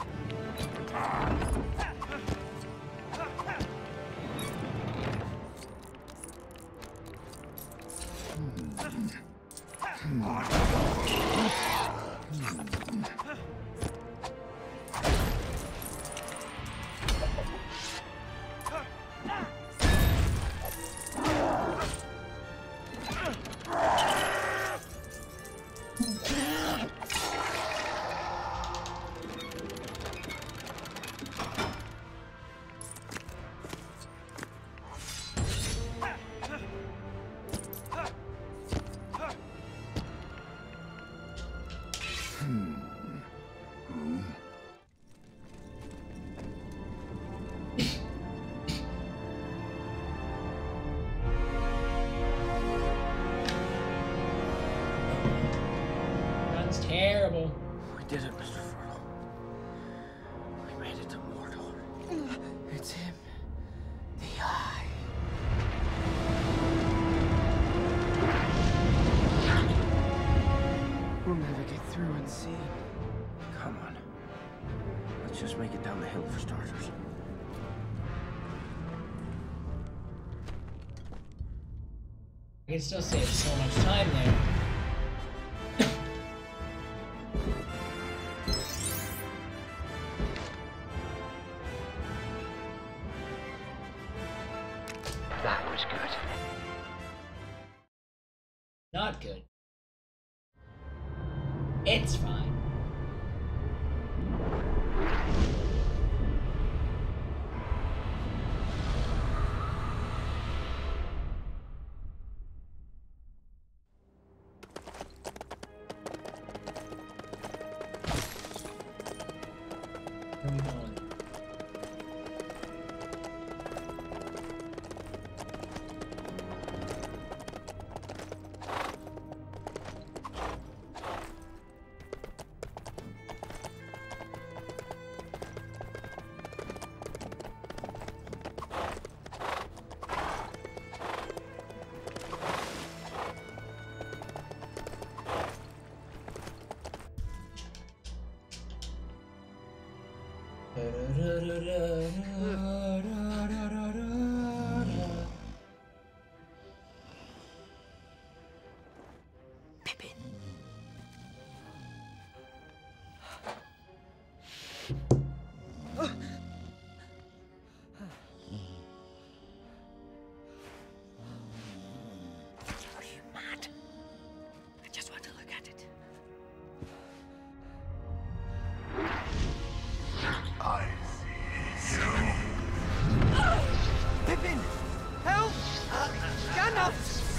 A: Terrible.
U: We did it, Mister Furlong. We made it to Mordor. It's him. The Eye. We'll never get through unseen. Come on. Let's just make it down the hill for starters.
A: I can still save so much time there.
U: That was good.
A: Not good. It's fine. Where are we going?
U: Pippin. Are you mad? I just want to look at it.
F: I see you.
U: Pippin! Help! Gandalf!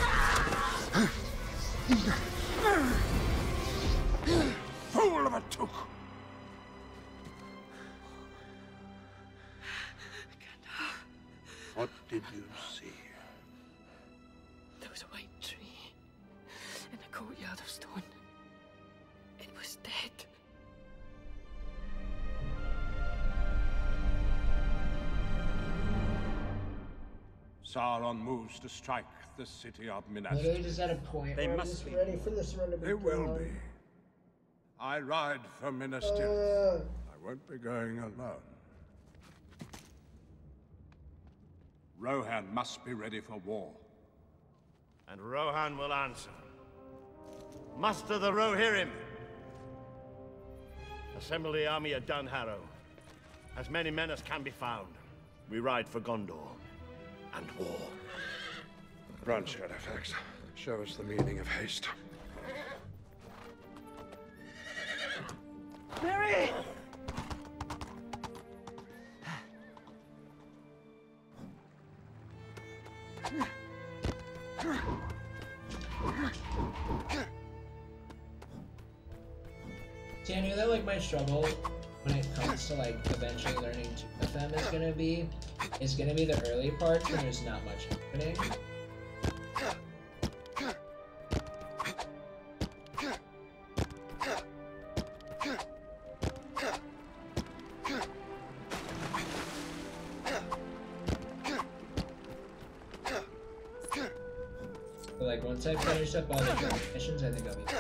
F: Fool of a took! What did you see?
U: There was a white tree in a courtyard of stone. It was dead.
F: Sauron moves to strike the city of Minas
A: Literally just at a point
F: They
A: where I'm
F: must
A: just
F: be.
A: ready for this run to be
F: They will
A: gone.
F: be. I ride for Minas
A: Uh.
F: Tirith. I won't be going alone. Rohan must be ready for war.
J: And Rohan will answer.
G: Muster the Rohirrim. Assemble the army of Dunharrow. As many men as can be found. We ride for Gondor. And war.
F: Run, Shadowfax. Show us the meaning of haste.
U: Mary!
A: See, I knew that like my struggle when it comes to like eventually learning two of them is gonna be is gonna be the early parts when there's not much happening. But like once I finish up all the drum missions, I think I'll be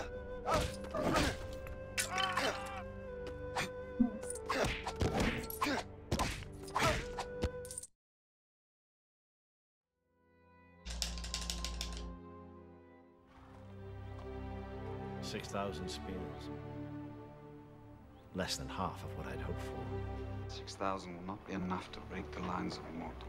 G: Six thousand spears. Less than half of what I'd hoped for.
H: Six thousand will not be enough to break the lines of Mordor.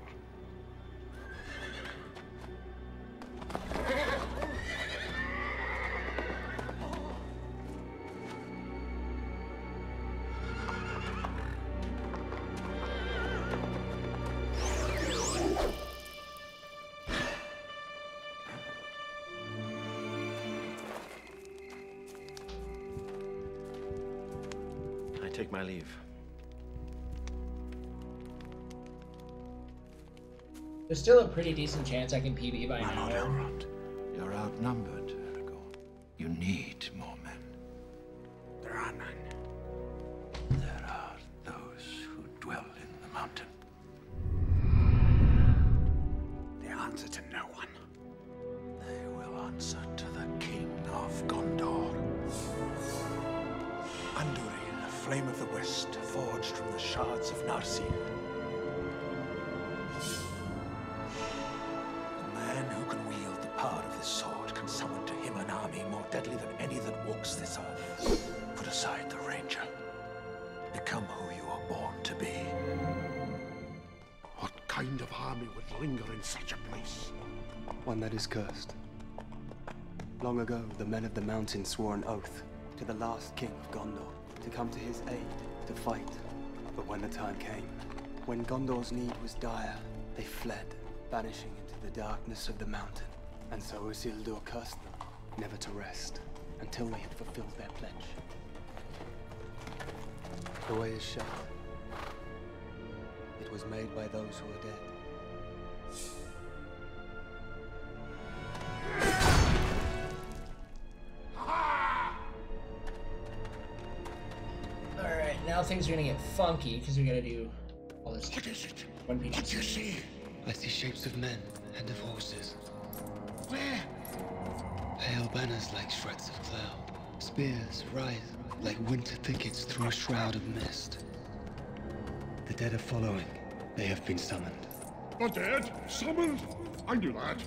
G: I take my leave.
A: There's still a pretty decent chance I can P B by
T: My
A: now.
T: Lord Elrond, you're outnumbered, Aragorn. You need more men.
F: There are none.
T: There are those who dwell in the mountain.
F: They answer to no one.
T: They will answer to the King of Gondor. Andúril, the flame of the west, forged from the shards of Narsil. The man who can wield the power of this sword can summon to him an army more deadly than any that walks this earth. Put aside the ranger. Become who you are born to be.
F: What kind of army would linger in such a place?
V: One that is cursed. Long ago, the men of the mountain swore an oath to the last king of Gondor to come to his aid, to fight. But when the time came, when Gondor's need was dire, they fled, vanishing into the darkness of the mountain. And so Isildur cursed them, never to rest, until they had fulfilled their pledge. The way is shut. It was made by those who are dead.
A: Alright, now things are gonna get funky because we gotta do all this.
F: What is it?
A: One piece.
F: What do you see?
V: I see shapes of men and of horses.
F: Where?
V: Pale banners like shreds of cloud. Spears rise like winter thickets through a shroud of mist. The dead are following. They have been summoned.
F: The dead? Summoned? I knew that.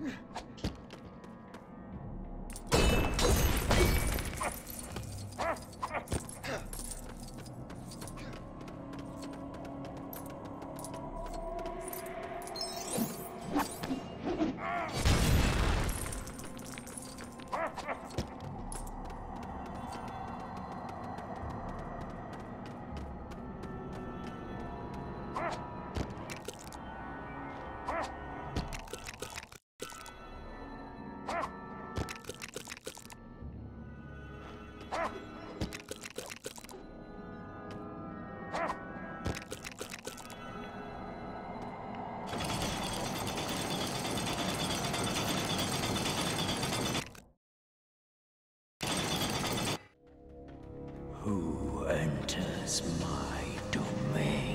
M: Who enters my domain?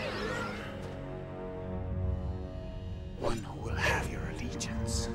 H: One who will have your allegiance.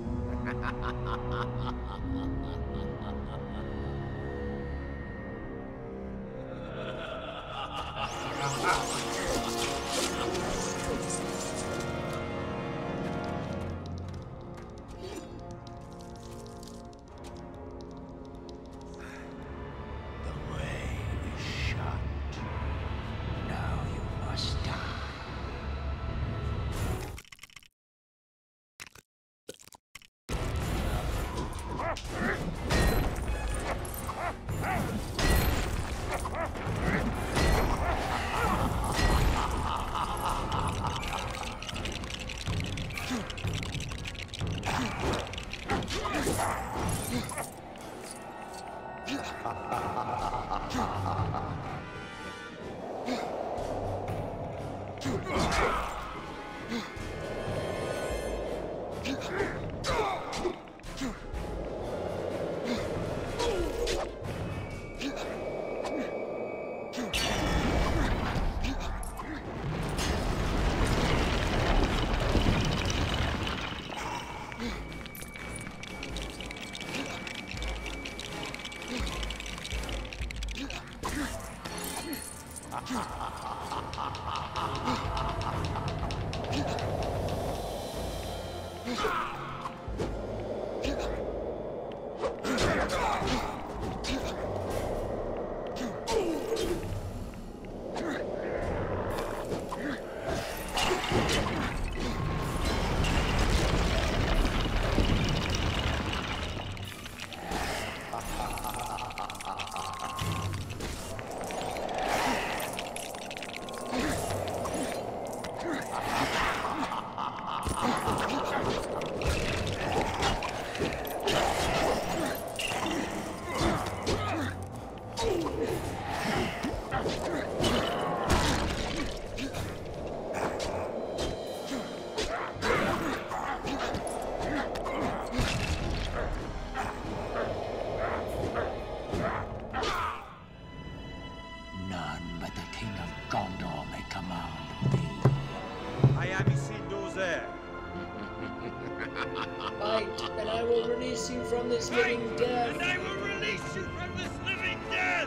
A: From this living death.
D: And I will release you from this living death!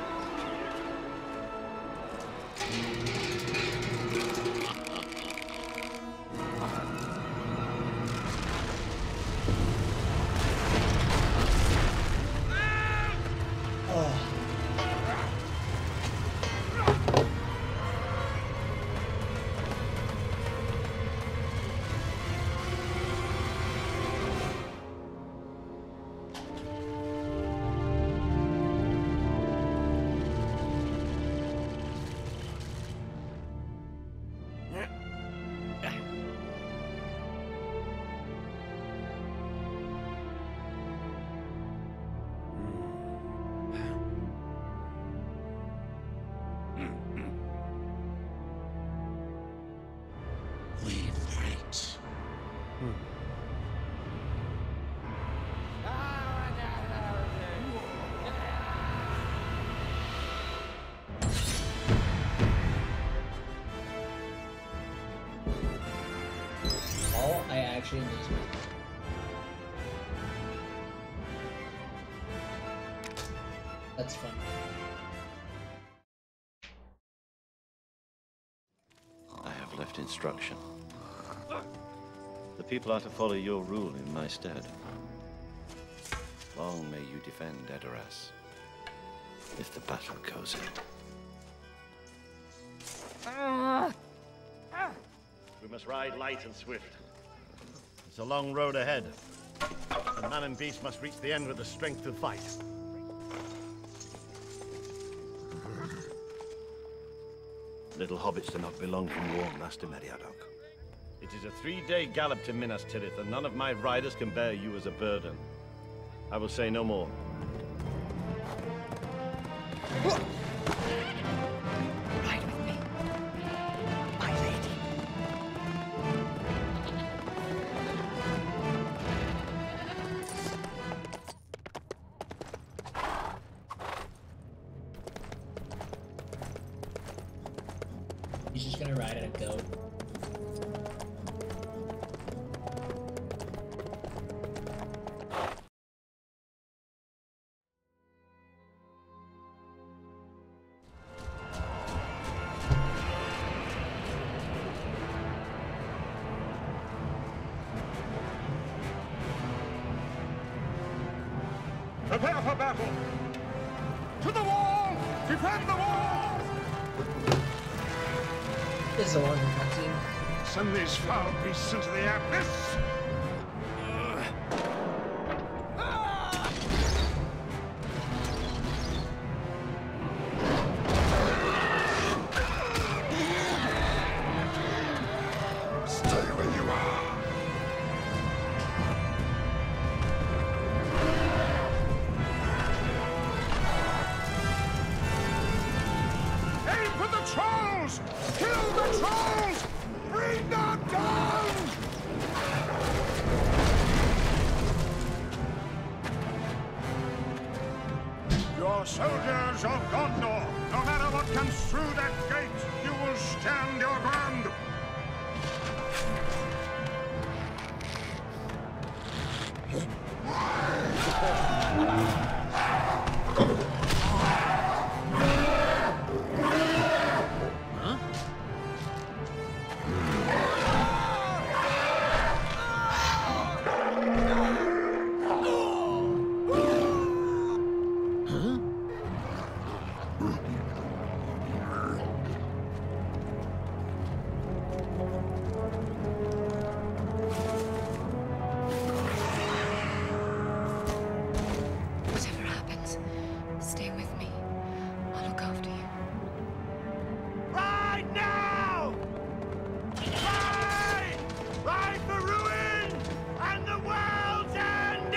A: Actually needs me. That's fun.
R: I have left instruction. The people are to follow your rule in my stead. Long may you defend Edoras, if the battle goes in.
G: We must ride light and swift. It's a long road ahead. And man and beast must reach the end with the strength to fight. Little hobbits do not belong in war, Master Meriadoc. It is a three-day gallop to Minas Tirith, and none of my riders can bear you as a burden. I will say no more.
B: Ride with me, my lady.
A: He's just gonna ride at a goat.
F: Prepare for battle! To the wall! Defend the wall!
A: This is a longer cutscene.
F: Send these foul beasts into the abyss! Stay where you are. Aim for the trolls! Kill the trolls! Bring them down! You're soldiers of Gondor. No matter what comes through that gate, you will stand your ground.
B: Whatever happens, stay with me. I'll look after you.
F: Ride now! Ride! Ride for ruin and the world's ending!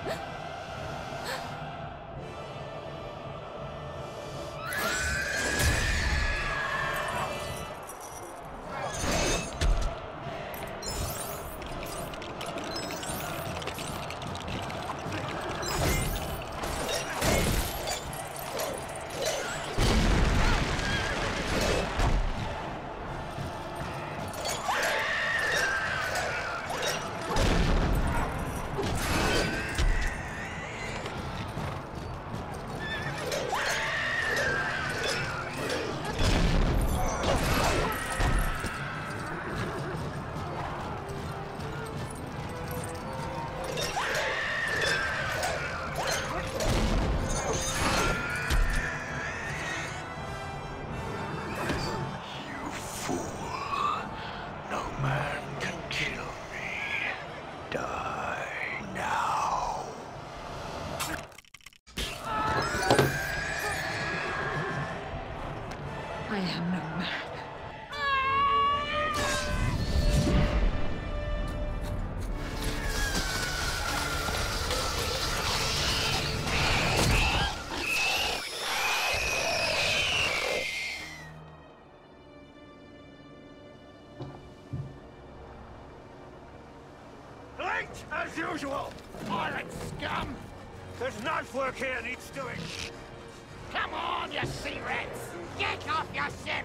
T: As usual! Pirate scum! There's knife work here needs doing!
P: Come on, you sea rats! Get off your ships!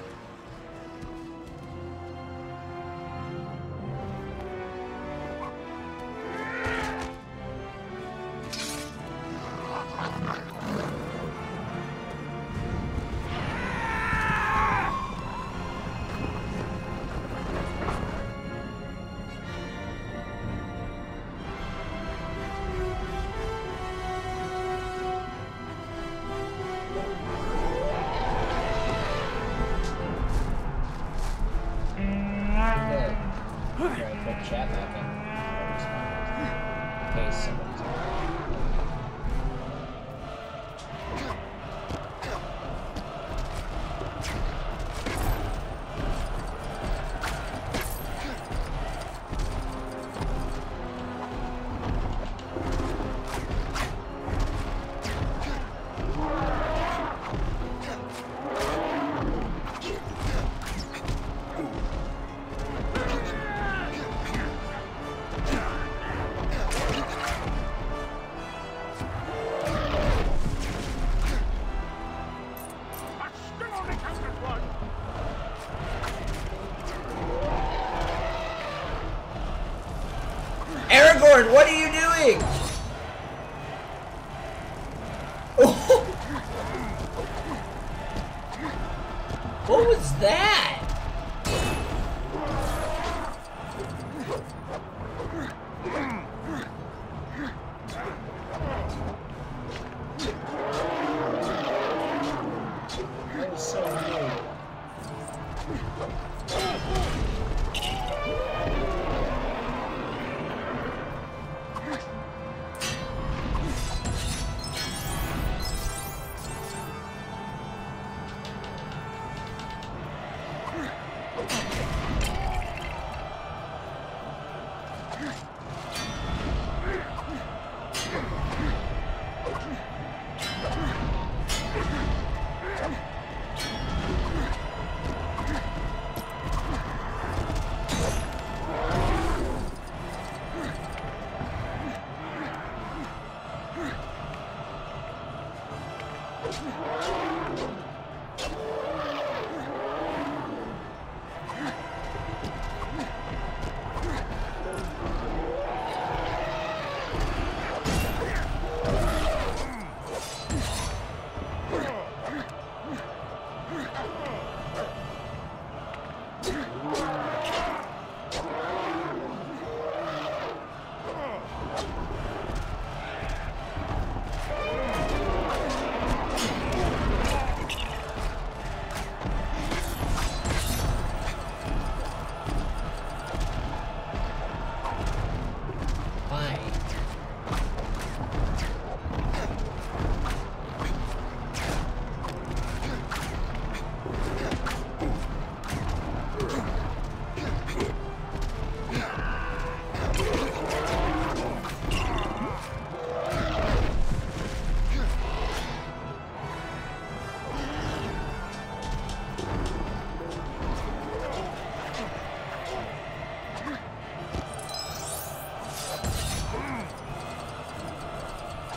A: Chat back in. Okay, somebody's Aragorn, what are you doing? Oh. What was that? That was so weird.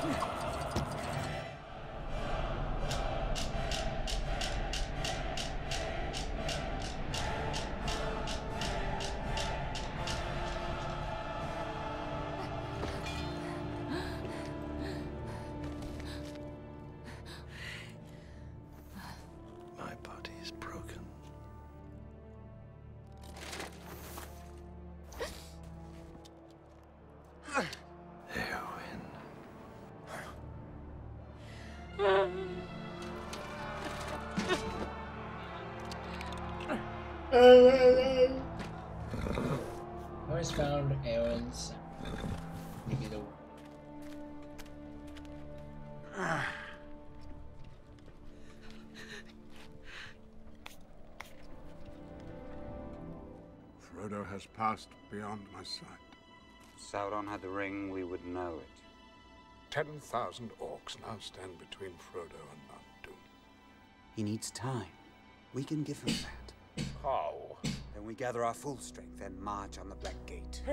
R: My body is broken.
A: I always found Eowyn's maybe the
F: Frodo has passed beyond my sight.
H: If Sauron had the ring, we would know it.
F: Ten thousand orcs now stand between Frodo and Mount Doom.
H: He needs time. We can give him that.
F: How?
H: Then we gather our full strength and march on the Black Gate.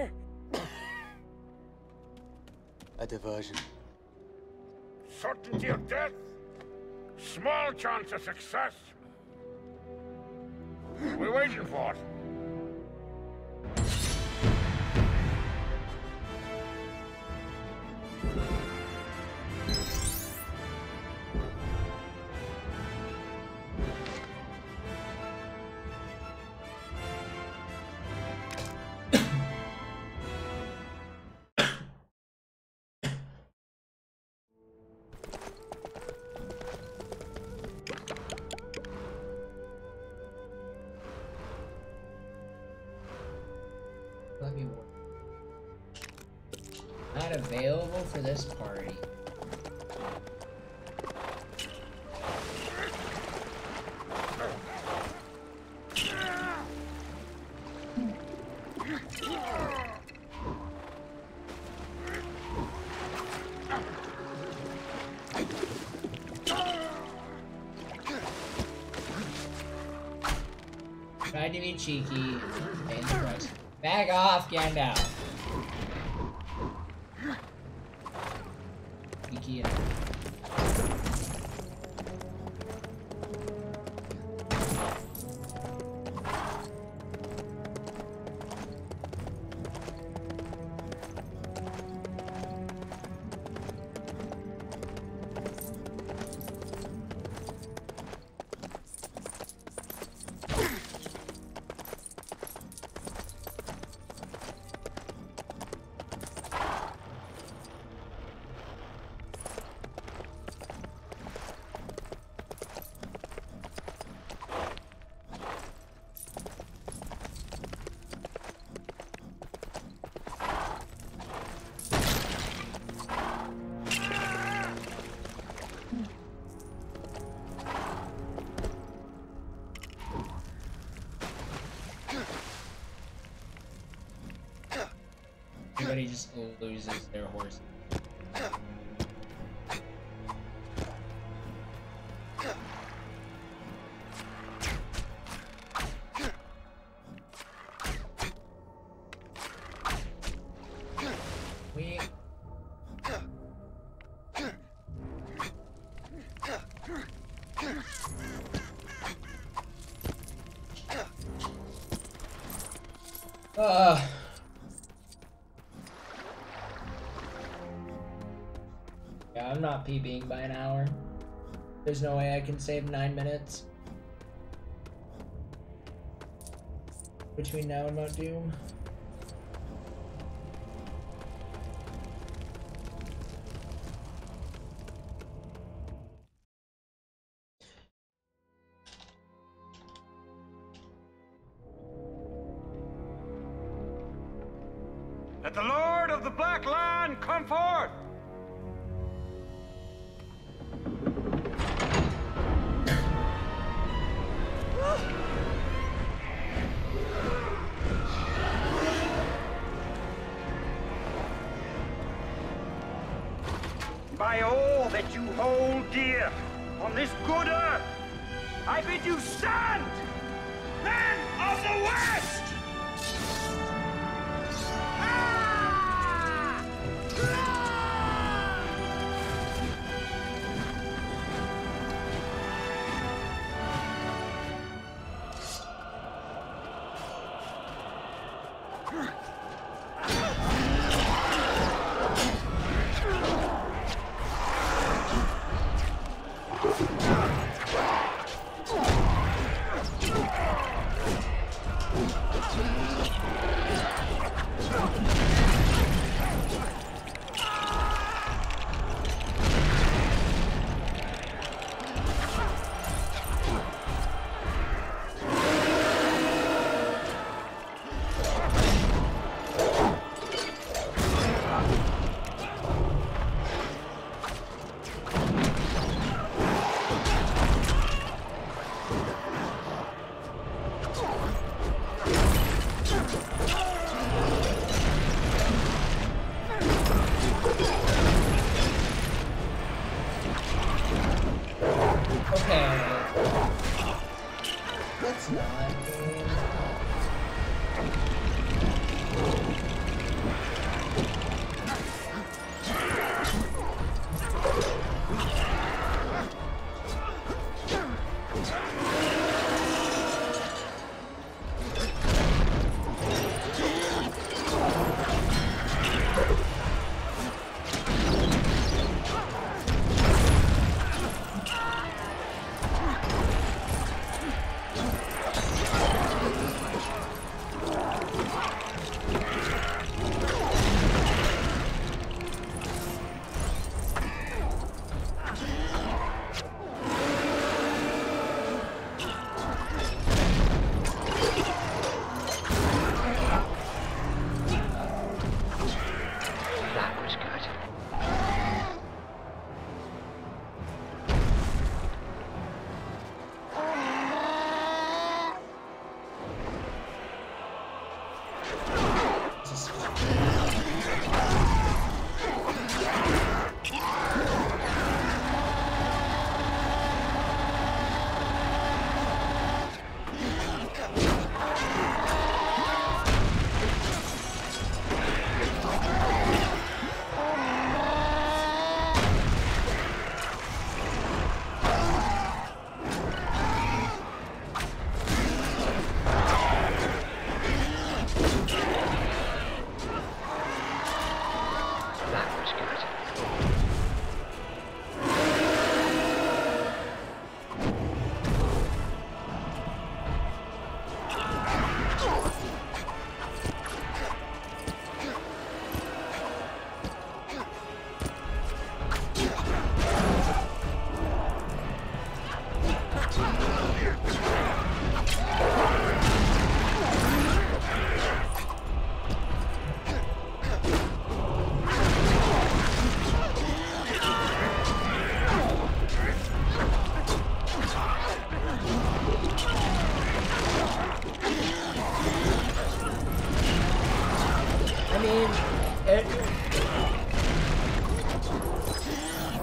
V: A diversion.
F: Certainty of death? Small chance of success. We're waiting for it.
A: Let me work. Not available for this party. Tried to be cheeky, paying the price. Back off, Gandalf. Cheeky enough. Everybody just loses their horse. We Uh Yeah, I'm not PBing by an hour. There's no way I can save nine minutes between now and Mount Doom.
J: Let the Lord of the Black Land come forth! By all that you hold dear on this good earth, I bid you stand, men of the West!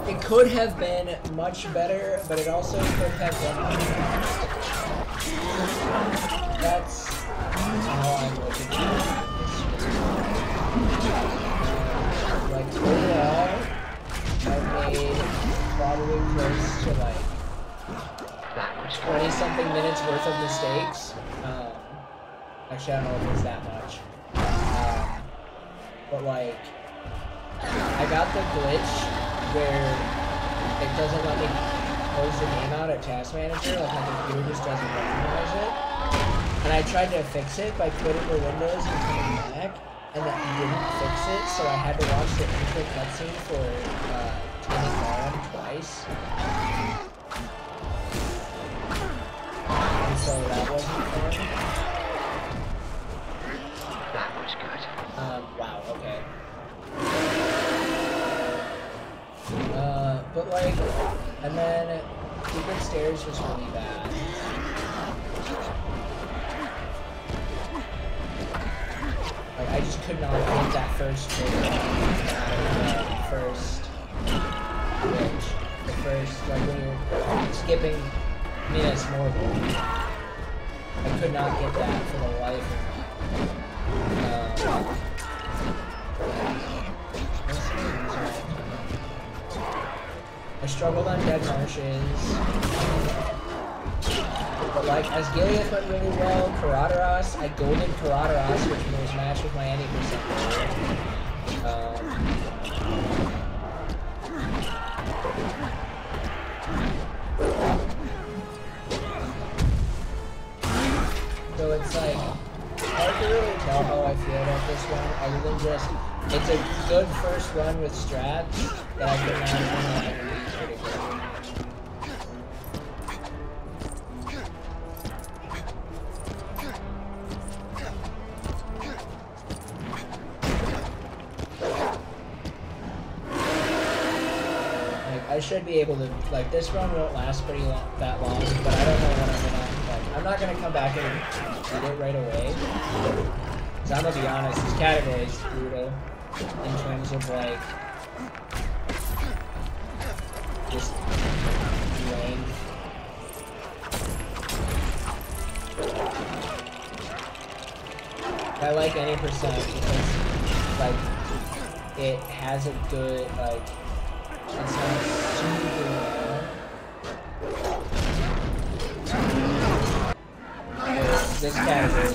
A: it could have been much better, but it also could have been much better. That's how I'm looking at it. Like, overall, I've made probably close to like twenty something minutes worth of mistakes. Um, actually, I don't know if it's that much. Um, but like, I got the glitch where it doesn't let me close the game out at Task Manager, like my computer just doesn't recognize it. And I tried to fix it by quitting the Windows and coming back, and that didn't fix it, so I had to watch the intro cutscene for uh, Taming Lauren twice. And so that wasn't fun.
N: That was good.
A: Um, wow, okay. Uh, but like, and then Secret Stairs was really bad. Like, I just could not get that first trigger, uh, first glitch, the first, like when you're skipping Minas Morgul. I could not get that for the life of me. Um, I struggled on Dead Marshes, but like, as Gilead went really well, Karateros, I golden Karateros, which was matched with my any percent. Um, so it's like, hard to really tell how I feel about this one, other than just, it's a good first run with strats that I could not even pretty good. Like, I should be able to, like, this run won't last pretty long, that long, but I don't know when I'm gonna, like, I'm not gonna come back and beat it right away. Cause I'm gonna be honest, this category is brutal in terms of, like, just length. I like any percent because, like, it has a good, like, it's not super low. This category is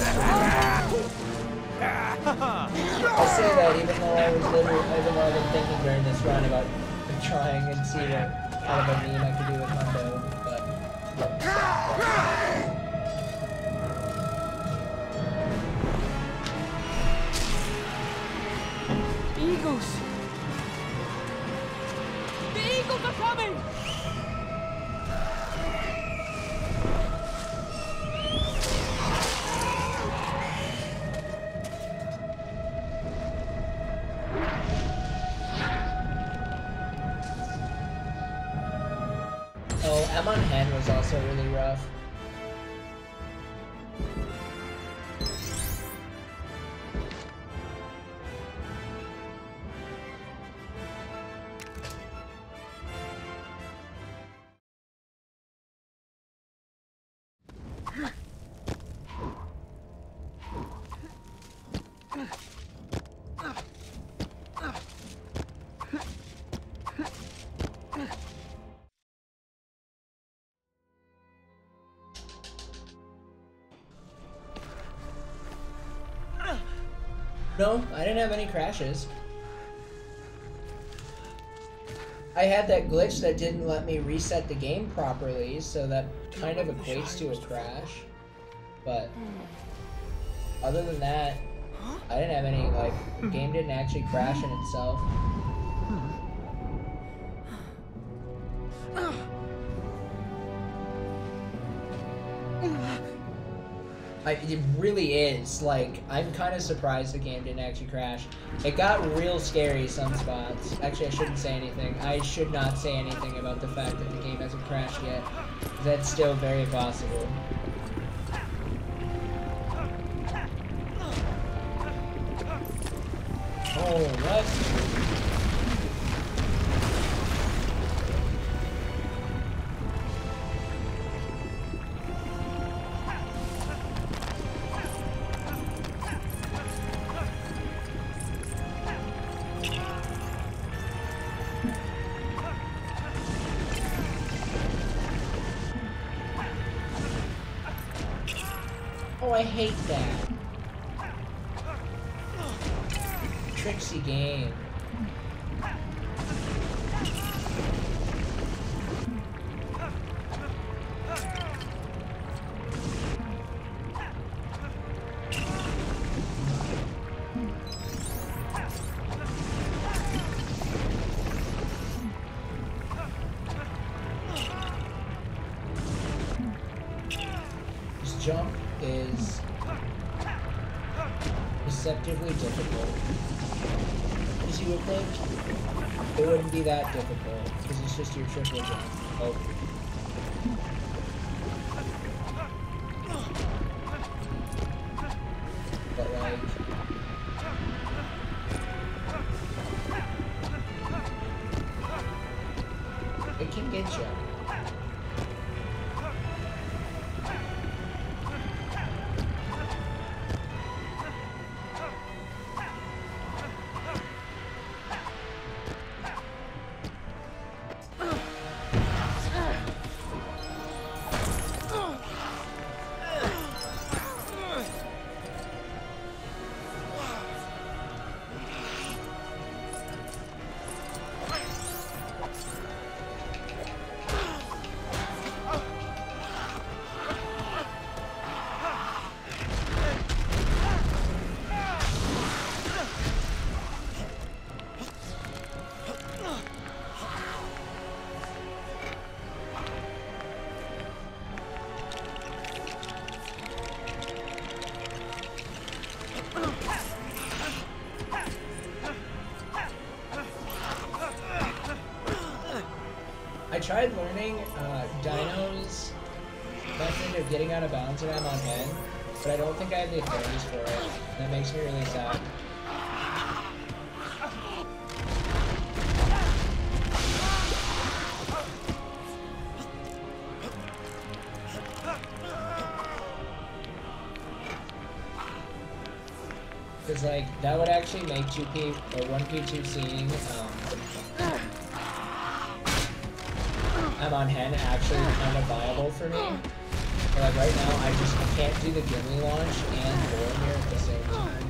A: I'll say that even though I was literally, even though I've been thinking during this run about trying and see what kind of a meme I could do with Hundo, but...
U: Eagles! The eagles are coming!
A: Oh, M on Hen was also really rough. No, I didn't have any crashes. I had that glitch that didn't let me reset the game properly, so that kind of equates to a crash. But other than that, I didn't have any, like, the game didn't actually crash in itself. I, it really is. Like, I'm kind of surprised the game didn't actually crash. It got real scary some spots. Actually, I shouldn't say anything. I should not say anything about the fact that the game hasn't crashed yet. That's still very possible. Oh, what? No, I hate that. Tricksy game. This jump is deceptively difficult. As you would think, it wouldn't be that difficult, because it's just your triple jump. Oh. But like... it can get you. I tried learning uh, Dino's method of getting out of bounds when I'm on Hen, but I don't think I have the abilities for it. That makes me really sad. Because, like, that would actually make two P or one P two seeing um, I'm on Hen actually kind of viable for me. But like right now, I just I can't do the Gimli launch and Boromir at the same time.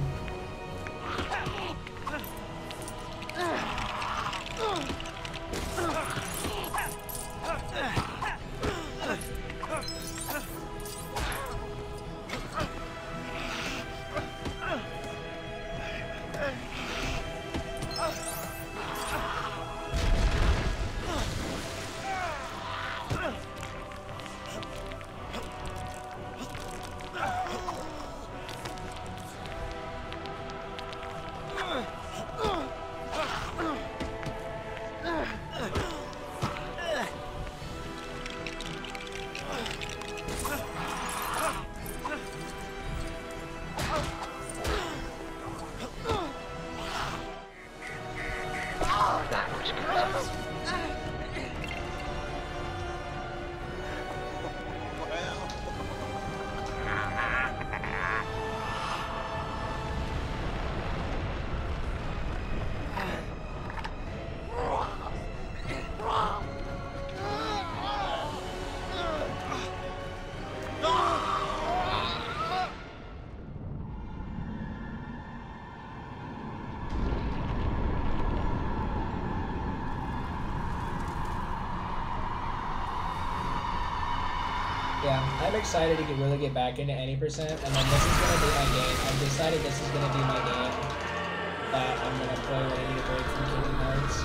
A: Yeah, I'm excited to get, really get back into any percent, and then this is going to be my game. I've decided this is going to be my game that I'm going to play when I need a break from Kingdom Hearts.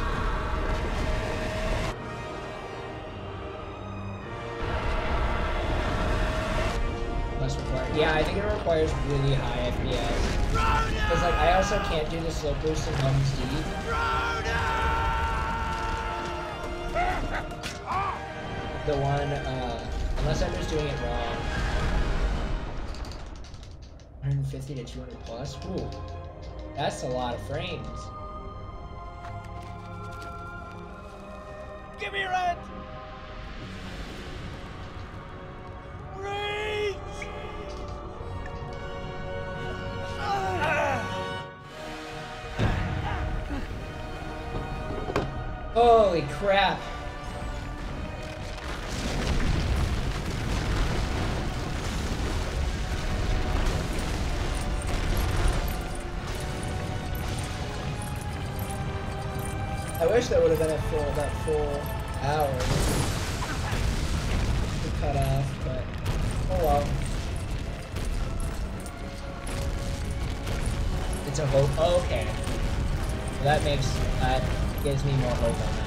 A: Must require, yeah, I think it requires really high F P S. Because like, I also can't do the slow boost in Homes Deep. The one, uh... unless I'm just doing it wrong. one fifty to two hundred plus? Ooh. That's a lot of frames.
U: Give me red! Red!
A: Holy crap. wish that would have been a full, that full hour to cut off, but oh well. It's a hope. Oh, okay. Well, that makes, that gives me more hope on that.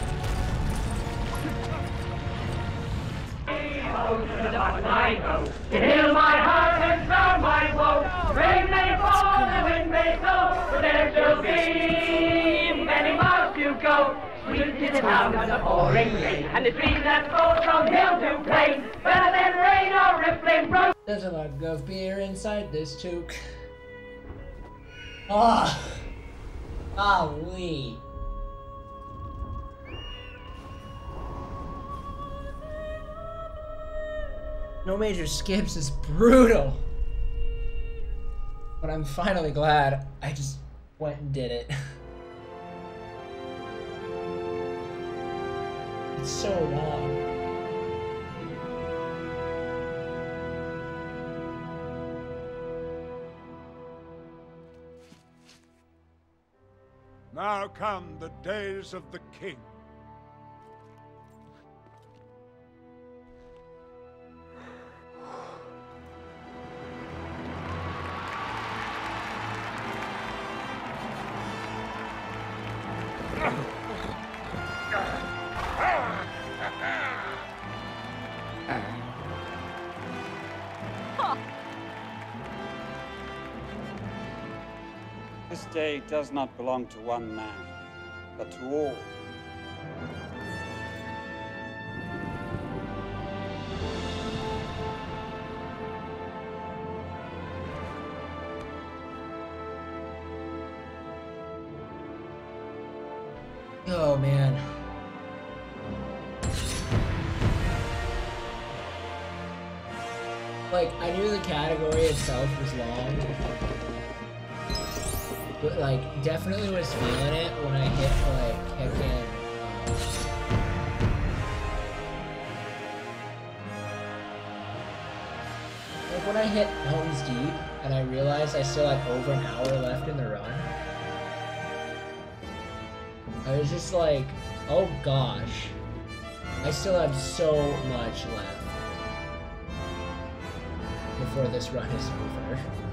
J: I go to heal my heart and drown my woe. Rain may fall, the wind may blow, but there shall be many miles to go. Sweet is the sound of the pouring rain, and the stream that flows from hill to plain, better than rain or rippling brook.
A: There's a mug of beer inside this toque. Ah, ah, wee. No major skips is brutal. But I'm finally glad I just went and did it. It's so long.
F: Now come the days of the king.
K: This day does not belong to one man, but to all.
A: Oh man. Like, I knew the category itself was long, but like, definitely was feeling it when I hit like heckin'. Like when I hit Homes Deep and I realized I still had over an hour left in the run. I was just like, oh gosh, I still have so much left before this run is over.